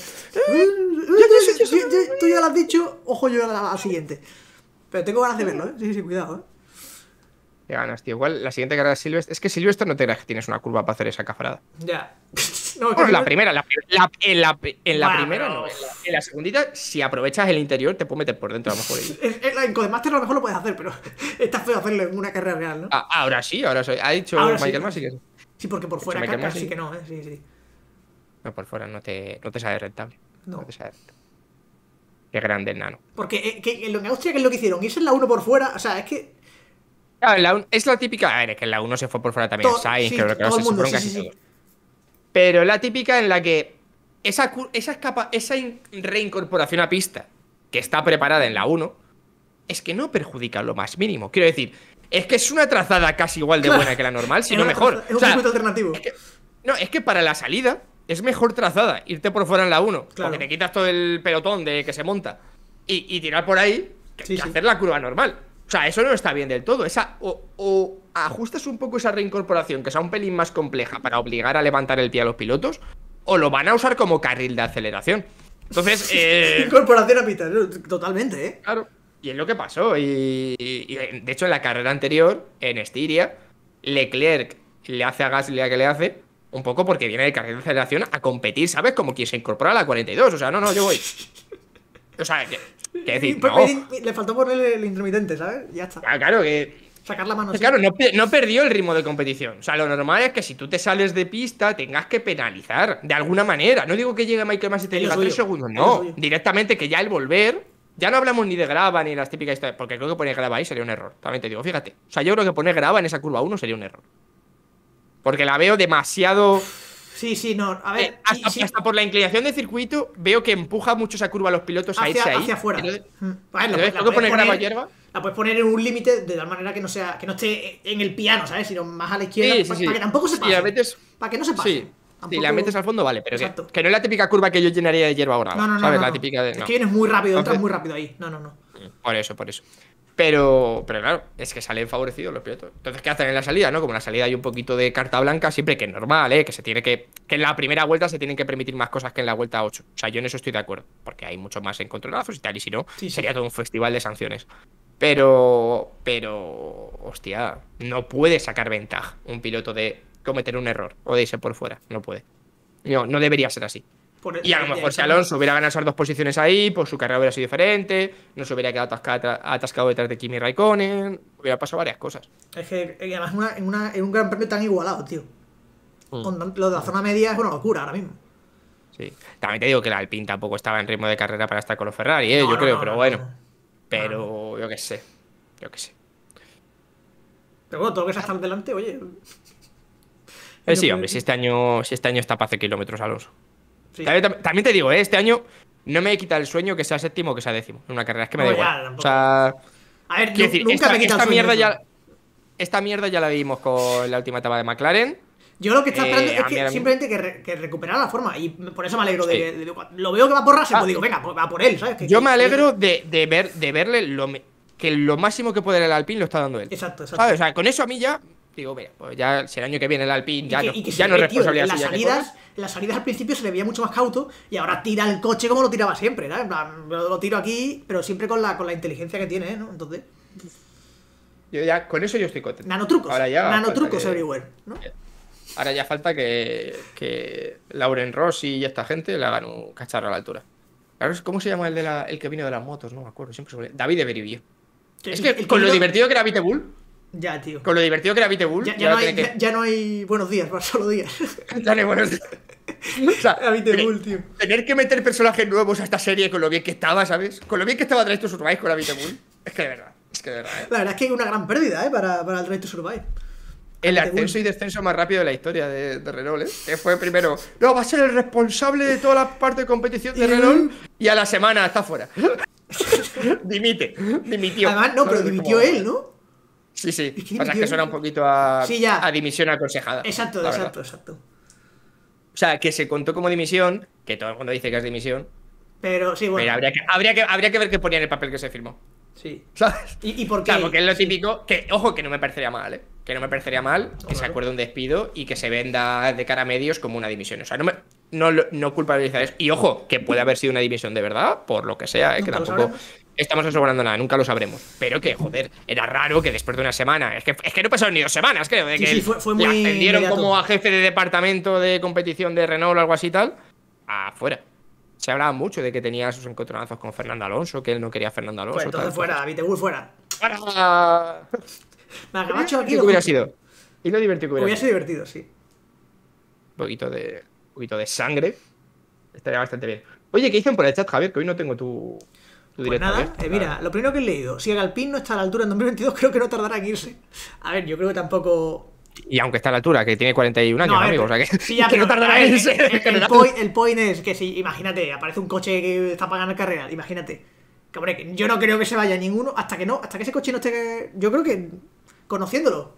Tú ya lo has dicho, ojo yo a la, a la siguiente. Pero tengo ganas de verlo, ¿eh? Sí, sí, cuidado, ¿eh? Qué ganas, tío. Igual la siguiente carrera de Silvestre. Es que Silvestre no te creas que tienes una curva para hacer esa cafrada. Ya. No, bueno, la primera, la, la, en la, en la bueno, primera no. En la, en la segundita, si aprovechas el interior, te puedes meter por dentro a lo mejor. En Codemaster a lo mejor lo puedes hacer, pero está feo hacerlo en una carrera real, ¿no? Ah, ahora sí, ahora sí. Ha dicho ahora Michael sí. Masi que sí. Sí, porque por fuera caca, sí que no, ¿eh? Sí, sí. No, por fuera no te, no te sale rentable. No. No te sale rentable. Qué grande el nano. Porque eh, que, en Austria, ¿qué es lo que hicieron? Irse en la uno por fuera, o sea, es que. Claro, la un, es la típica. A ver, es que en la uno se fue por fuera también todo, Sainz, sí, creo que no todo se el mundo, fueron sí, casi sí, todos. sí. Pero la típica en la que esa, esa, escapa, esa reincorporación a pista que está preparada en la uno es que no perjudica lo más mínimo. Quiero decir, es que es una trazada casi igual de claro. buena que la normal, si no mejor. Es un o sea, circuito alternativo. Es que, no, es que para la salida es mejor trazada irte por fuera en la uno, claro. Porque te quitas todo el pelotón de que se monta y, y tirar por ahí que, sí, que sí. hacer la curva normal. O sea, eso no está bien del todo. Esa, o, o ajustas un poco esa reincorporación, que sea un pelín más compleja para obligar a levantar el pie a los pilotos, o lo van a usar como carril de aceleración. Entonces, eh... incorporación a pista, totalmente, ¿eh? Claro. Y es lo que pasó. Y, y, y de hecho, en la carrera anterior, en Estiria, Leclerc le hace a Gasly a que le hace, un poco porque viene de carril de aceleración a competir, ¿sabes? Como quien se incorpora a la cuarenta y dos. O sea, no, no, yo voy. O sea, que, que decir, no. Le faltó ponerle el intermitente, ¿sabes? Ya está. Claro, claro que. Sacar la mano. Pues claro, no, no perdió el ritmo de competición. O sea, lo normal es que si tú te sales de pista tengas que penalizar de alguna manera. No digo que llegue Michael Masi y te diga tres segundos, no. Directamente que ya el volver. Ya no hablamos ni de grava ni de las típicas historias. Porque creo que poner grava ahí sería un error. También te digo, fíjate. O sea, yo creo que poner grava en esa curva uno sería un error. Porque la veo demasiado. Sí, sí, no. A ver. Eh, hasta, sí, hasta por la inclinación de circuito, veo que empuja mucho esa curva a los pilotos hacia, a irse ahí. Hacia afuera. Entonces, bueno, entonces tengo que poner grava hierba. La puedes poner en un límite de tal manera que no sea que no esté en el piano, ¿sabes? Sino más a la izquierda. Sí, sí, para, sí. para que tampoco se pase. Y la metes... Para que no se pase. Sí. Tampoco... Si la metes al fondo, vale, pero que, Exacto. que no es la típica curva que yo llenaría de hierba ahora. No, no, no. ¿Sabes? No, la no. típica de. Es no. que vienes muy rápido, Entonces, entras muy rápido ahí. No, no, no. Por eso, por eso. Pero, pero claro, es que salen favorecidos los pilotos. Entonces, ¿qué hacen en la salida, no? Como en la salida hay un poquito de carta blanca, siempre que es normal, ¿eh? Que se tiene que. Que en la primera vuelta se tienen que permitir más cosas que en la vuelta ocho. O sea, yo en eso estoy de acuerdo. Porque hay mucho más encontronazos y tal. Y si no, sí, sí. sería todo un festival de sanciones. Pero. Pero. Hostia. No puede sacar ventaja un piloto de cometer un error o de irse por fuera. No puede. No, no debería ser así. Por, y a lo mejor si Alonso hubiera ganado esas dos posiciones ahí, pues su carrera hubiera sido diferente, no se hubiera quedado atascado, atascado detrás de Kimi Raikkonen, hubiera pasado varias cosas. Es que además una, en, una, en un gran premio tan igualado, tío. Mm. Con, lo de la zona media es una locura ahora mismo. Sí. También te digo que el Alpine tampoco estaba en ritmo de carrera para estar con los Ferrari, ¿eh? No, yo no, creo, no, pero no, bueno. No, no. Pero no, no. yo qué sé. Yo qué sé. Pero bueno, todo lo que es hasta delante, oye. Eh, sí, hombre, si este año, si este año está para hacer kilómetros Alonso. Sí. También, también te digo, ¿eh? Este año no me quita el sueño que sea séptimo o que sea décimo. En una carrera es que me no, da igual. Ya, o sea. A ver, quiero decir, nunca esta, me quita esta el sueño mierda eso. ya. Esta mierda ya la vimos con la última etapa de McLaren. Yo lo que está esperando eh, es que mí, simplemente que, re, que recuperara la forma. Y por eso me alegro sí. de, de, de, Lo veo que va por Russell, ah, pues digo, venga, pues va por él, ¿sabes? Que, yo que, me alegro de, de, ver, de verle lo, que lo máximo que puede el Alpine lo está dando él. Exacto, exacto. ¿Sabes? O sea, con eso a mí ya. Digo, mira, pues ya si el año que viene el Alpine ya que, no, y que ya no es responsabilidad tío, en las suya. salidas, en las salidas al principio se le veía mucho más cauto y ahora tira el coche como lo tiraba siempre, ¿no? En plan, lo, lo tiro aquí, pero siempre con la, con la inteligencia que tiene, ¿no? Entonces. Yo ya, con eso yo estoy contento. Nanotrucos. Ahora ya Nanotrucos que, everywhere, ¿no? Ahora ya falta que, que Lauren Rossi y esta gente le hagan un cacharro a la altura. ¿Cómo se llama el de la, el que vino de las motos? No me acuerdo, siempre se me... David de Beribio. Es que, que con lo divertido que era Vitebull. Ya, tío. Con lo divertido que era Vitebull. Ya, ya, no hay, que... ya, ya no hay buenos días, solo días. Ya no hay buenos días. O sea, a Vitebull, tío. Tener que meter personajes nuevos a esta serie con lo bien que estaba, ¿sabes? Con lo bien que estaba Drive to Survive con la Vitebull. Es que de verdad. Es que de verdad, ¿eh? La verdad es que hay una gran pérdida, ¿eh? Para, para el Drive to Survive. El ascenso y descenso más rápido de la historia de, de Renault, ¿eh? Que fue primero, no, va a ser el responsable de toda la parte de competición de Renault y a la semana está fuera. Dimite, dimitió. Además, no, pero dimitió él, ¿no? Sí, sí. Es que o sea, dimitió que suena él. un poquito a, Sí, ya. a dimisión aconsejada. Exacto, la exacto, verdad. exacto. O sea, que se contó como dimisión, que todo el mundo dice que es dimisión, Pero sí, bueno. pero habría que, habría, que, habría que ver qué ponía en el papel que se firmó. Sí. ¿Sabes? ¿Y, y por qué? Claro, porque es lo Sí. típico, que, ojo, que no me parecería mal, ¿eh? Que no me parecería mal que Claro. se acuerde un despido y que se venda de cara a medios como una dimisión. O sea, no, me, no, lo- no culpabilizar eso. Y ojo, que puede haber sido una dimisión de verdad, por lo que sea, ¿eh? Que Nunca lo tampoco sabremos. estamos asegurando nada, nunca lo sabremos. Pero que, joder, era raro que después de una semana, es que, es que no pasaron ni dos semanas, creo, de Sí, que sí, fue- fue le muy ascendieron inmediato. como a jefe de departamento de competición de Renault o algo así y tal, afuera. Se hablaba mucho de que tenía sus encontronazos con Fernando Alonso, que él no quería a Fernando Alonso. Pues entonces tal, fuera, cosas. David Bull fuera. ¡Para! Venga, macho, aquí ¿Qué lo hubiera justo. sido? Y lo divertido que hubiera Hubiera sido. sido divertido, sí. Un poquito de, un poquito de sangre. Estaría bastante bien. Oye, ¿qué dicen por el chat, Javier? Que hoy no tengo tu, tu Pues directo nada, abierto. eh, mira, lo primero que he leído, si el Alpine no está a la altura en dos mil veintidós, creo que no tardará en irse. A ver, yo creo que tampoco... Y aunque está a la altura, que tiene cuarenta y un años, No, a ver, amigo. O sea que, sí, ya, que no pero, tardará a ver, en irse. el, en el, general. point, el point es que si, imagínate, aparece un coche que está para ganar carrera, imagínate. Que, hombre, que yo no creo que se vaya ninguno hasta que no, hasta que ese coche no esté... Yo creo que, conociéndolo,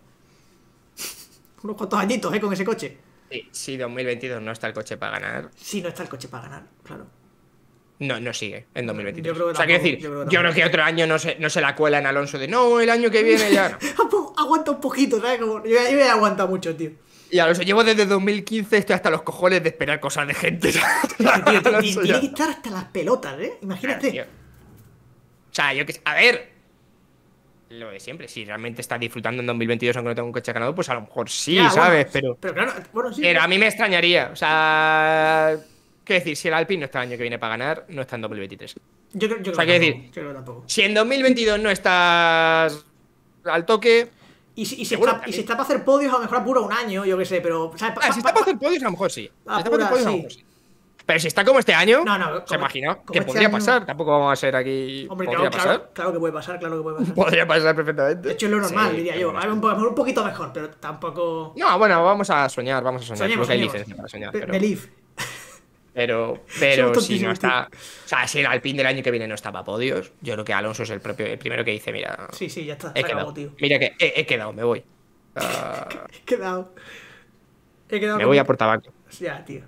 unos cuantos añitos, ¿eh? Con ese coche. Sí, si dos mil veintidós no está el coche para ganar, Sí, no está el coche para ganar, claro. no, no sigue en dos mil veintidós. Yo creo que o sea, quiero tampoco, decir, yo yo creo creo, que que otro año no se, no se la cuela en Alonso de no, el año que viene ya no. Aguanta un poquito, ¿sabes? Como, yo, yo he aguantado mucho, tío. Y Alonso, llevo desde dos mil quince, estoy hasta los cojones de esperar cosas de gente. Tío, tío, tío, Alonso tiene ya. que estar hasta las pelotas, ¿eh? Imagínate. Tío. O sea, yo que sé. A ver. Lo de siempre. Si realmente estás disfrutando en dos mil veintidós aunque no tenga un coche ganado, pues a lo mejor sí, Ya, ¿sabes? bueno, pero. Pero claro, bueno, sí. Pero a mí me extrañaría. O sea. Quiero decir, si el Alpine no está el año que viene para ganar, no está en dos mil veintitrés. Yo creo, yo creo O sea, que quiero tampoco, decir- yo creo que tampoco. Si en dos mil veintidós no estás al toque. Y si, y si Seguro está, y también. si está para hacer podios, a lo mejor apura un año, yo qué sé, pero. ¿sabes? Pa- Ah, pa- si está pa- para hacer podios, a lo mejor sí. Si Ah, está para hacer pura, podios, a lo sí. mejor sí. Pero si está como este año, No, no, se como- imagina como que este podría año- pasar. Tampoco vamos a ser aquí. Hombre, podría claro, pasar. claro, claro que puede pasar, claro que puede pasar. Podría pasar perfectamente. De hecho, es lo normal, Sí, diría pero yo. no A ver, un, po- a lo mejor un poquito mejor, pero tampoco. No, bueno, vamos a soñar, vamos a soñar. Soñemos, Creo que hay soñemos. licencia para soñar. Be- Pero, Believe. pero, pero Somos si no tontísimos, está. O sea, si el Alpine del año que viene no está para podios, yo creo que Alonso es el propio, el primero que dice: mira, Sí, sí, ya está. he Se acabó, quedado. tío. Mira que he, he quedado, me voy. Ah, He quedado. He quedado. me con- voy a por tabaco. Ya, tío.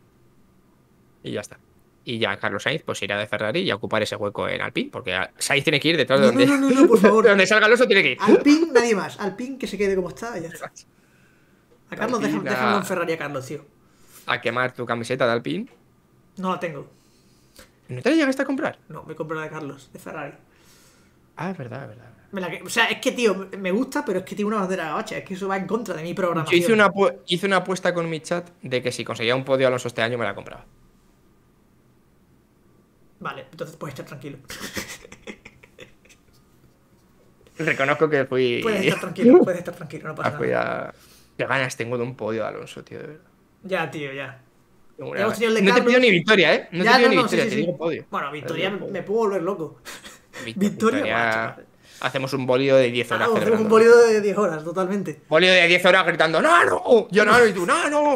Y ya está. Y ya Carlos Sainz pues irá de Ferrari y a ocupar ese hueco en Alpine, porque Sainz tiene que ir detrás de No, donde, no, no, no, no, por favor. de donde salga Alonso, tiene que ir. Alpine, nadie más. Alpine que se quede como está, ya está. A Carlos, Alpine, déjalo, déjalo a- en Ferrari a Carlos, tío. A quemar tu camiseta de Alpine. No la tengo. ¿No te la llegaste a comprar? No, me compro la de Carlos, de Ferrari. Ah, es verdad, es verdad. Me la que- o sea, es que, tío, me gusta, pero es que tiene una bandera gabacha. Es que eso va en contra de mi programación. Yo hice una, apu- hice una apuesta con mi chat de que si conseguía un podio Alonso este año me la compraba. Vale, entonces puedes estar tranquilo. Reconozco que fui. Puedes estar tranquilo, puedes estar tranquilo, no pasa Ah, fui nada. a. Qué ganas tengo de un podio de Alonso, tío, de verdad. Ya, tío, ya. Tengo una Ya hemos gana. tenido el de No te Carlos. pido ni victoria, ¿eh? No Ya, te pido ni sí, victoria, sí, te sí. digo podio. Bueno, Victoria Te digo me podio. puedo volver loco. Victoria, Victoria, Victoria- macho. Hacemos un bolido de diez horas. Claro, hacemos un celebrando. bolido de diez horas, totalmente. Bolido de diez horas gritando ¡No, no! Yo no, y tú ¡No, no!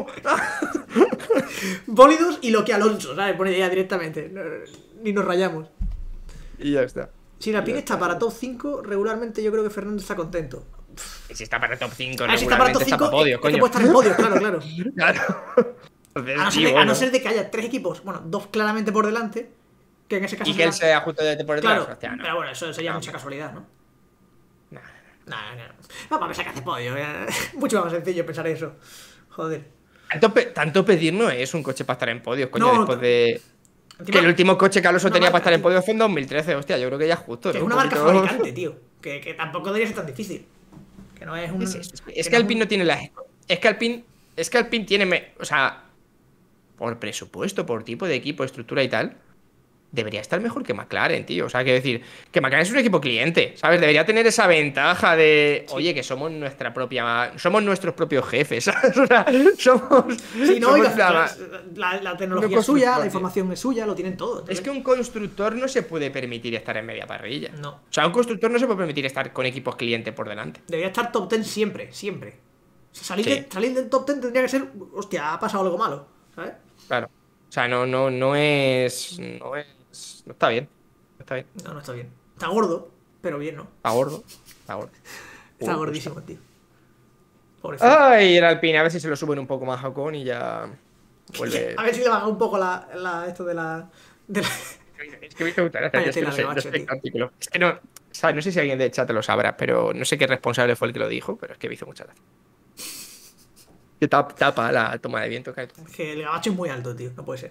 Bólidos y lo que Alonso, ¿sabes? Pone ya directamente. No, ni nos rayamos. Y ya está. Si la Alpine está para top cinco, regularmente yo creo que Fernando está contento. Y si está para top cinco, A ver, si está para regularmente top está cinco, para podio, es que coño. puede estar en podio, claro, claro. Claro. Entonces, A no, sí, ser de, a bueno. no ser de que haya tres equipos, bueno, dos claramente por delante, que en ese caso Y que él será- sea justo de por detrás. Claro, hostia, no. pero bueno, eso sería No. mucha casualidad, ¿no? No, no, No, no, no. Vamos a pensar que hace podio. eh. Mucho más sencillo pensar eso. Joder. Tanto, pe- tanto pedir no es un coche para estar en podios, coño, No, después de. Encima, Que el último coche que Alonso una tenía marca, para estar en tío. podios fue en dos mil trece, hostia, yo creo que ya es justo. que ¿no? es Un una marca poquito- fabricante, tío. Que, que tampoco debería ser tan difícil. Que no es un. Es, es- es no que Alpine un- no tiene la. Es que Alpine. Es que Alpine tiene. me- O sea. Por presupuesto, por tipo de equipo, estructura y tal. Debería estar mejor que McLaren, tío. O sea, quiero decir, que McLaren es un equipo cliente, ¿sabes? Debería tener esa ventaja de, oye, que somos nuestra propia, somos nuestros propios jefes, ¿sabes? O sea, somos. Sí, no, somos y la, la- la- la- la tecnología no es suya, constructor, la tío. información es suya, lo tienen todo. Es entonces- que un constructor no se puede permitir estar en media parrilla. No. O sea, un constructor no se puede permitir estar con equipos cliente por delante. Debería estar top diez siempre, siempre. sea, salir, Sí. de- salir del top diez tendría que ser, hostia, ha pasado algo malo, ¿sabes? Claro. O sea, no, no, no es. No es. No está bien. No está bien. No, no está bien. Está gordo, pero bien, ¿no? Está gordo. Está gordo. Está Uh, gordísimo, tío. Pobrecito. Ay, el Alpine, a ver si se lo suben un poco más a Ocon y ya. Vuelve. A ver si le baja un poco la, la esto de la... De la... Es que me hizo mucha gracia, Vaya yo es que no tela sé, de no macho, sé tío. el artículo. Es que no, o sea, no sé si alguien de chat lo sabrá, pero no sé qué responsable fue el que lo dijo, pero es que me hizo mucha gracia. Que tapa, tapa la toma de viento, cae todo. Que el gabacho es muy alto, tío. No puede ser.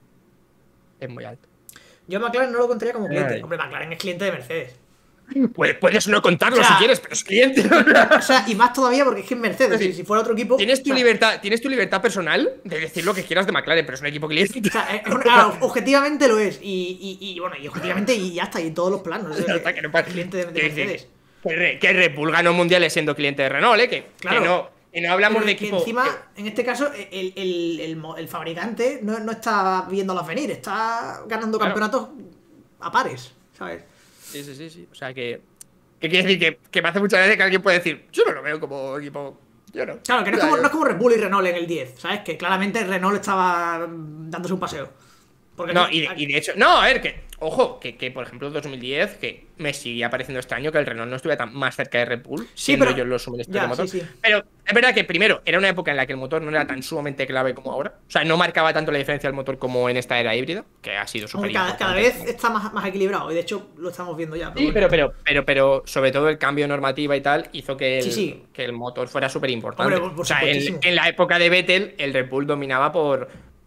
Es muy alto. Yo a McLaren no lo contaría como cliente. Ay. Hombre, McLaren es cliente de Mercedes. Puedes, puedes no contarlo O sea, si quieres, pero es cliente. O sea, y más todavía porque es que es Mercedes. Sí. Si, si fuera otro equipo... Tienes tu, o sea, libertad, tienes tu libertad personal de decir lo que quieras de McLaren, pero es un equipo cliente. O sea, es un- ah, objetivamente lo es. Y, y, y, bueno, y objetivamente y ya está, y en todos los planos. Ya está, que no pasa. cliente de, de Que- que- Mercedes. Que, Re- que Red Bull ganó mundiales siendo cliente de Renault, ¿eh? Que, Claro. que no, y no hablamos Pero de que equipo. encima, que- en este caso, el, el, el, mo- el fabricante no, no está viéndolas venir, está ganando Claro. campeonatos a pares, ¿sabes? Sí, sí, sí, sí. O sea que. ¿Qué quiere decir? Que, que me hace mucha gracia que alguien puede decir, yo no lo veo como equipo. Yo no. Claro, que no O es, sea, como, yo- no es como Red Bull y Renault en el diez, ¿sabes? Que claramente Renault estaba mm, dándose un paseo. Porque No, aquí- y de, y de hecho. No, a ver, que. Ojo, que, que por ejemplo dos mil diez, que me sigue pareciendo extraño que el Renault no estuviera tan más cerca de Red Bull, siendo pero- ellos los suministros ya, de motor. sí, sí. Pero es verdad que primero era una época en la que el motor no era tan sumamente clave como ahora. O sea, no marcaba tanto la diferencia del motor como en esta era híbrida, que ha sido súper Hombre, cada, cada importante. vez está más, más equilibrado, y de hecho lo estamos viendo ya. Sí, bueno. pero, pero, pero, pero sobre todo el cambio de normativa y tal hizo que el, Sí, sí. que el motor fuera súper importante. Hombre, por- por o sea, en, supuestísimo. en la época de Vettel, el Red Bull dominaba por,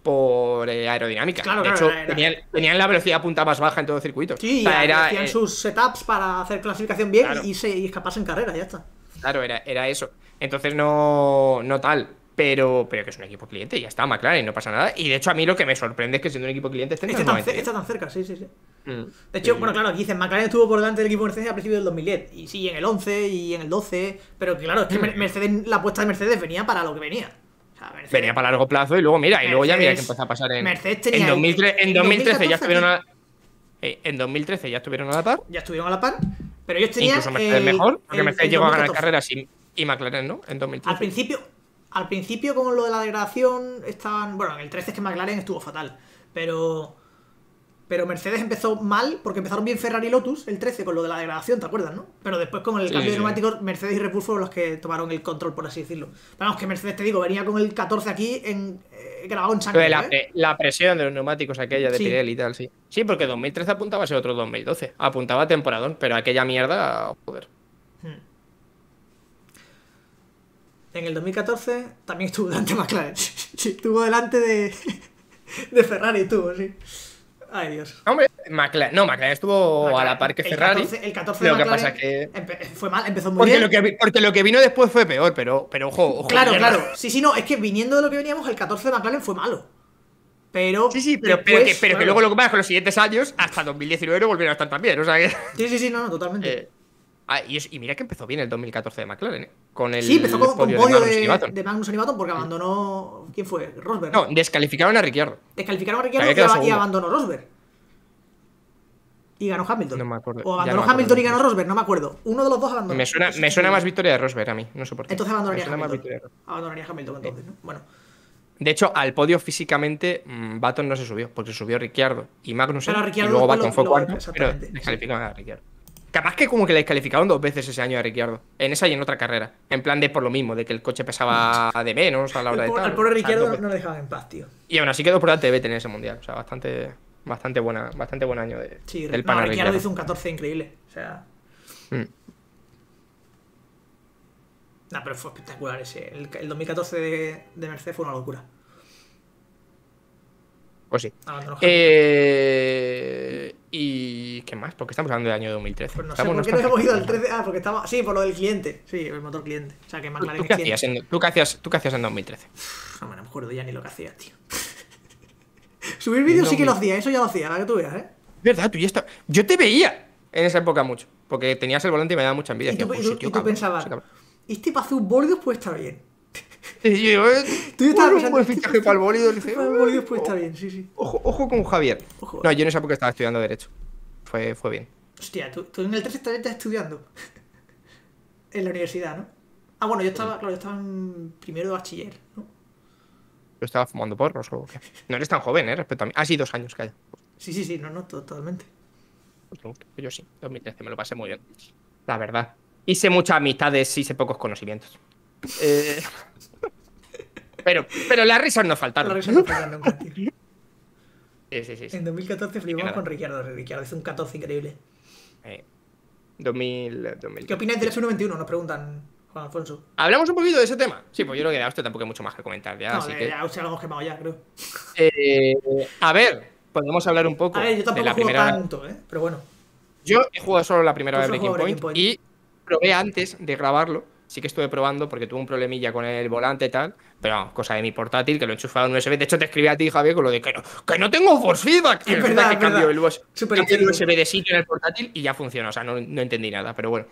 por eh, aerodinámica. Claro, de claro, hecho, era- era- tenían, tenían la velocidad punta más baja en todo el circuito. Sí, o sea, y era, hacían eh, sus setups para hacer clasificación bien Claro. y, se, y escaparse en carrera, ya está. Claro, era, era eso. Entonces no, no tal. Pero, pero que es un equipo cliente, y ya está, McLaren, no pasa nada. Y de hecho, a mí lo que me sorprende es que siendo un equipo cliente estén Este tan tan, ce- nuevamente este tan cerca, sí, sí, sí. bien. Mm. De hecho, Sí. bueno, claro, aquí dicen, McLaren estuvo por delante del equipo Mercedes al principio del dos mil diez. Y sí, en el once y en el doce. Pero claro, es que Mer- Mercedes, la apuesta de Mercedes venía para lo que venía. O sea, Mercedes- Venía para largo plazo y luego, mira, y luego ya mira que Mercedes- empezó a pasar en. Mercedes tenía en, dos mil trece, en en dos mil trece ya dos mil catorce estuvieron a. eh, en dos mil trece ya estuvieron a la par. Ya estuvieron a la par. Pero ellos tenían. Incluso Mercedes el- mejor, porque el- Mercedes el llegó a ganar dos mil catorce. carreras y, y McLaren no, en dos mil trece. Al principio, al principio con lo de la degradación estaban, bueno, en el trece es que McLaren estuvo fatal, pero pero Mercedes empezó mal porque empezaron bien Ferrari y Lotus el trece con lo de la degradación, ¿te acuerdas, no? Pero después con el Sí, cambio de sí. neumáticos Mercedes y Red Bull fueron los que tomaron el control, por así decirlo. Vamos, que Mercedes, te digo, venía con el catorce aquí en eh, grabado en Lo sangre, de la, ¿eh? pre- la presión de los neumáticos aquella de Sí. Pirelli y tal, sí. Sí, porque dos mil trece apuntaba a ser otro dos mil doce. Apuntaba a temporadón, pero aquella mierda, joder. En el dos mil catorce también estuvo delante de McLaren. Sí, estuvo delante de, de Ferrari, estuvo, sí. Ay, Dios. Hombre, McLaren, no, McLaren estuvo a la par que El Ferrari. catorce, el catorce de Lo que McLaren pasa que. empe- fue mal, empezó muy Porque bien. lo que, vi- porque lo que vino después fue peor, pero, pero ojo, ojo. Claro, mierda. claro. Sí, sí, no, es que viniendo de lo que veníamos, el catorce de McLaren fue malo. Pero. Sí, sí, pero, pero después, que, pero que claro. luego lo que pasa con los siguientes años, hasta dos mil diecinueve no volvieron a estar tan bien. O sea que. Sí, sí, sí, no, no, totalmente. eh, ah, y, es- y mira que empezó bien el dos mil catorce de McLaren, ¿eh? Con el. sí, empezó con, con podio podio Magnussen y de, Button. de Magnus y Button porque abandonó. ¿Quién fue? Rosberg. No, descalificaron a Ricciardo. Descalificaron a Había Ricciardo y, quedado ab- y segundo. abandonó Rosberg. Y ganó Hamilton. No me acuerdo, O ya abandonó no me Hamilton y acuerdo. ganó Rosberg, no me acuerdo. Uno de los dos abandonó. Me suena, me suena más victoria de Rosberg a mí, no sé por qué. Entonces Me abandonaría suena más Hamilton. victoria de Rosberg. Abandonaría Hamilton entonces, ¿no? Bueno. De hecho, al podio físicamente, mmm, Button no se subió, porque se subió Ricciardo y Magnussen, Pero y Ricciardo luego después Button lo- fue lo- cuarto, pero exactamente, sí. descalificaron a Ricciardo. Capaz que como que le descalificaron dos veces ese año a Ricciardo, en esa y en otra carrera, en plan de por lo mismo, de que el coche pesaba de menos a la hora Al de po- tal. al pobre o sea, Ricciardo no- no, no le dejaban en paz, tío. Y aún así quedó por delante de Vettel en ese mundial, o sea, bastante, bastante, buena, bastante buen año de, Sí, del no, pana Ricciardo Ricciardo. hizo un catorce increíble. O sea. Mm. Nah, pero fue espectacular ese. El, el dos mil catorce de, de Mercedes fue una locura. Pues sí. Abandonó Hamilton. Eh, ¿Y qué más? Porque estamos hablando del año dos mil trece. Pues no sé Estamos- por qué no nos hemos ido al estamos- trece. Ah, porque estaba. Sí, por lo del cliente. Sí, el motor cliente. O sea, que ¿Tú, McLaren tú es qué cliente. hacías en, tú qué hacías, ¿Tú qué hacías en dos mil trece? No me acuerdo ya ni lo que hacía, tío. Subir vídeos sí que lo hacía, eso ya lo hacía, para que tú veas, ¿eh? ¿Verdad? Tú ya estabas. Yo te veía en esa época mucho. Porque tenías el volante y me daba mucha envidia. Y tú, Decía, y pues tú- sí, tío, y tú cabrón, pensabas, sí, cabrón. este para hacer un bólido puede estar bien. Y yo, eh, Tú ya estabas bueno, un pensando, buen este fichaje para el bólido. Dice, para un bólido puede estar bien, sí, sí. Ojo, ojo con Javier. Ojo. No, yo en esa época estaba estudiando Derecho. Fue, fue bien. Hostia, tú, tú en el trece estás estás estudiando. En la universidad, ¿no? Ah, bueno, yo estaba, claro, yo estaba en primero de bachiller, ¿no? Yo estaba fumando porros o qué. No eres tan joven, ¿eh? Respecto a mí. Ah, sí, dos años, calla. Sí, sí, sí, no, no, totalmente. Pues no, yo sí, dos mil trece, me lo pasé muy bien. La verdad. Hice muchas amistades, hice pocos conocimientos. Eh... pero, pero las risas no La faltaron. risa no falla nunca, tío. Sí, sí, sí. sí. En dos mil catorce flipamos nada. con Ricciardo. Ricciardo hizo un catorce increíble. Eh, dos mil, dos mil. ¿Qué opináis del F uno veintiuno? Nos preguntan, Juan Alfonso. ¿Hablamos un poquito de ese tema? Sí, pues yo creo que de Austria tampoco hay mucho más que comentar ya, No, así de- que... ya usted lo hemos quemado ya, creo. Eh, a ver, podemos hablar un poco A ver, yo de tampoco la juego primera... tanto, ¿eh? Pero bueno. Yo he jugado solo la primera Tú de solo Breaking juegas Point, Breaking Point. y probé antes de grabarlo. Sí que estuve probando porque tuve un problemilla con el volante y tal, pero vamos, cosa de mi portátil, que lo he enchufado en un U S B. De hecho, te escribí a ti, Javier, con lo de que no, que no tengo force feedback. Y Es resulta verdad, que es cambio verdad. el, U S B, Súper cambio el intuitivo. U S B de sitio en el portátil y ya funciona. O sea, no, no entendí nada, pero bueno.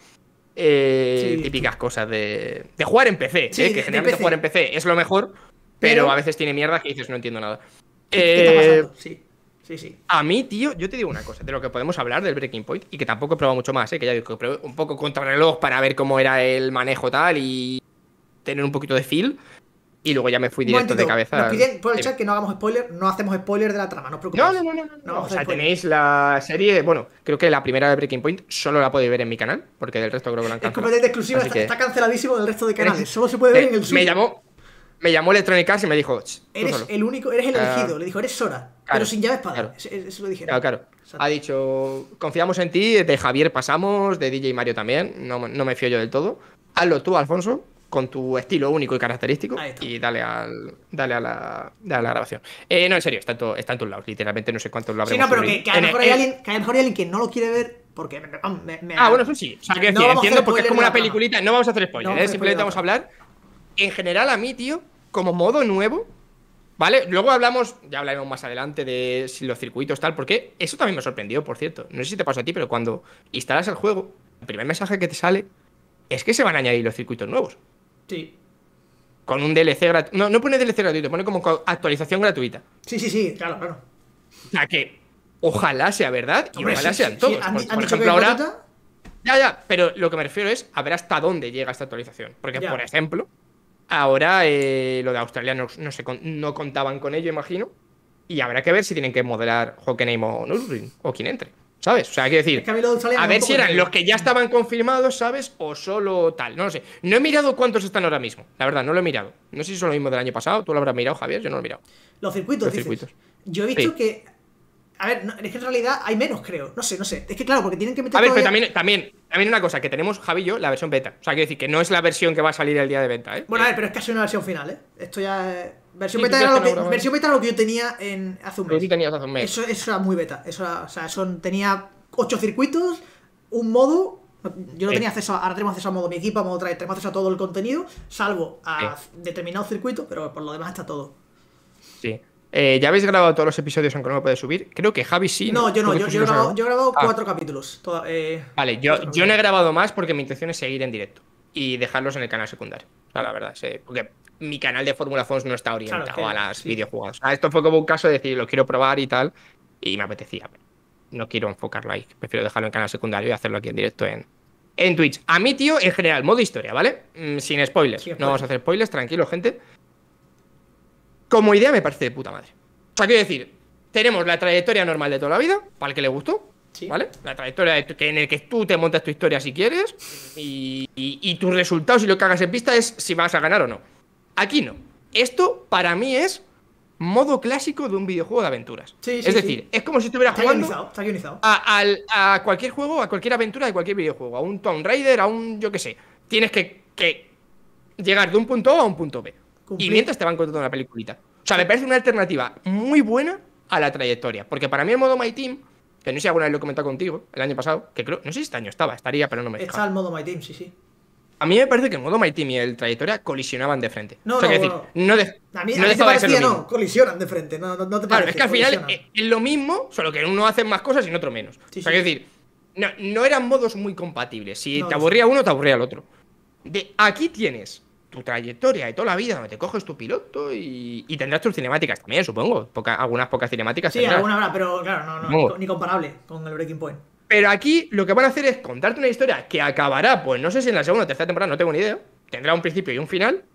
Eh, Sí, típicas cosas de, de jugar en P C, Sí, ¿eh? de- Que de generalmente P C. jugar en P C es lo mejor, pero, Pero- a veces tiene mierda que dices no entiendo nada. ¿Qué, qué está Eh, pasando? Sí, sí, sí. a mí, tío, yo te digo una cosa, de lo que podemos hablar del Breaking Point, y que tampoco he probado mucho más, ¿eh? Que ya digo que probé un poco contrarreloj para ver cómo era el manejo tal y tener un poquito de feel, y luego ya me fui Un directo de momentito, cabeza. nos al- piden por el Dime. chat que no hagamos spoiler. No hacemos spoiler de la trama, no os preocupéis. No, no, no, no, no, no. vamos O a sea, hacer spoiler. tenéis la serie, bueno, creo que la primera de Breaking Point solo la podéis ver en mi canal, porque del resto creo que la han Es cancelado. completamente exclusiva, Así está, que- está canceladísimo del resto de canales. Solo se puede ver Eh, en el suyo. me llamó, me llamó Electronic Arts y me dijo, "Ch, tú Eres solo". el único, eres el Ah, elegido. Le dijo, eres Sora, pero claro, sin llave espada. claro. Eso, eso lo dijeron. Claro, claro. Exacto. Ha dicho, confiamos en ti, de Javier pasamos, de D J Mario también, no, no me fío yo del todo. Hazlo tú, Alfonso, con tu estilo único y característico, Ahí está. y dale, al, dale, a, la, dale a la grabación. Eh, no, en serio, está en, to- está en todos lados, literalmente no sé cuántos lo Sí, habremos no, pero subido. que, que a En lo el- mejor hay en- alguien, que a lo mejor hay alguien que no lo quiere ver porque me, me- me- Ah, bueno, eso sí. O sea, quiero No decir, vamos a hacer entiendo porque es spoiler como de una la trama. peliculita. No vamos a hacer spoiler, No vamos a ¿eh? hacer Simplemente spoiler vamos a de la hablar. En general, a mí, tío, como modo nuevo, ¿vale? Luego hablamos, ya hablaremos más adelante de si los circuitos tal, porque eso también me sorprendió, por cierto. No sé si te pasó a ti, pero cuando instalas el juego, el primer mensaje que te sale es que se van a añadir los circuitos nuevos. Sí. Con un D L C gratuito. No, no pone D L C gratuito, pone como co- actualización gratuita. Sí, sí, sí, claro, claro. O sea que, ojalá sea verdad y Hombre, ojalá sí, sean sí, todos. sí, han, por han por dicho que ejemplo, ahora. gratuita. Ya, ya, pero lo que me refiero es a ver hasta dónde llega esta actualización. Porque, Ya. por ejemplo, ahora eh, lo de Australia no, no, se con- no contaban con ello, imagino. Y habrá que ver si tienen que modelar Hockenheim o Nürburgring o quien entre. ¿Sabes? O sea, quiero decir, Es que a mí lo de Australia a me da ver un si poco de eran miedo. los que ya estaban confirmados, ¿sabes? O solo tal. No lo sé. No he mirado cuántos están ahora mismo. La verdad, no lo he mirado. No sé si son lo mismo del año pasado. Tú lo habrás mirado, Javier. Yo no lo he mirado. Los circuitos, Los dices. circuitos. Yo he visto Sí. que. A ver, no, es que en realidad hay menos, creo. No sé, no sé. Es que claro, porque tienen que meter A ver, pero todavía- también, también, también una cosa, que tenemos, Javi y yo, la versión beta. O sea, quiero decir que no es la versión que va a salir el día de venta, ¿eh? Bueno, a Eh, ver, pero es casi una versión final, ¿eh? Esto ya es... Versión, Sí, beta tú era ya lo que, está grabado. versión beta era lo que yo tenía en, hace un Lo que mes. tú tenías hace un mes. Eso, eso era muy beta. Eso era, o sea, son, tenía ocho circuitos, un modo. Yo no Sí. tenía acceso a, ahora tenemos acceso a modo mi equipo, a modo traer, tenemos acceso a todo el contenido, salvo a Sí. determinados circuitos, pero por lo demás está todo. Sí. Eh, ¿Ya habéis grabado todos los episodios aunque no lo puedes subir? Creo que Javi sí. No, yo no, Creo que yo, tú yo sí he los has grabado, yo he grabado Ah, cuatro capítulos. toda- eh, Vale, yo, cuatro yo no he capítulos. grabado más porque mi intención es seguir en directo y dejarlos en el canal secundario. O sea, la verdad, sí, porque mi canal de Fórmula Fons no está orientado Claro, que- a las sí. videojuegos. O sea, esto fue como un caso de decir, lo quiero probar y tal, y me apetecía. Pero no quiero enfocarlo ahí. Prefiero dejarlo en canal secundario y hacerlo aquí en directo en, en Twitch. A mí, tío, en general, modo historia, ¿vale? Mm, sin spoilers. Sin No vamos a spoilers. hacer spoilers, tranquilo, gente. Como idea me parece de puta madre. O sea, quiero decir, tenemos la trayectoria normal de toda la vida, para el que le gustó, Sí. ¿vale? La trayectoria de- que en el que tú te montas tu historia si quieres y, y, y tus resultados y lo que hagas en pista es si vas a ganar o no. Aquí no. Esto para mí es modo clásico de un videojuego de aventuras. Sí, sí, es decir, sí. es como si estuviera Está jugando guionizado, está guionizado. a, al- a cualquier juego, a cualquier aventura de cualquier videojuego, a un Tomb Raider, a un yo qué sé. Tienes que, que llegar de un punto A a un punto B. Cumplir. Y mientras te van contando una peliculita. O sea, me parece una alternativa muy buena a la trayectoria. Porque para mí el modo My Team, que no sé si alguna vez lo he comentado contigo, el año pasado, que creo, no sé si este año estaba, estaría, pero no me he Está fijado. el modo My Team, sí, sí. A mí me parece que el modo My Team y el trayectoria colisionaban de frente. No, o sea, no, quiero bueno. decir, no, de- A mí, no a mí te dejaba de ser parecía, lo mismo. no, colisionan de frente, no, no, no te Claro, parece. es que al final colisionan. es, es lo mismo, solo que en uno hacen más cosas y en otro menos. Sí, o sea, sí. quiero decir, no, no eran modos muy compatibles. Si No, te no aburría uno, te aburría el otro. De, aquí tienes tu trayectoria de toda la vida, donde te coges tu piloto y, y tendrás tus cinemáticas también, supongo. Poca- algunas pocas cinemáticas Sí, tendrás. alguna habrá, pero claro, no, no, No. ni co- ni comparable con el Breaking Point. Pero aquí lo que van a hacer es contarte una historia que acabará, pues no sé si en la segunda o tercera temporada, no tengo ni idea. tendrá un principio y un final.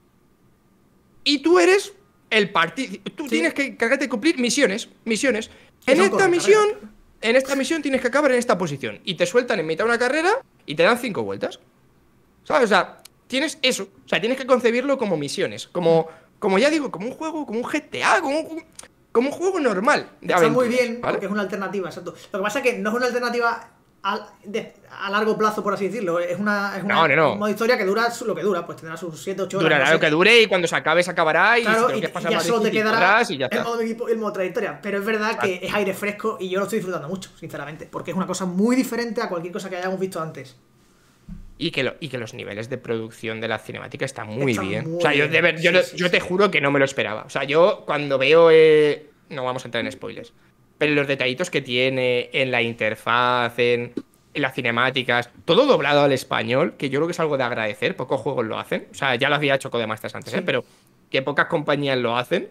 Y tú eres el partido. Tú Sí. tienes que encargarte de cumplir misiones. Misiones. Sí, En son esta cortas, misión. carreras. En esta misión tienes que acabar en esta posición. Y te sueltan en mitad de una carrera y te dan cinco vueltas. ¿Sabes? O sea, tienes eso. O sea, tienes que concebirlo como misiones. Como, como ya digo, como un juego, como un G T A, como un, como un juego normal. De Está muy aventuras, bien, ¿vale? porque es una alternativa, exacto. Lo que pasa es que no es una alternativa a, de- a largo plazo, por así decirlo. Es una, es una No, no, no. un modo historia que dura su- lo que dura, pues tendrá sus siete ocho horas. Durará no sé. lo que dure y cuando se acabe, se acabará. Y si Claro, te lo y, quieres y pasar ya más solo te difícil, quedará podrás y ya el está. modo de equipo y el modo trayectoria. Pero es verdad que es aire fresco y yo lo estoy disfrutando mucho, sinceramente. Porque es una cosa muy diferente a cualquier cosa que hayamos visto antes. Y que, lo- y que los niveles de producción de la cinemática están muy Están bien. muy o sea, yo, bien. de ver- yo, Sí, no- sí, yo sí. te juro que no me lo esperaba. O sea, yo cuando veo. eh, no vamos a entrar en spoilers. Pero los detallitos que tiene en la interfaz, en, en las cinemáticas, todo doblado al español, que yo creo que es algo de agradecer. Pocos juegos lo hacen. O sea, ya lo había hecho Codemasters antes, Sí. ¿eh? Pero que pocas compañías lo hacen.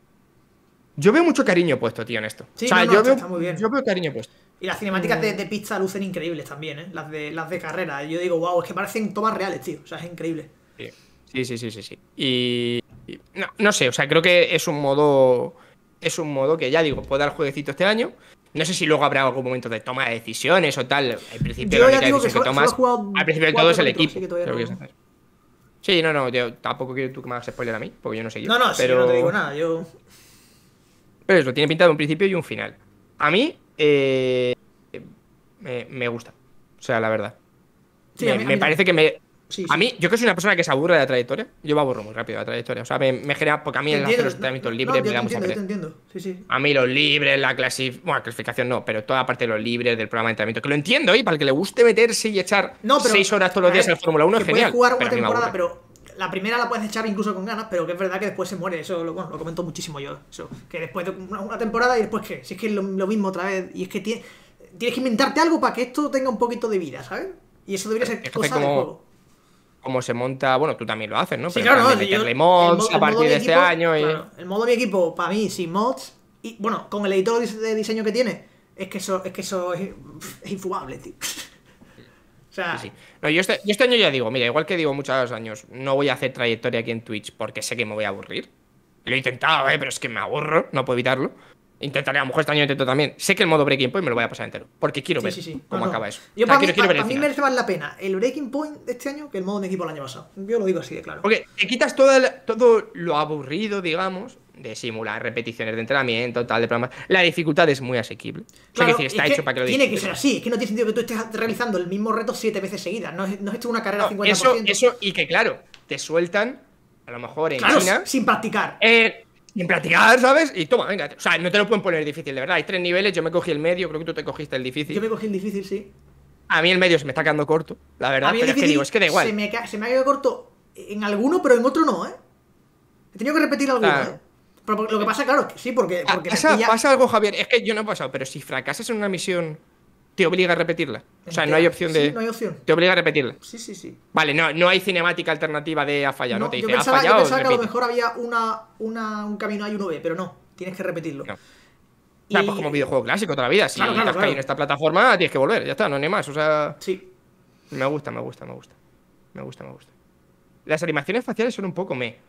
Yo veo mucho cariño puesto, tío, en esto. Sí, o sea, no, no, yo, está- veo, está muy bien. yo veo cariño puesto. Y las cinemáticas de, de pista lucen increíbles también, ¿eh? Las de, las de carrera. Yo digo, wow, es que parecen tomas reales, tío. O sea, es increíble. Sí, sí, sí, sí, sí, sí. Y, y no, no sé, o sea, creo que es un modo. Es un modo que ya digo, puedo dar jueguecito este año. No sé si luego habrá algún momento de toma de decisiones o tal. Al principio Yo la ya única digo que decisión que solo- tomas. solo he jugado Al principio de cuatro todo es el capítulos, equipo. así que todavía creo que no- es hacer. Sí, no, no, yo tampoco quiero tú que me hagas spoiler a mí, porque yo no sé yo. No, no, sí, pero... yo no te digo nada. Yo. Pero eso, tiene pintado un principio y un final. A mí, eh, me, me gusta. O sea, la verdad. Sí, me a mí- a me mí parece que me. Sí, A sí. mí, yo que soy una persona que se aburre de la trayectoria, yo me aburro muy rápido de la trayectoria. O sea, me, me genera. Porque a mí Te el hacer entiendo, los entrenamientos no, libres no, yo me te da mucha entiendo, yo te pereza. entiendo. Sí, sí. A mí los libres, la clasificación. Bueno, clasificación no, pero toda la parte de los libres del programa de entrenamiento. Que lo entiendo, y para el que le guste meterse y echar No, pero. seis horas todos los a días ver, en el Fórmula uno que es genial. Puedes jugar pero una a mí me temporada, aburre. pero la primera la puedes echar incluso con ganas, pero que es verdad que después se muere. Eso lo, bueno, lo comento muchísimo yo. Eso. Que después de una, una temporada y después qué. Si es que es lo, lo mismo otra vez. Y es que tiene- tienes que inventarte algo para que esto tenga un poquito de vida, ¿sabes? Y eso debería ser Es que cosa como- del juego. Cómo se monta. Bueno, tú también lo haces, ¿no? Sí, Pero claro, en no, plan de yo- meterle el mods mo- a el modo partir mi de este equipo, año. Y... claro, el modo de mi equipo, para mí, sin mods, y bueno, con el editor de diseño que tiene, es que eso es, que eso es, es infumable, tío. O sea, Sí, sí. No, yo, este, yo este año ya digo, mira, igual que digo muchos años, no voy a hacer trayectoria aquí en Twitch porque sé que me voy a aburrir. Lo he intentado, ¿eh? Pero es que me aburro, no puedo evitarlo. Intentaré, a lo mejor este año intento también. Sé que el modo Breaking Point me lo voy a pasar entero. Porque quiero sí, ver sí, sí. cómo No, no. acaba eso. Yo O sea, para, quiero, mí, quiero ver para el mí final. merece más la pena el Breaking Point de este año que el modo de mi equipo el año pasado. Yo lo digo así de claro. Porque te quitas toda la- todo lo aburrido, digamos, de simular repeticiones de entrenamiento, tal, de programas. La dificultad es muy asequible. O sea, Claro, que decir, está es que hecho para que lo tiene que disfrutes. ser así, es que no tiene sentido que tú estés realizando el mismo reto siete veces seguidas. No es, no es esto una carrera No, cincuenta por eso, ciento. eso, y que claro, te sueltan, a lo mejor en claro, China. sin practicar. Eh, sin practicar, ¿sabes? Y toma, venga. O sea, no te lo pueden poner difícil, de verdad. Hay tres niveles, yo me cogí el medio, creo que tú te cogiste el difícil. Yo me cogí el difícil, sí. A mí el medio se me está quedando corto, la verdad. A mí el Pero es que difícil digo, es que da igual. Se me, ca- se me ha quedado corto en alguno, pero en otro no, ¿eh? He tenido que repetir alguno, Ah. ¿eh? Pero por- lo que pasa, claro, que sí, porque, Ah, porque me pasa, pilla- pasa algo, Javier. Es que yo no he pasado, pero si fracasas en una misión, te obliga a repetirla. O sea, no hay opción Sí, de. no hay opción. Te obliga a repetirla. Sí, sí, sí. Vale, no, no hay cinemática alternativa de ha fallado, ¿no? No, Te yo dice, ha pensaba, yo fallado. pensaba que a lo repite. mejor había una, una, un camino A y uno B, pero no, tienes que repetirlo. No. O sea, Y- pues como videojuego clásico toda la vida. Si Claro, claro, te has claro. caído en esta plataforma, tienes que volver, ya está, no hay más. O sea, Sí. me gusta, me gusta, me gusta. Me gusta, me gusta. Las animaciones faciales son un poco me.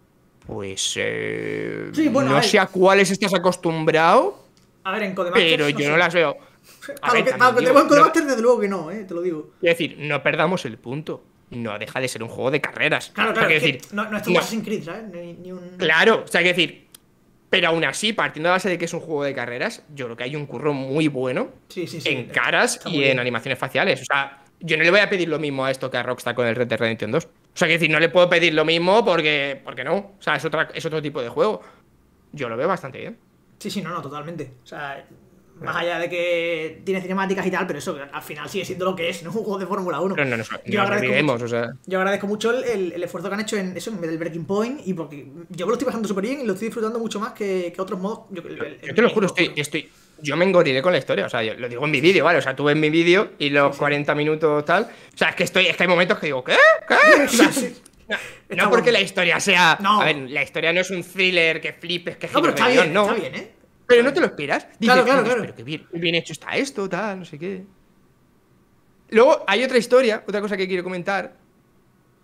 Pues. Eh, Sí, bueno, a no ver. sé a cuáles estás acostumbrado, A ver, en Codemasters. pero yo sé. no las veo. A Para ver, lo que, también para lo que digo, tengo en no- Codemasters, desde luego que no, ¿eh? Te lo digo. Quiero decir, no perdamos el punto. No deja de ser un juego de carreras. Claro, O sea, claro, quiero es que decir, no, no es un no- Assassin's Creed, ¿sabes? Ni, ni un... Claro, o sea, quiero decir. Pero aún así, partiendo de la base de que es un juego de carreras, yo creo que hay un curro muy bueno Sí, sí, sí. en caras Está y muy en bien. animaciones faciales. O sea, yo no le voy a pedir lo mismo a esto que a Rockstar con el Red Dead Redemption dos. O sea, que decir, no le puedo pedir lo mismo porque, porque no. O sea, es, otra, es otro tipo de juego. Yo lo veo bastante bien. Sí, sí, no, no, totalmente. O sea, más allá de que tiene cinemáticas y tal, pero eso al final sigue siendo lo que es, ¿no? Un juego de Fórmula uno. Pero no nos, no Yo nos agradezco olvidemos, mucho. o sea. Yo agradezco mucho el, el- el esfuerzo que han hecho en eso, en el Breaking Point, y porque yo me lo estoy pasando súper bien y lo estoy disfrutando mucho más que, que otros modos. Yo, el- el- Yo te lo el- juro, estoy, estoy. Yo me engorilé con la historia. O sea, yo lo digo en mi vídeo, ¿vale? O sea, tú ves mi vídeo y los Sí, sí. cuarenta minutos tal. O sea, es que estoy. Es que hay momentos que digo, ¿qué? ¿Qué? O sea, Sí, sí. no, Está no porque bueno. la historia sea. No. A ver, la historia no es un thriller que flipes, que No, giro pero está de guión, bien, no. está bien, ¿eh? Pero no te lo esperas. Dices, Claro, claro, "Dios, claro. pero qué bien, qué bien hecho está esto, tal, no sé qué. Luego hay otra historia, otra cosa que quiero comentar.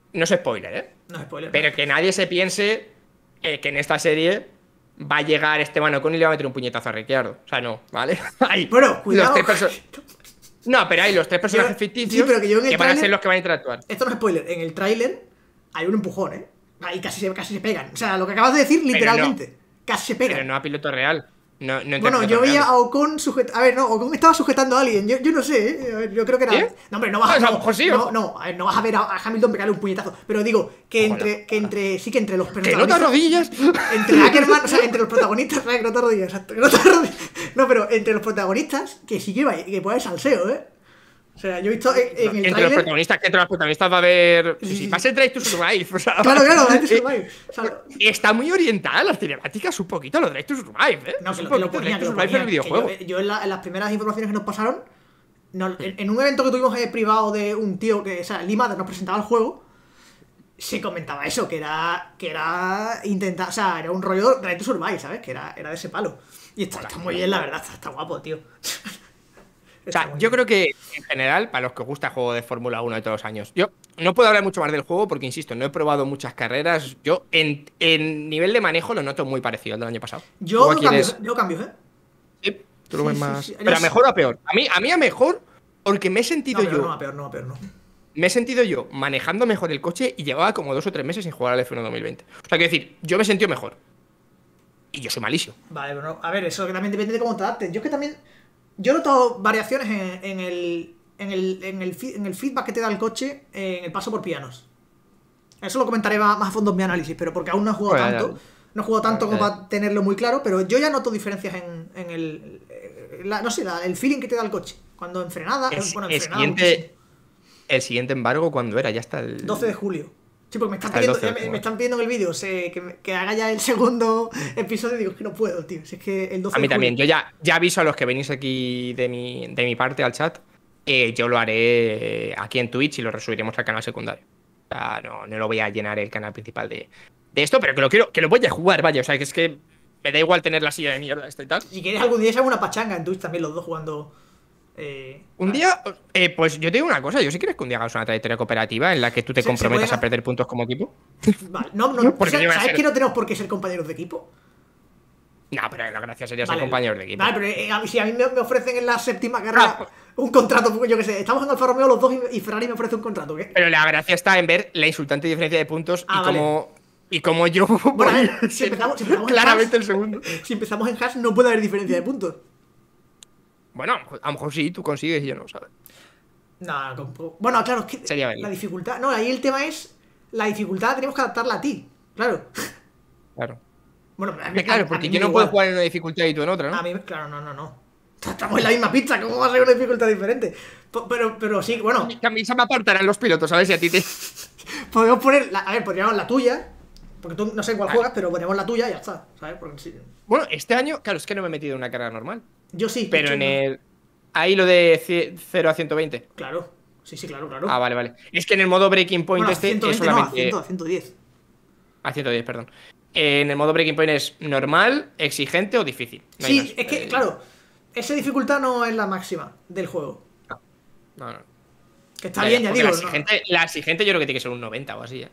No es spoiler, ¿eh? No es spoiler. Pero que nadie se piense eh, que en esta serie va a llegar Esteban Ocon y le va a meter un puñetazo a Ricciardo. O sea, no, ¿vale? Hay Bueno, cuidado. los tres perso- No, pero hay los tres personajes Yo- ficticios sí, pero que yo en el van a tráiler- ser los que van a interactuar. Esto no es spoiler. En el tráiler hay un empujón, ¿eh? Ahí casi se, casi se pegan. O sea, lo que acabas de decir, literalmente. Casi se pegan. Pero no a piloto real. No, no en Bueno, pilotos yo veía reales. a Ocon sujetando. A ver, no, Ocon estaba sujetando a alguien. Yo, yo no sé, ¿eh? A ver, yo creo que era. ¿Sí? No, hombre, no vas a. Ah, o sea, No, ojo, sí, no, ojo. no, a ver, no vas a ver a, a Hamilton pegarle un puñetazo. Pero digo, que Ojalá, entre. Que entre. Sí, que entre los ¡Que no te protagonistas. rodillas! Entre Ackerman, o sea, entre los protagonistas. ¿Sabes? Que no te rodillas, exacto. Que no te rodillas. No, pero entre los protagonistas, que sí que va, que puede haber salseo, ¿eh? O sea, yo he visto en, en el Entre los tráiler. protagonistas, que entre los protagonistas va a haber. Sí, sí, Si sí. va a ser Drive to Survive. O sea, Claro, claro, la gente eh, survive. O sea, Está muy orientada las cinemáticas, un poquito a los Drive to Survive, ¿eh? no, Es que un lo, que lo poquito ponía, Drive que to lo Survive ponía, el que videojuego. yo, yo en, la- en las primeras informaciones que nos pasaron, no, en, en un evento que tuvimos eh, privado de un tío que, o sea, Lima nos presentaba el juego, se comentaba eso, que era, que era intentar, o sea, era un rollo Drive to Survive, ¿sabes? Que era, era de ese palo. Y está, está muy bien, la verdad, está, está guapo, tío. O sea, yo creo que en general, para los que os gusta el juego de Fórmula uno de todos los años, yo no puedo hablar mucho más del juego porque, insisto, no he probado muchas carreras. Yo, en, en nivel de manejo, lo noto muy parecido al del año pasado. Yo Luego aquí cambio, eres- yo cambio, ¿eh? Sí, tú lo Sí, ves sí, más. sí. Pero a Yo- mor o a peor. A mí, a mí a mejor porque me he sentido No, peor, yo. no, a peor, no, a peor, no. Me he sentido yo manejando mejor el coche y llevaba como dos o tres meses sin jugar al F uno dos mil veinte. O sea, quiero decir, yo me he sentido mejor. Y yo soy malísimo. Vale, pero no, a ver, eso que también depende de cómo te adaptes. Yo es que también. Yo he notado variaciones en, en el, en, el, en, el, fi- en el feedback que te da el coche en el paso por pianos. Eso lo comentaré más, más a fondo en mi análisis, pero porque aún no he jugado Bueno, tanto. No he jugado tanto Bueno, como ya. para tenerlo muy claro, pero yo ya noto diferencias en, en el. eh, la- no sé, la- el feeling que te da el coche. Cuando en frenada. El, bueno, en el frenada siguiente, muchísimo. el siguiente embargo, ¿cuándo era? Ya está el. doce de julio. Sí, porque me están Hasta el pidiendo, doce de ya me, julio. me están pidiendo en el vídeo sé, que, me- que haga ya el segundo episodio y digo, es que no puedo, tío. Si es que el doce A mí de julio. también. Yo ya, ya aviso a los que venís aquí de mi, de mi parte al chat. Eh, yo lo haré aquí en Twitch y lo resubiremos al canal secundario. O sea, no, no lo voy a llenar el canal principal de, de esto, pero que lo quiero, que lo voy a jugar, vaya. O sea, que es que me da igual tener la silla de mierda esta y tal. Si quieres algún día se haga una pachanga en Twitch también, los dos jugando. Eh, Un día, eh, pues yo te digo una cosa, yo si quieres que un día hagas una trayectoria cooperativa en la que tú te Se- se comprometas puede- a perder puntos como equipo. Vale, no, no, Porque ¿sabes yo voy a ¿sabes ser- que no tenemos por qué ser compañeros de equipo? No, pero la gracia sería ser Vale, compañeros de equipo. Vale, pero eh, a mí- si a mí me, me ofrecen en la séptima carrera Ah, un contrato, porque yo qué sé, estamos en Alfa Romeo los dos y, y Ferrari me ofrece un contrato, ¿qué? Pero la gracia está en ver la insultante diferencia de puntos Ah, y vale. cómo y cómo yo Bueno, voy a ver, a si ser empezamos- si empezamos en claramente Haas- el segundo. Si empezamos en Haas no puede haber diferencia de puntos. Bueno, a lo mejor sí, tú consigues y yo no, ¿sabes? No, con- bueno, claro, es que Sería verlo. la dificultad. No, ahí el tema es. La dificultad tenemos que adaptarla a ti, claro. Claro. Bueno, a mí, Claro, a- a porque mí yo me no puedo igual. jugar en una dificultad y tú en otra, A ¿no? mí, claro, no, no, no. Estamos en la misma pista, ¿cómo va a ser una dificultad diferente? Po- Pero, pero sí, bueno, Que a mí se me apartarán los pilotos, ¿sabes? Si a ti te. podemos poner. La, a ver, podríamos la tuya. Porque tú no sé cuál Vale. juegas, pero ponemos la tuya y ya está, ¿sabes? Porque sí. Bueno, este año, claro, es que no me he metido en una carrera normal. Yo sí. Pero de en hecho, el. Ahí lo de cie- cero a ciento veinte. Claro, sí, sí, claro, claro. Ah, vale, vale. Es que en el modo Breaking Point bueno, a este ciento es veinte no, a solamente. cien, a ciento diez. A ciento diez, perdón. En el modo Breaking Point es normal, exigente o difícil. No hay Sí, más. es que, Eh, claro, esa dificultad no es la máxima del juego. No, no. Que está Ya, bien, ya, ya porque digo. La ¿no? exigente, la exigente yo creo que tiene que ser un noventa o así, ¿eh?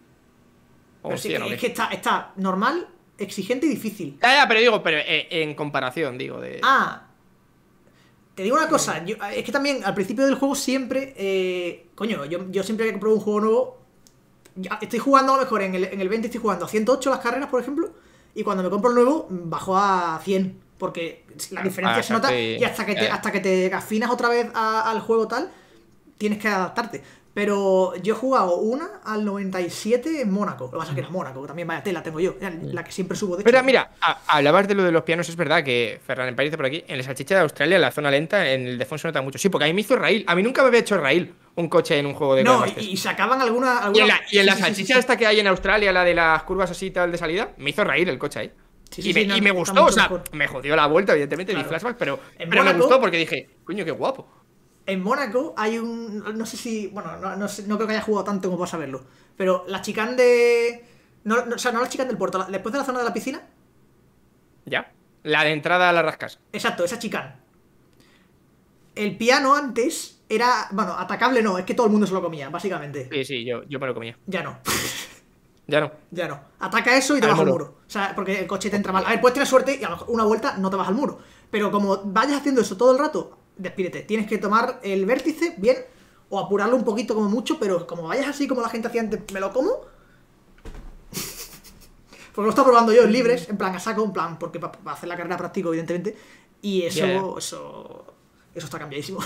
O Pero sí, cien, que- ¿o es qué? que está, está normal, exigente y difícil. Ya, ya, pero digo, pero eh, en comparación, digo, de. Ah, te digo una cosa, yo- es que también al principio del juego siempre, eh, coño, yo, yo siempre que pruebo un juego nuevo, ya estoy jugando a lo mejor en el, en el veinte estoy jugando a ciento ocho las carreras, por ejemplo, y cuando me compro el nuevo, bajo a cien, porque la Claro, diferencia se nota adaptarte- y hasta que te, eh. hasta que te afinas otra vez a- al juego tal, tienes que adaptarte. Pero yo he jugado una al noventa y siete en Mónaco, lo que pasa es que era Mónaco, que también vaya tela tengo yo, la que siempre subo de Pero hecho. mira, a- hablabas de lo de los pianos, es verdad que Ferran Empire dice por aquí, en la salchicha de Australia, la zona lenta, en el Defon se nota mucho. Sí, porque a mí me hizo Rail. A mí nunca me había hecho Rail un coche en un juego de No, Codemasters. y, y sacaban alguna, Y en la, y en la sí, sí, sí, salchicha sí. esta que hay en Australia, la de las curvas así y tal de salida, me hizo reír el coche ahí. Sí, sí, y me, sí, no, y me está gustó, mucho o sea, mejor. me jodió la vuelta, evidentemente, Claro. di flashback, pero, En pero me Mónaco- gustó porque dije, coño, qué guapo. En Mónaco hay un. No sé si. Bueno, no, no, sé- no creo que haya jugado tanto como para saberlo. Pero la chicane de. No, no, o sea, no la chicane del puerto. la- después de la zona de la piscina. Ya. La de entrada a las rascas. Exacto, esa chicane. El piano antes era, bueno, atacable no, es que todo el mundo se lo comía, básicamente. Sí, sí, yo, yo me lo comía. Ya no. Ya no. Ya no. Ataca eso y te Al vas al muro. muro. O sea, porque el coche te entra mal. A ver, puedes tener suerte y a lo mejor una vuelta no te vas al muro. Pero como vayas haciendo eso todo el rato, despídete. Tienes que tomar el vértice bien o apurarlo un poquito como mucho, pero como vayas así como la gente hacía antes, me lo como. Porque lo he estado probando yo en libres, en plan a saco, en plan, porque para pa hacer la carrera práctico, evidentemente. Y eso, Yeah. eso, eso está cambiadísimo.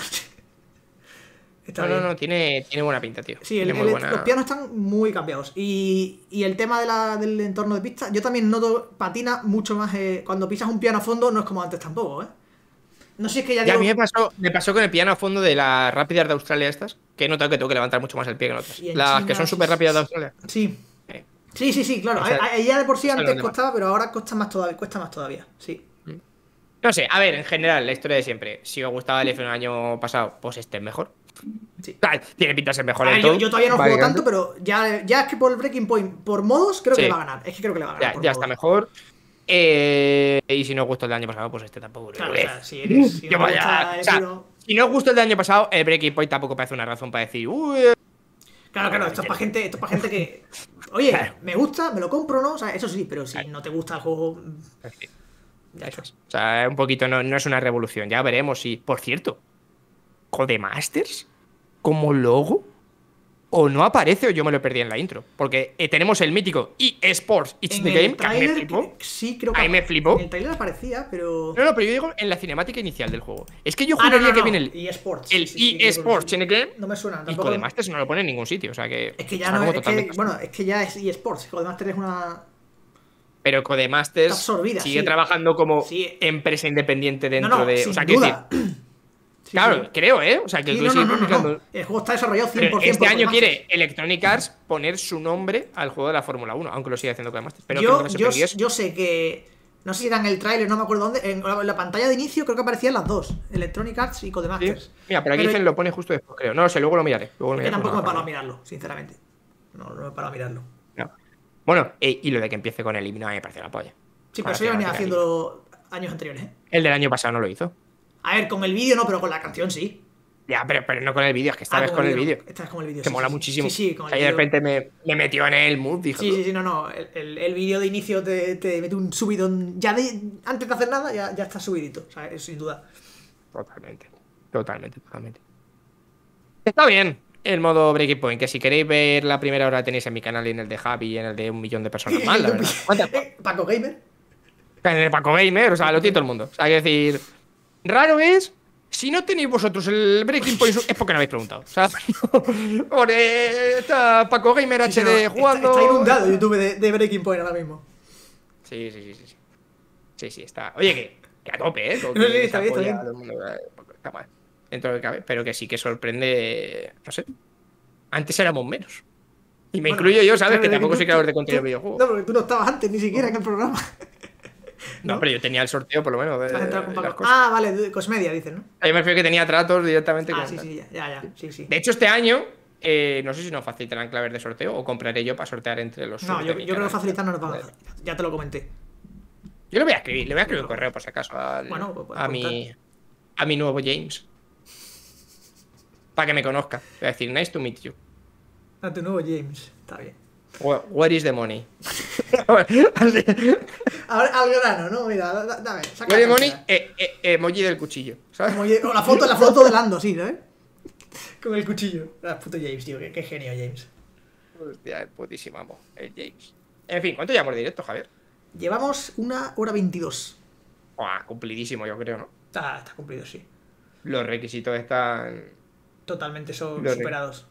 Está No, no, bien. no, tiene, tiene buena pinta, tío. Sí, el- Tiene muy el- buena... los pianos están muy cambiados. Y, y el tema de la- del entorno de pista, yo también noto patina mucho más. eh, cuando pisas un piano a fondo, no es como antes tampoco, ¿eh? No sé si es que ya Ya, a digo. mí me pasó, me pasó con el piano a fondo de las rápidas de Australia estas, que he notado que tengo que levantar mucho más el pie que en otras. Y en Las China, que son sí, súper sí, rápidas de sí. Australia. Sí. Eh, Sí, sí, sí, claro. O sea, A- a- ya de por sí son antes los demás. costaba, pero ahora cuesta más todavía. Cuesta más todavía, sí. No sé, a ver, en general, la historia de siempre. Si os gustaba el F uno el año pasado, pues este es mejor. Sí. Ah, tiene pinta de ser mejor A en ver, todo. yo, yo todavía no juego básicamente. tanto, pero ya, ya es que por el Breaking Point, por modos, creo que Sí. le va a ganar. Es que creo que le va a ganar. Ya, por ya modos. está mejor. Eh, y si no os gustó el del año pasado, pues este tampoco. Claro, o sea, si eres. Si Yo no te vaya- gusta o el sea, tiro- si no os gustó el del año pasado, el Breaking Point tampoco parece una razón para decir, uy, Claro, claro, esto es para gente, esto es para gente que. Oye, Claro. me gusta, me lo compro, ¿no? O sea, eso sí, pero si Claro. no te gusta el juego. ya eso es. O sea, un poquito no, no es una revolución. Ya veremos si. Por cierto, Codemasters como logo o no aparece o yo me lo perdí en la intro. Porque eh, tenemos el mítico eSports It's En the el Game, que a mí me tráiler, flipó. que- sí, creo que. Ahí me flipó. En el trailer aparecía, pero. No, no, pero yo digo en la cinemática inicial del juego. Es que yo Ah, no, juraría no, que no, viene el, eSports. el sí, sí, sí, eSports creo in que the sí. Game No me suena, y tampoco. Codemasters no lo pone en ningún sitio. O sea que. Es que ya está no como es que, totalmente- bueno, es que ya es eSports. Codemasters es una. Pero Codemasters Está absorbida, sigue sí. trabajando como Sí. empresa independiente dentro No, no, de. sin O sea, quiero duda. decir. Sí, Claro, sí. creo, ¿eh? O sea, que Sí, tú no, sigues no, no, no, publicando- no. El juego está desarrollado cien Pero por ciento este por año Codemasters. quiere Electronic Arts poner su nombre al juego de la Fórmula uno, aunque lo siga haciendo Codemasters. Pero creo Yo, que no se yo, perdió eso. yo sé que. No sé si era en el tráiler, no me acuerdo dónde. En la, en la pantalla de inicio creo que aparecían las dos: Electronic Arts y Sí. Codemasters. Mira, pero aquí Pero- dicen lo pone justo después, creo. No lo sé, luego lo miraré. Luego lo Es que miraré, tampoco me he porque no parado a me mirarlo, sinceramente. No, no me he parado a mirarlo. acuerdo. No. Bueno, eh, y lo de que empiece con el himno a mí me parece la polla. Sí, Con pero la eso ya venía cinemática del himno. haciéndolo años anteriores, ¿eh? El del año pasado no lo hizo. A ver, con el vídeo no, pero con la canción sí. Ya, pero, pero no con el vídeo, es que esta Ah, vez con el vídeo. no. Esta vez con el vídeo. Que sí, mola sí, sí. muchísimo. Sí, sí, con O el sea, y de vídeo. repente me, me metió en el mood, dijo. Sí, sí, sí, no, no. El, el, el vídeo de inicio te, te mete un subidón. Ya de, antes de hacer nada, ya, ya está subidito. O sea, es sin duda. Totalmente. Totalmente, totalmente. Está bien el modo Breaking Point, que si queréis ver la primera hora tenéis en mi canal y en el de Javi y en el de un millón de personas más, la verdad. ¿Cuántas? Eh, Paco Gamer. En el Paco Gamer, o sea, lo tiene todo el mundo. O sea, hay que decir, raro es, si no tenéis vosotros el Breaking Point, es porque no habéis preguntado. O sea, porque está Paco Gamer Sí, sí, H no, D está- jugando. Está inundado YouTube de, de Breaking Point ahora mismo. Sí, sí, sí, sí. Sí, sí, sí, está. Oye, que, que a tope, ¿eh? Todo No, sí, que está se bien, está apoya bien. a todo el mundo, eh, está mal. Dentro de lo que cabe, pero que sí que sorprende. No sé. Antes éramos menos. Y me Bueno, incluyo yo, ¿sabes? claro, Que de tampoco tú- soy creador de tú- contenido de tú- videojuegos. No, porque tú no estabas antes ni siquiera en el programa. No, pero yo tenía el sorteo, por lo menos. De, Has entrado con de las Paco. cosas. Ah, vale, de Cosmedia, dices, ¿no? Yo me refiero que tenía tratos directamente Ah, con. sí, sí, ya, ya, ya, sí, sí. De hecho, este año, eh, no sé si nos facilitarán claves de sorteo o compraré yo para sortear entre los. No, subs yo, de mi yo creo que canal. facilitar no nos van a hacer. Ya te lo comenté. Yo le voy a escribir, le voy a escribir un correo por si acaso al- Bueno, pues puedes a, mi, a mi nuevo James. Para que me conozca. Le voy a decir, nice to meet you. A tu nuevo James. Está bien. Where, where is the money? Ahora, al grano, ¿no? Mira, da- da- dame. Saca Where is the la money? cartera. Eh, eh, emoji del cuchillo. ¿Sabes? Como ye- o la foto, la foto de Lando, sí, ¿sabes? Con el cuchillo. Ah, puto James, tío. Qué, qué genio, James. Hostia, el putísimo amo, el James. En fin, ¿cuánto llevamos de directo, Javier? Llevamos una hora veintidós. Buah, cumplidísimo, yo creo, ¿no? Está, está cumplido, sí. Los requisitos están. Totalmente son Lo superados.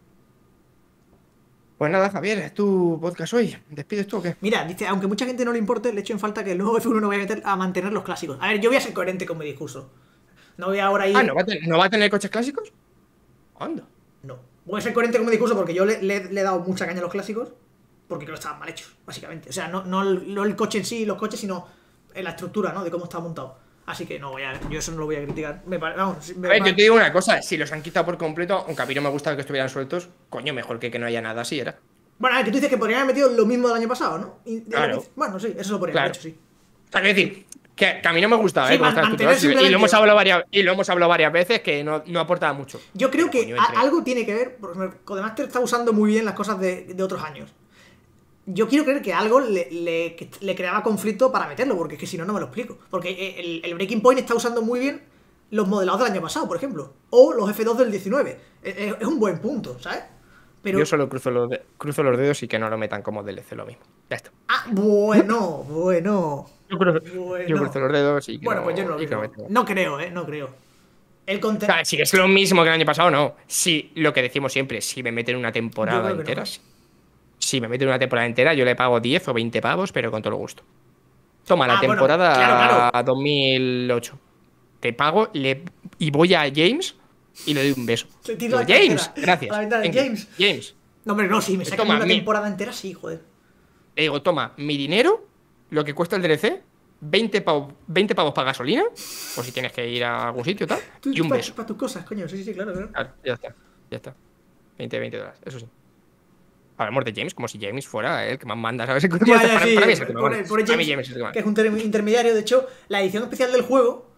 Pues nada, Javier, es tu podcast hoy. ¿Despides tú o qué? Mira, dice, aunque mucha gente no le importe, le echo en falta que el nuevo F uno no vaya a meter a mantener los clásicos. A ver, yo voy a ser coherente con mi discurso. No voy ahora a ir. Ah, ¿no va a tener, ¿no va a tener coches clásicos? Anda. No. Voy a ser coherente con mi discurso porque yo le, le- le he dado mucha caña a los clásicos. Porque creo que estaban mal hechos, básicamente. O sea, no, no, el, no el coche en sí, los coches, sino en la estructura, ¿no? De cómo está montado. Así que no voy a. Yo eso no lo voy a criticar. Me pare- vamos, me A ver, pa- yo te digo una cosa, si los han quitado por completo, aunque a mí no me gustaba que estuvieran sueltos, coño, mejor que que no haya nada así, era. Bueno, a ver, que tú dices que podrían haber metido lo mismo del año pasado, ¿no? Y- Claro. Bueno, sí, eso lo podrían Claro. haber hecho, sí. O sea, quiero decir, Que, que a mí no me gustaba, Sí, ¿eh? Como man- estaba mantener estructurado. Y lo, simplemente- hemos hablado varias, y lo hemos hablado varias veces que no, no aportaba mucho. Yo creo Pero, que coño, a- entre- algo tiene que ver, porque Codemaster está usando muy bien las cosas de, de otros años. Yo quiero creer que algo le, le- que le creaba conflicto para meterlo, porque es que si no, no me lo explico. Porque el, el Breaking Point está usando muy bien los modelados del año pasado, por ejemplo. O los F dos del diecinueve. Es, es- es un buen punto, ¿sabes? Pero... Yo solo cruzo los, de- cruzo los dedos y que no lo metan como D L C lo mismo. Ya está. Ah, bueno, bueno. Yo cruzo, Bueno. yo cruzo los dedos y que Bueno, no, pues yo no lo y que lo creo. metan. No creo, ¿eh? No creo. El O contenido... sea, si es lo mismo que el año pasado, no. Si lo que decimos siempre, si me meten una Yo temporada creo que entera, no. sí. Si me meten una temporada entera, yo le pago diez o veinte pavos, pero con todo el gusto. Toma, la Ah, bueno, temporada claro, claro. dos mil ocho. Te pago le, y voy a James y le doy un beso. Se tira Digo, la James, cartera gracias. a la ventana de Thank you. James. James. No, hombre, no, si me sacan Toma, una mi- temporada entera, sí, joder. Le digo, toma, mi dinero, lo que cuesta el D L C, veinte pavos, veinte pavos para gasolina, o si tienes que ir a algún sitio tal, Tú, y un para, beso. para tus cosas, coño. Sí, sí, sí, claro, claro. Claro, ya está, ya está. veinte, veinte dólares, eso sí. Hablamos de James como si James fuera el que más manda, ¿sabes? Ya, ya, para, sí, para mí es el que más pobre- manda. pobre Para mí James, James es el que más que manda. es un ter- intermediario. De hecho, la edición especial del juego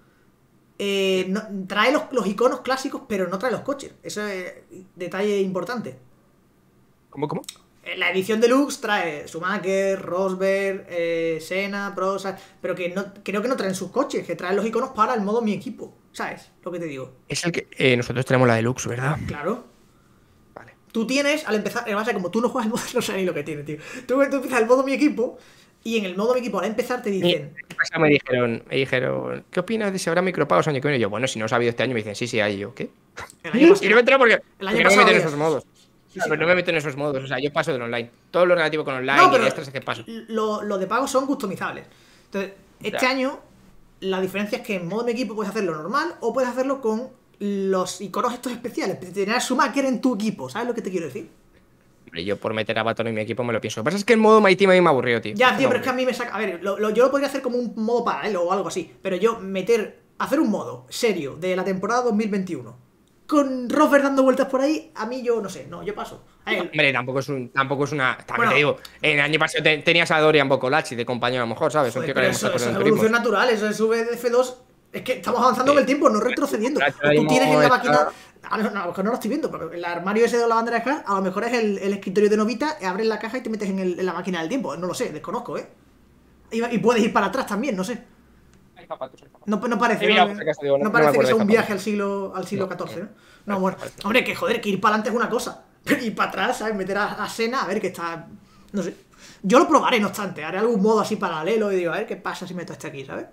eh, no- trae los, los iconos clásicos, pero no trae los coches. Eso es detalle importante. ¿Cómo, cómo? Eh, La edición deluxe trae Schumacher, Rosberg, eh, Senna, Prost, ¿sabes? Pero que no, creo que no traen sus coches, que traen los iconos para el modo mi equipo. ¿Sabes lo que te digo? Es el que. Eh, nosotros tenemos la deluxe, ¿verdad? Claro. Vale. Tú tienes, al empezar, además como tú no juegas el modo, no sé ni lo que tiene, tío. Tú, tú empiezas el modo mi equipo y en el modo mi equipo al empezar te dicen... ¿Qué pasa? Me dijeron, me dijeron, ¿qué opinas de si habrá micropagos año que viene? Y yo, bueno, si no os ha habido este año, me dicen, sí, sí, hay. Y yo, ¿qué? El año pasado- Y no me entero porque, el año porque no me pasado meto en había. esos modos. Sí, Claro, sí, pero no me meto en esos modos, o sea, yo paso del online. Todo lo relativo con online No, y pero de extras es que paso. lo, lo de pago son customizables. Entonces, este Ya. año la diferencia es que en modo mi equipo puedes hacerlo normal o puedes hacerlo con los iconos estos especiales. Tener a Schumacher en tu equipo, ¿sabes lo que te quiero decir? Hombre, yo por meter a Baton en mi equipo me lo pienso. Lo que pasa es que el modo My Team a mí me aburrió, tío. Ya, tío, Me pero es que a mí me saca... A ver, lo- lo- yo lo podría hacer como un modo paralelo o algo así. Pero yo meter... Hacer un modo serio de la temporada dos mil veintiuno con Rosberg dando vueltas por ahí, a mí yo no sé. No, yo paso. A ver, Hombre, tampoco es, un, tampoco es una. También Bueno. te digo, en el año pasado te- tenías a Dorian Bocolachi de compañero, a lo mejor, ¿sabes? Un joder, tío que pero le hemos eso, eso sacado es en evolución turismos. natural, eso es sube de F dos. Es que estamos avanzando Sí. en el tiempo, no retrocediendo. La O tú tienes en la está- máquina. A lo mejor no lo estoy viendo, pero el armario ese de la bandera de Haas, a lo mejor es el, el escritorio de Novita, abres la caja y te metes en, el- en la máquina del tiempo. No lo sé, desconozco, ¿eh? Y, y puedes ir para atrás también, no sé. Hay zapatos, hay zapatos. No, no parece, He mirado ¿no? por si acaso, digo, no- No no me parece acuerdo que sea de un zapatos. viaje al siglo, al siglo No, catorce, ¿no? no. No, bueno. Parece. Hombre, que joder, que ir para adelante es una cosa. Pero ir para atrás, ¿sabes? Meter a, a Senna, a ver que está. No sé. Yo lo probaré, no obstante. Haré algún modo así paralelo y digo, a ver qué pasa si meto este aquí, ¿sabes?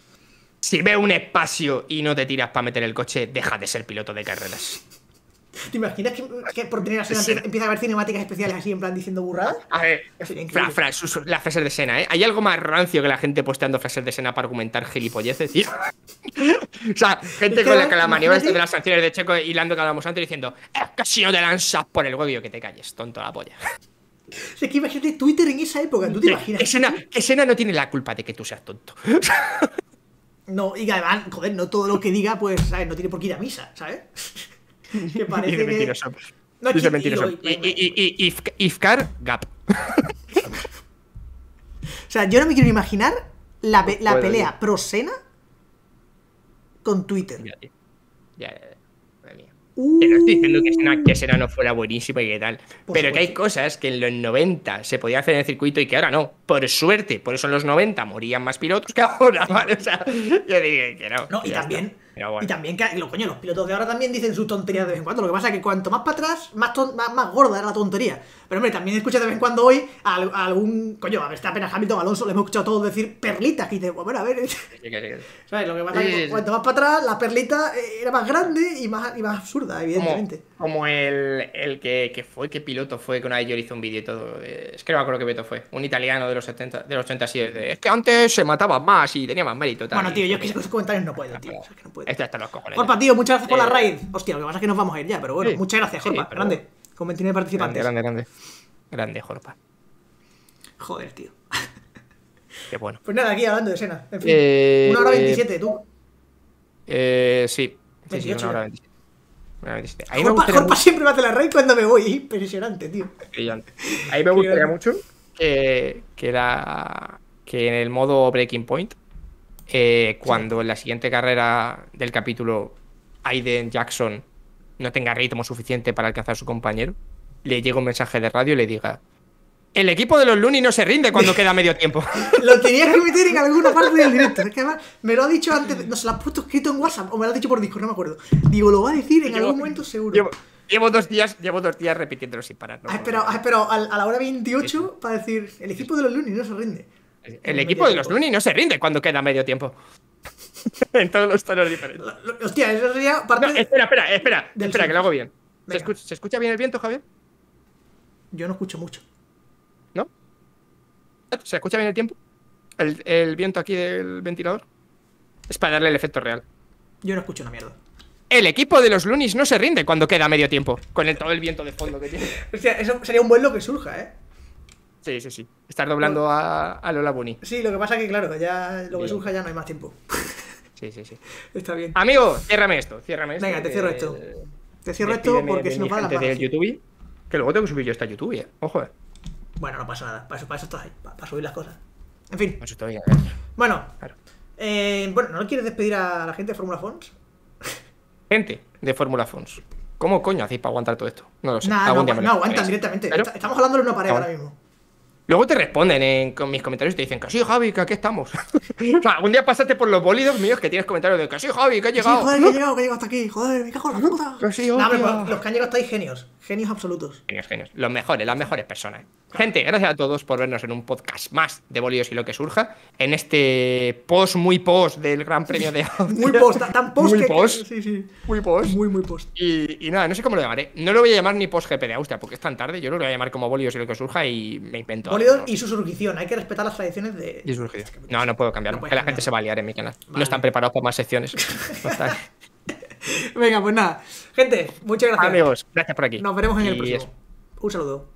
Si ve un espacio y no te tiras para meter el coche, deja de ser piloto de carreras. ¿Te imaginas que, que por tener a Senna Sí. empieza a haber cinemáticas especiales así en plan diciendo burradas? A ver, Sería fra, increíble. fra, sus- las frases de Sena, ¿eh? ¿Hay algo más rancio que la gente posteando frases de Sena para argumentar gilipolleces, tío? O sea, gente Es que, con la, con la maniobra esta imagínate- de las sanciones de Checo hilando que hablábamos antes diciendo, es que si no te lanzas por el huevo, y yo que te calles, tonto la polla. O sea, que imagínate Twitter en esa época, ¿tú te Que, imaginas? que Sena, que Sena no tiene la culpa de que tú seas tonto. No, y que además, joder, no todo lo que diga, pues, ¿sabes? No tiene por qué ir a misa, ¿sabes? Que parece Dice que... mentiroso. No, Dice y- mentiroso. y- Y, y, y, y, If- Ifcar, Gap. O sea, yo no me quiero imaginar la, pe- la Puedo, pelea yo. pro Senna con Twitter. Ya, tío. Ya, ya, ya. Madre mía. Uh, Que no estoy diciendo que Sena, que Sena no fuera buenísima y que tal. Por Pero que hay supuesto. cosas que en los noventa se podía hacer en el circuito y que ahora no. Por suerte, por eso en los noventa morían más pilotos que ahora, ¿vale? O sea, yo diría que no. No, y ya también, está. Pero bueno. y también que lo, coño, los pilotos de ahora también dicen sus tonterías de vez en cuando. Lo que pasa es que cuanto más para atrás, más, ton- más, más gorda era la tontería. Pero hombre, también escuchas de vez en cuando hoy a, al- a algún. Coño, a Verstappen, a Hamilton, a Alonso, le hemos escuchado todos decir perlitas. Y dices, bueno, a ver. Sí, que sí, que sí. ¿Sabes? Lo que pasa es Sí, que sí, sí. cuanto más para atrás, la perlita eh, era más grande y más, y más absurda, evidentemente. Como, como el, el que, que fue, ¿qué piloto fue? Que una vez yo le hice un vídeo y todo. eh, Es que no me acuerdo qué piloto fue. Un italiano de los setenta, de los ochenta, sí. de, Es que antes se mataba más y tenía más mérito. Tal. Bueno, tío, Y- yo es que esos comentarios no puedo, tío. O sea, que no puedo. Esto hasta los cojones. Jorpa, tío, muchas gracias por la Eh, raid. Hostia, lo que pasa es que nos vamos a ir ya, pero bueno, Sí, muchas gracias, sí, Jorpa. pero- Grande. Con veintinueve Grande, participantes. grande, grande. Grande, Jorpa. Joder, tío. Qué bueno. Pues nada, aquí hablando de Sena. En fin, Eh, una hora veintisiete, tú. Eh, sí. Sí, sí, veintiocho una hora ya. veintisiete. Una hora veintisiete. A mí me Jorpa, gustaría Jorpa mucho. siempre me hace la raid cuando me voy. Impresionante, tío. Brillante. A mí me gustaría grande. mucho que, que, la, que en el modo Breaking Point eh, cuando en la siguiente carrera del capítulo Aiden Jackson no tenga ritmo suficiente para alcanzar a su compañero, le llega un mensaje de radio y le diga: el equipo de los Looney no se rinde cuando queda medio tiempo. Lo tenías que meter en alguna parte del directo. Es que además me lo ha dicho antes, no se lo has puesto escrito en WhatsApp o me lo has dicho por Discord, no me acuerdo. Digo, lo va a decir en Llevo- algún momento seguro. Llevo, llevo dos días, llevo dos días repitiéndolo sin parar. no Has puedo. esperado, has esperado a, a la hora veintiocho para decir, el equipo de los Looney no se rinde. El equipo de los Looney no se rinde cuando queda medio tiempo. En todos los tonos diferentes. Lo- lo- Hostia, eso sería parte No, de- espera, espera, espera, del espera, sur. que lo hago bien. ¿Se Venga. escucha, ¿Se escucha bien el viento, Javier? Yo no escucho mucho. ¿No? ¿Se escucha bien el tiempo? ¿El, el viento aquí del ventilador? Es para darle el efecto real. Yo no escucho una mierda. El equipo de los Loonies no se rinde cuando queda medio tiempo. Con el, todo el viento de fondo que tiene. Hostia, eso sería un vuelo que surja, ¿eh? Sí, sí, sí. Estar doblando a, a Lola Bunny. Sí, lo que pasa es que, claro, ya lo que Bien. surja ya no hay más tiempo. Sí, sí, sí. Está bien. Amigo, ciérrame esto, ciérrame esto. Venga, te que- cierro esto. Te cierro esto despídeme porque de si no mi para las gente manos. del YouTube. Que luego tengo que subir yo esta YouTube, eh. Ojo, eh. Bueno, no pasa nada. Para eso, para eso estás ahí. Para, para subir las cosas. En fin. Eso todavía. Bueno. Claro. Eh, bueno, ¿no quieres despedir a la gente de Fórmula Fons? Gente de Fórmula Fons. ¿Cómo coño hacéis para aguantar todo esto? No lo sé. Nah, Algún no, día me lo no aguantan explicarás. directamente. Pero- Está- Estamos hablando de una pared Ah, ahora mismo. Luego te responden en con mis comentarios y te dicen que sí, Javi, que aquí estamos. O sea, algún día pasaste por los bólidos míos que tienes comentarios de que sí, Javi, que he Sí, llegado. joder, que he llegado, que he llegado hasta aquí. Joder, me cago en la puta. Que sí, Nah, hombre, hostia. pues, los que han llegado hasta ahí, genios. Genios absolutos. Genios, genios. Los mejores, las mejores personas. Gente, gracias a todos por vernos en un podcast más de Bolidos y lo que surja. En este post, muy post del Gran Premio de Austria. Muy post, tan post Muy que. post. Sí, sí. Muy post. Muy, muy post. Y, y nada, no sé cómo lo llamaré. No lo voy a llamar ni post G P de Austria porque es tan tarde. Yo lo voy a llamar como Bolidos y lo que surja y me invento. algo, Bolidos ¿no? y su surgición. Hay que respetar las tradiciones de. Y surgido. No, no puedo cambiarlo. No puedes que la gente cambiarlo. se va a liar en mi canal. Vale. No están preparados para más secciones. No están. Venga, pues nada. Gente, muchas gracias. Amigos, gracias por aquí. Nos veremos en el Y próximo. eso. Un saludo.